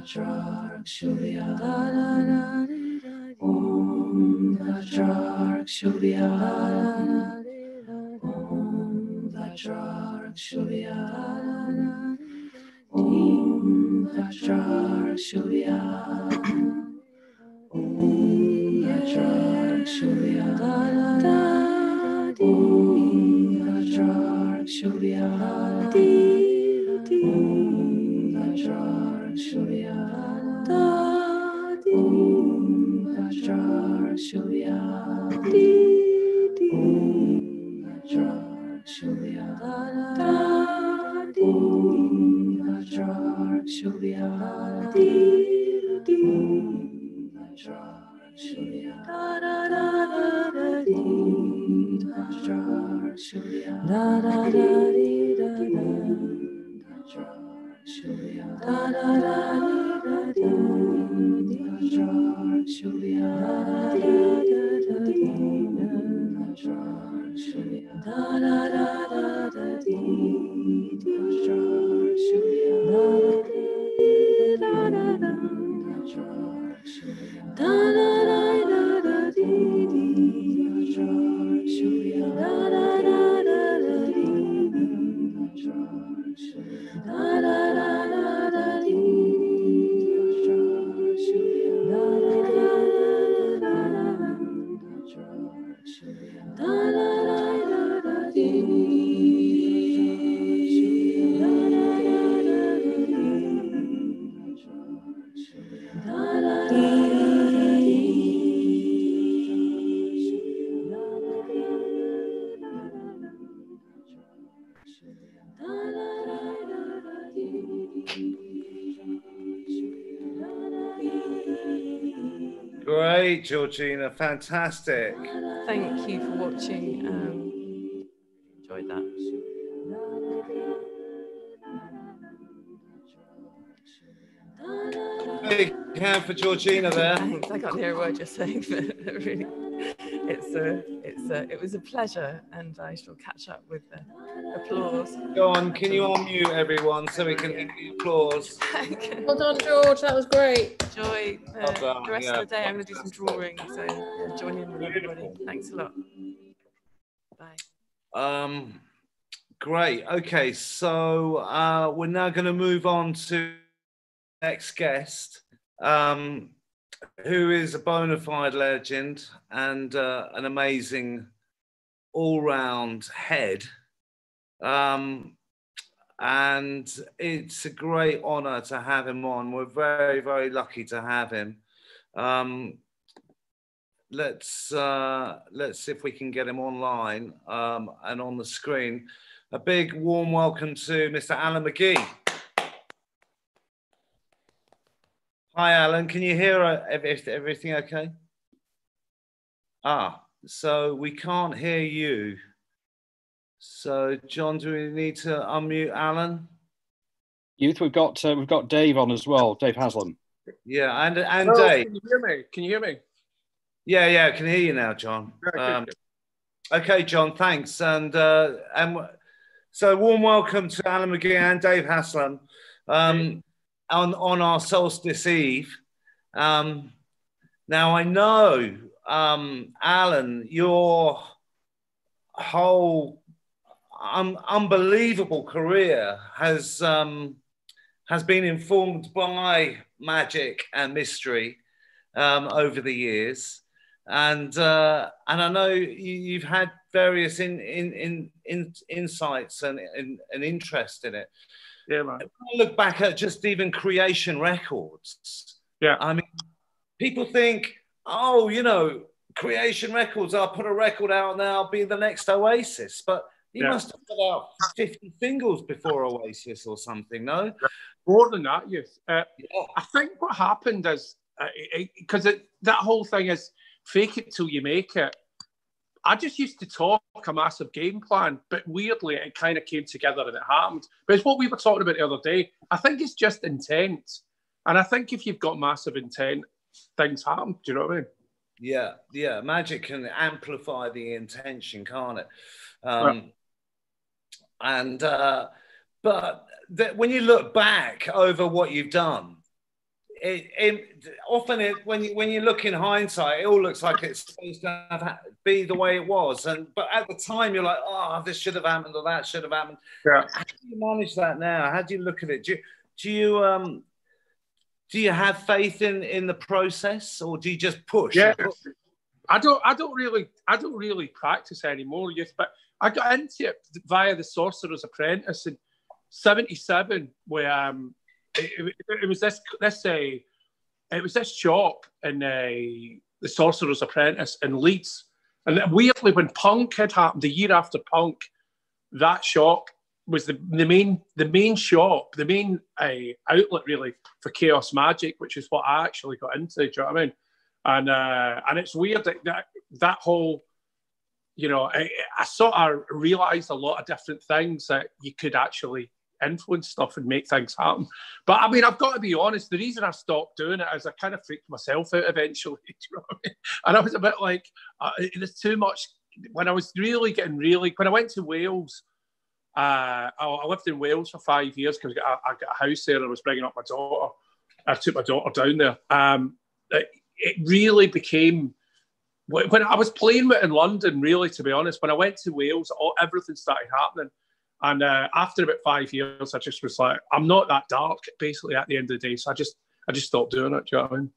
Vajrakshurya Om Vajrakshurya Om Vajrakshurya Om Vajrakshurya Om Vajrakshurya Om Vajrakshurya Vajrakshurya Om Vajrakshurya Vajrakshurya Vajrakshurya Great, Georgina, fantastic. Thank you for watching. Enjoyed that. Big hand for Georgina there. Thanks. I can't hear a word you're saying, but really, it was a pleasure, and I shall catch up with the applause. John, can you unmute everyone so we can hear the applause? Well done, George. That was great. Enjoy the rest of the day. I'm going to do some drawing, so yeah, join in with everybody. Thanks a lot. Bye. Great. Okay, so we're now going to move on to the next guest, who is a bona fide legend and an amazing all-round head. And it's a great honor to have him on. We're very, very lucky to have him. Let's see if we can get him online and on the screen. A big warm welcome to Mr. Alan McGee. Hi, Alan. Can you hear everything okay? So we can't hear you. So, John, do we need to unmute Alan? Youth, we've got Dave on as well, Dave Haslam. Yeah, and Hello, Dave. Can you hear me? Can you hear me? Yeah, I can hear you now, John. Okay, John, thanks. And so warm welcome to Alan McGee and Dave Haslam on our Solstice Eve. Now, I know, Alan, your whole unbelievable career has been informed by magic and mystery over the years, and I know you've had various insights and interest in it. Yeah, man. When I look back at just even Creation Records, yeah, I mean, people think, oh, you know, Creation Records, I'll put a record out now, I'll be the next Oasis, but you must have put out 50 singles before Oasis or something, no? More than that, yes. I think what happened is, because that whole thing is fake it till you make it. I just used to talk a massive game plan, but weirdly it kind of came together and it happened. But it's what we were talking about the other day. I think it's just intent. And I think if you've got massive intent, things happen. Do you know what I mean? Yeah. Magic can amplify the intention, can't it? But when you look back over what you've done, often when you look in hindsight, it all looks like it's supposed to be the way it was, but at the time you're like, oh, this should have happened or that should have happened. Yeah. How do you manage that now? How do you look at it? Do you have faith in the process, or do you just push? Yeah, I don't really practice anymore. Yes, but I got into it via the Sorcerer's Apprentice in '77, where it was this shop in the Sorcerer's Apprentice in Leeds, and weirdly, when Punk had happened, the year after Punk, that shop was the main shop, the main outlet really for Chaos Magic, which is what I actually got into. Do you know what I mean? And it's weird that whole, you know, I sort of realised a lot of different things that you could actually influence stuff and make things happen. But I mean, I've got to be honest, the reason I stopped doing it is I kind of freaked myself out eventually. Do you know what I mean? And I was a bit like, there's too much. When I was when I went to Wales, I lived in Wales for 5 years because I got a house there and I was bringing up my daughter. I took my daughter down there. It really became, when I was playing with it in London, really, to be honest, when I went to Wales, everything started happening. And after about 5 years, I just was like, I'm not that dark, basically, at the end of the day. So I just stopped doing it. Do you know what I mean?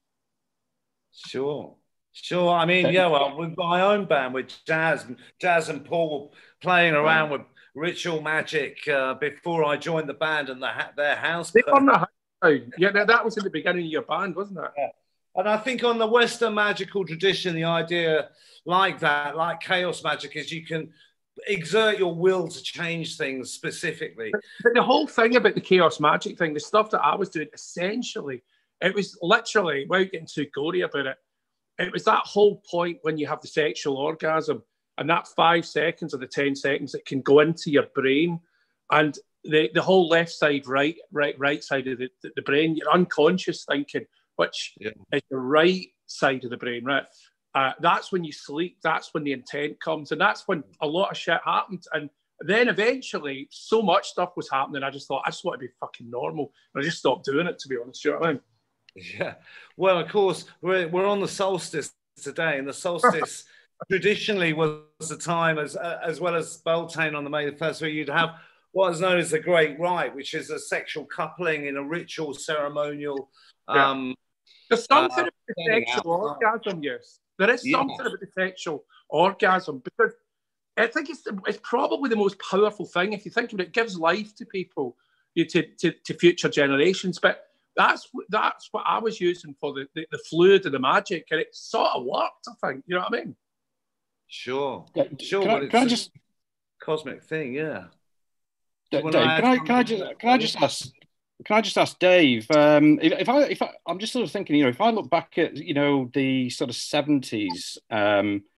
Sure. I mean, yeah, well, with my own band, with Jazz and Paul playing around with Ritual Magic before I joined the band and their house. Yeah, that was in the beginning of your band, wasn't it? Yeah. And I think on the Western magical tradition, the idea like that, like Chaos Magic, is you can exert your will to change things specifically. But the whole thing about the Chaos Magic thing, the stuff that I was doing, essentially, it was literally, without getting too gory about it, it was that whole point when you have the sexual orgasm and that 5 seconds or the 10 seconds that can go into your brain, and the whole left side, right side of the brain, your unconscious thinking, which is the right side of the brain, right? That's when you sleep, that's when the intent comes, and that's when a lot of shit happened. And then eventually, so much stuff was happening, I just thought, I just want to be fucking normal. And I just stopped doing it, to be honest. Do you know what I mean? Yeah. Well, of course, we're on the solstice today, and the solstice traditionally was the time, as well as Beltane on the May the 1st, where you'd have what is known as the Great Rite, which is a sexual coupling in a ritual, ceremonial. There's something about the sexual orgasm, yes. There is something about the sexual orgasm, because I think it's probably the most powerful thing. If you think about it, it gives life to people, to future generations. But that's what I was using for the fluid and the magic, and it sort of worked, I think. You know what I mean? Sure. Sure. Can I just cosmic thing? Yeah. Dave, can I just ask Dave? If I'm just sort of thinking, you know, if I look back at, you know, the sort of 70s,